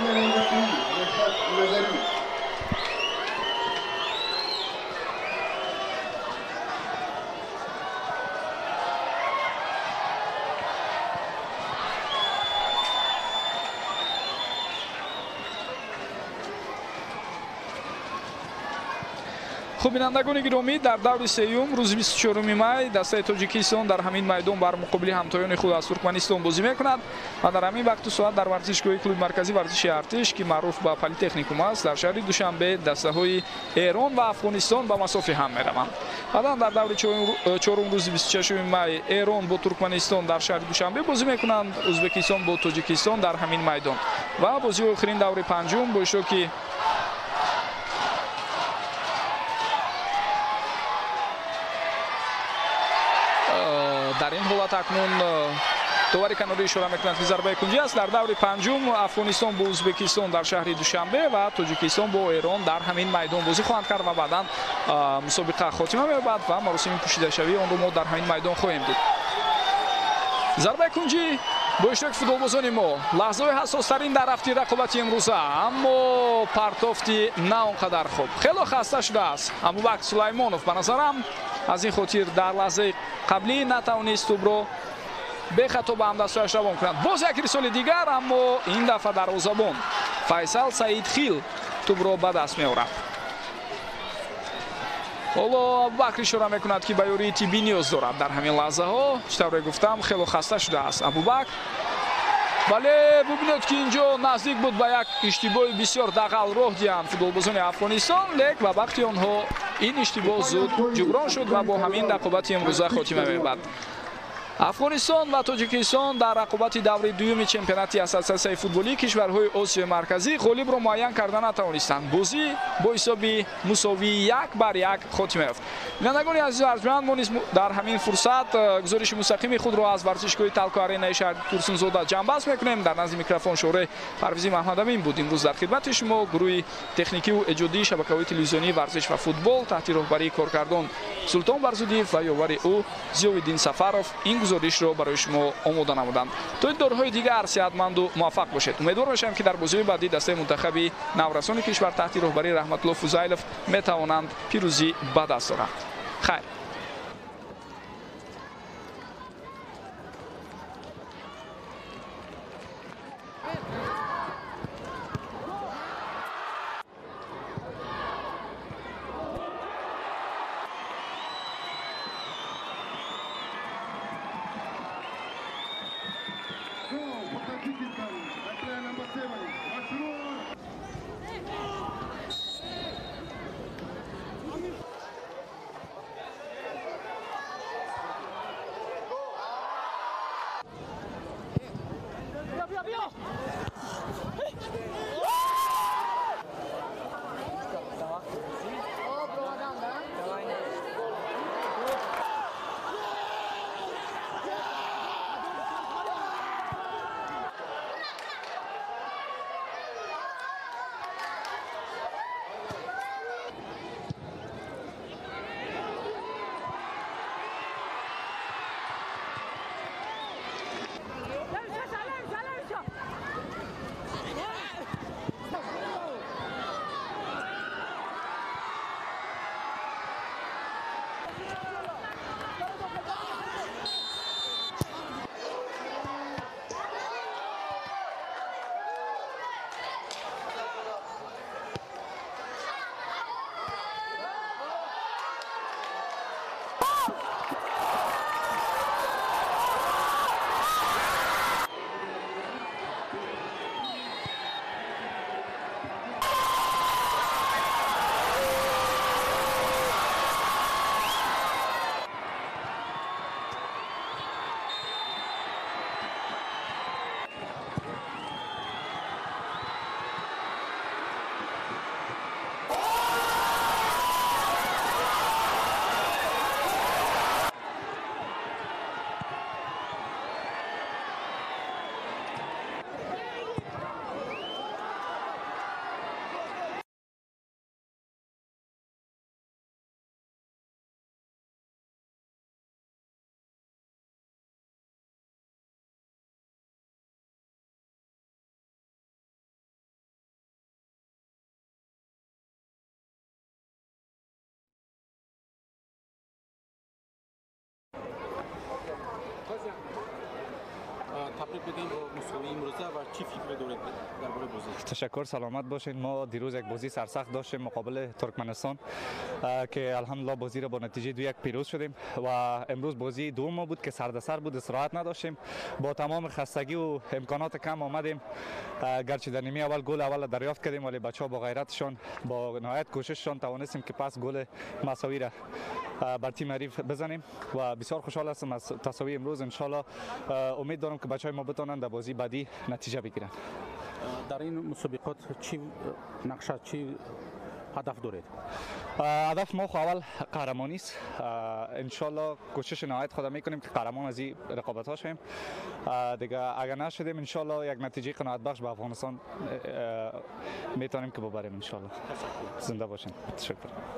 хуб, бинандагони гиромӣ, дар даври сеюм рӯзи бисту чорум май дастаи Тоҷикистон дар ҳамин майдон бар муқобили ҳамтоёни худ аз Туркманистон бозӣ мекунад ва дар ҳамин вақту соат дар варзишгоҳи клуби марказии варзиши артиш ки маъруф ба политехникум аст дар шаҳри Душанбе дастаҳои Эрон ва Афғонистон ба масофи ҳам мераванд. баъдан дар даври чорум рӯзи бисту шашум май Эрон бо Туркманистон дар шаҳри Душанбе бозӣ мекунанд, Ӯзбекистон бо Тоҷикистон дар ҳамин майдон ва бозии охирин даври панҷум бо иштироки дар ин ҳолат акнун товари канорӣ ишора мекунад ки зарбаи кунҷӣ аст. дар даври панҷум Афғонистон бо Ӯзбекистон дар шаҳри Душанбе ва Тоҷикистон бо Эрон дар ҳамин майдон бозӣ хоҳанд кард ва баъдан мусобиқа хотима меёбад ва маросими пӯшидашавии онро мо дар ҳамин майдон хоҳем дид. зарбаи кунҷӣ бо иштироки футболбозони мо лаҳзаҳои ҳассостарин дар рафти рақобати имрӯза, аммо партофти на он қадар хуб. хело хаста шудааст Абубакр Сулаймонов. ба назарам аз ин хотир дар лаҳзаи қаблӣ натавонист тӯбро бехато ба ҳамдастояш равон кунад. боз як рисоли дигар, аммо ин дафъа дарвозабон Файсал Саидхил тӯбро ба даст меорад. ҳоло Абубакр ишора мекунад ки ба ёрии тиббӣ ниёз дорад дар ҳамин лаҳзаҳо. чӣ тавре гуфтам, хело хаста шудааст Абубакр. бале бубинед ки инҷо наздик буд ба як иштибоҳи бисёр дағал роҳ диҳанд футболбозони Афғонистон, лек ба вақти онҳо ин иштибоҳ зуд ҷуброн шуд ва бо ҳамин рақобати имрӯза хотима меёбад. Афғонистон ва Тоҷикистон дар рақобати даври дуюми чемпионати ассотсиатсияи футболии кишварҳои Осиёи марказӣ ғолибро муайян карда натавонистанд. бозӣ бо ҳисоби мусовии як бар як хотима ёфт. бинандагони азизу арҷманд, мо низ дар ҳамин фурсат гузориши мустақими худро аз варзишгоҳи Талко Аренаи шаҳри Турсунзода ҷамъбаст мекунем. дар назди микрофон шораи Парвизӣ Маҳмадамин буд. имрӯз дар хидмати шумо гурӯҳи техникиву эҷодии шабакаҳои телевизионии варзиш ва футбол таҳти роҳбарии коркардон Султон Барзудиев ва ёвари ӯ Зиёвиддин Сафаров ин گزارش رو برای شما آماده نمودند. تا این دورهای دیگر صحتمند و موفق باشید. امیدوار باشم که در بازی بعدی دسته منتخب نورسان کشور تحت رهبری رحمت الله فوزایلوف میتوانند پیروزی به دست آورند. خیر. تبریک بگیم با مساوی امروزه و چی فکر دارید درباره بازی؟ تشکر، سلامت باشین. ما دیروز یک بازی سرسخت داشتیم مقابل ترکمنستان که الحمدلله بازی را با نتیجه دو یک پیروز شدیم و امروز بازی دوم بود که سردسر بود، استراحت نداشتیم، با تمام خستگی و امکانات کم آمدیم. گرچه در نیمه اول گل اول دریافت کردیم ولی بچه‌ها با غیرتشون با نهایت کوشششون توانستیم که پس گل مساوی را بر تیم حریف بزنیم و بسیار خوشحال هستم از تساوی امروز. ان شاء الله امید دارم که بچه‌های ما بتونن در بازی بعدی نتیجه بگیرن. در این مسابقات چی نقشه چی هدف دارید؟ هدف ما اول قهرمانی است. ان شاء الله کوشش نهایت خود میکنیم که قهرمان از این رقابت ها شویم. دیگه اگر نشدیم ان شاء الله یک نتیجه قناعت بخش به افغانستان میتونیم که ببریم ان شاء الله. زنده باشین. تشکر.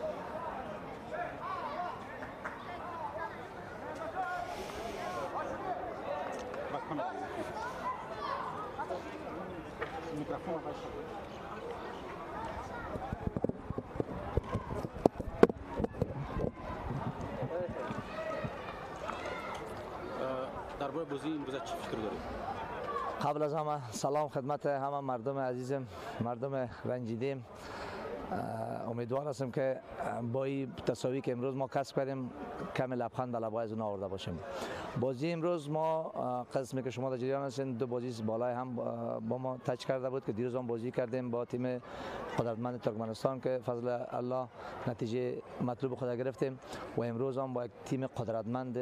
درباره بازی امروز چی فکر دارید؟ قبل از همه سلام خدمت همه مردم عزیزم، مردم رنجیدیم. امیدوار هستم که با این تساوی که امروز ما کسب کردیم کم لبخند به لب‌های از اون آورده باشیم. بازی امروز ما قسمی که شما در جریان هستین دو بازی بالای هم با ما تچ کرده بود که دیروز هم بازی کردیم با تیم قدرتمند ترکمنستان که فضل الله نتیجه مطلوب خود گرفتیم و امروز هم با یک تیم قدرتمند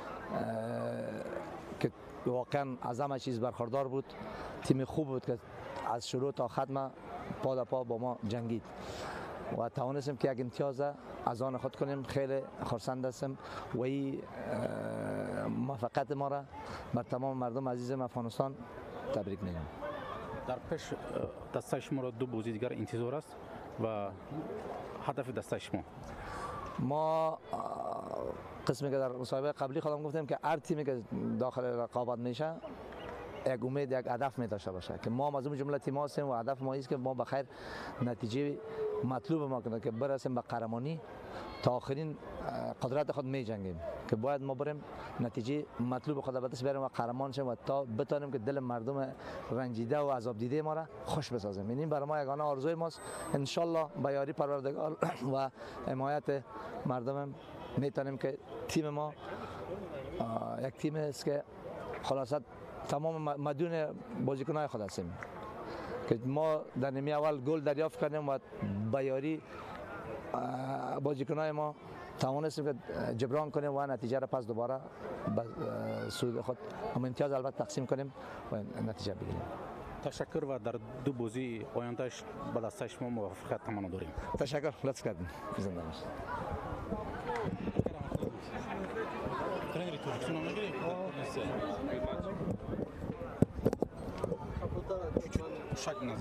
که واقعا از همه چیز برخوردار بود، تیم خوب بود که از شروع تا ختم پا در پا با ما جنگید و توانستیم که یک امتیاز از آن خود کنیم. خیلی خرسند هستم و این موفقیت ما را بر تمام مردم عزیزم افغانستان تبریک میگم. در پیش دسته شما را دو بازی دیگر انتظار است و هدف دسته شما؟ ما قسمی که در مسابقه قبلی خودم گفتم که هر تیمی که داخل رقابت میشه یک امید یک هدف می داشته باشه که ما از اون جمله تیم هستیم و هدف ما است که ما بخیر نتیجه مطلوب ما کنه که برسیم به قهرمانی تا آخرین قدرت خود می جنگیم که باید ما بریم نتیجه مطلوب خود به دست بیاریم و قهرمان شیم و تا بتونیم که دل مردم رنجیده و عذاب دیده ما را خوش بسازیم. این برای ما یگانه آرزوی ماست. ان شاء الله با یاری پروردگار و حمایت مردم میتونیم که تیم ما یک تیم است که خلاصت تمام مدیون بازیکن‌های خود هستیم که ما در نیمه اول گل دریافت کردیم و با یاری بازیکن‌های ما توانستیم که جبران کنیم و نتیجه را پس دوباره به سود خود هم امتیاز البته تقسیم کنیم و نتیجه بگیریم. تشکر و در دو بازی آیندهش به دست شما موفقیت تمنا داریم. تشکر. لطف کردین. زنده باشید. شک نزد.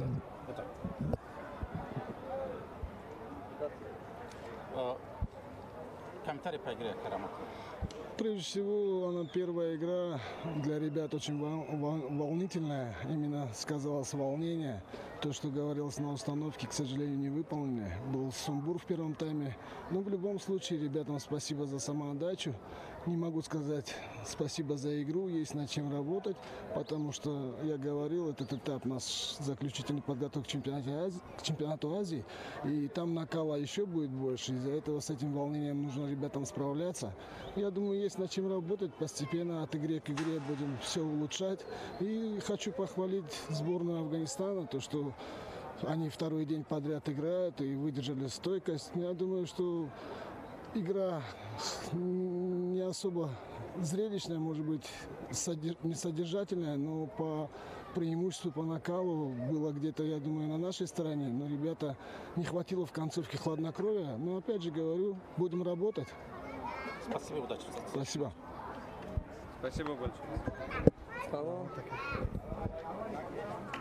Комментарий по игре Карамат. Прежде всего, она первая игра для ребят очень волнительная. Именно сказалось волнение. То, что говорилось на установке, к сожалению, не выполнено. Был сумбур в первом тайме. Но в любом случае, ребятам спасибо за самоотдачу. Не могу сказать спасибо за игру, есть над чем работать, потому что, я говорил, этот этап у нас заключительной подготовки к чемпионату Азии, к чемпионату Азии, и там накала еще будет больше. Из-за этого с этим волнением нужно ребятам справляться. Я думаю, есть над чем работать. Постепенно от игры к игре будем все улучшать. И хочу похвалить сборную Афганистана, то, что они второй день подряд играют и выдержали стойкость. Я думаю, что игра не особо зрелищная, может быть, не содержательная, но по преимуществу, по накалу было где-то, я думаю, на нашей стороне. Но ребята не хватило в концовке хладнокровия. Но опять же говорю, будем работать. Спасибо, удачи. Спасибо. Спасибо большое.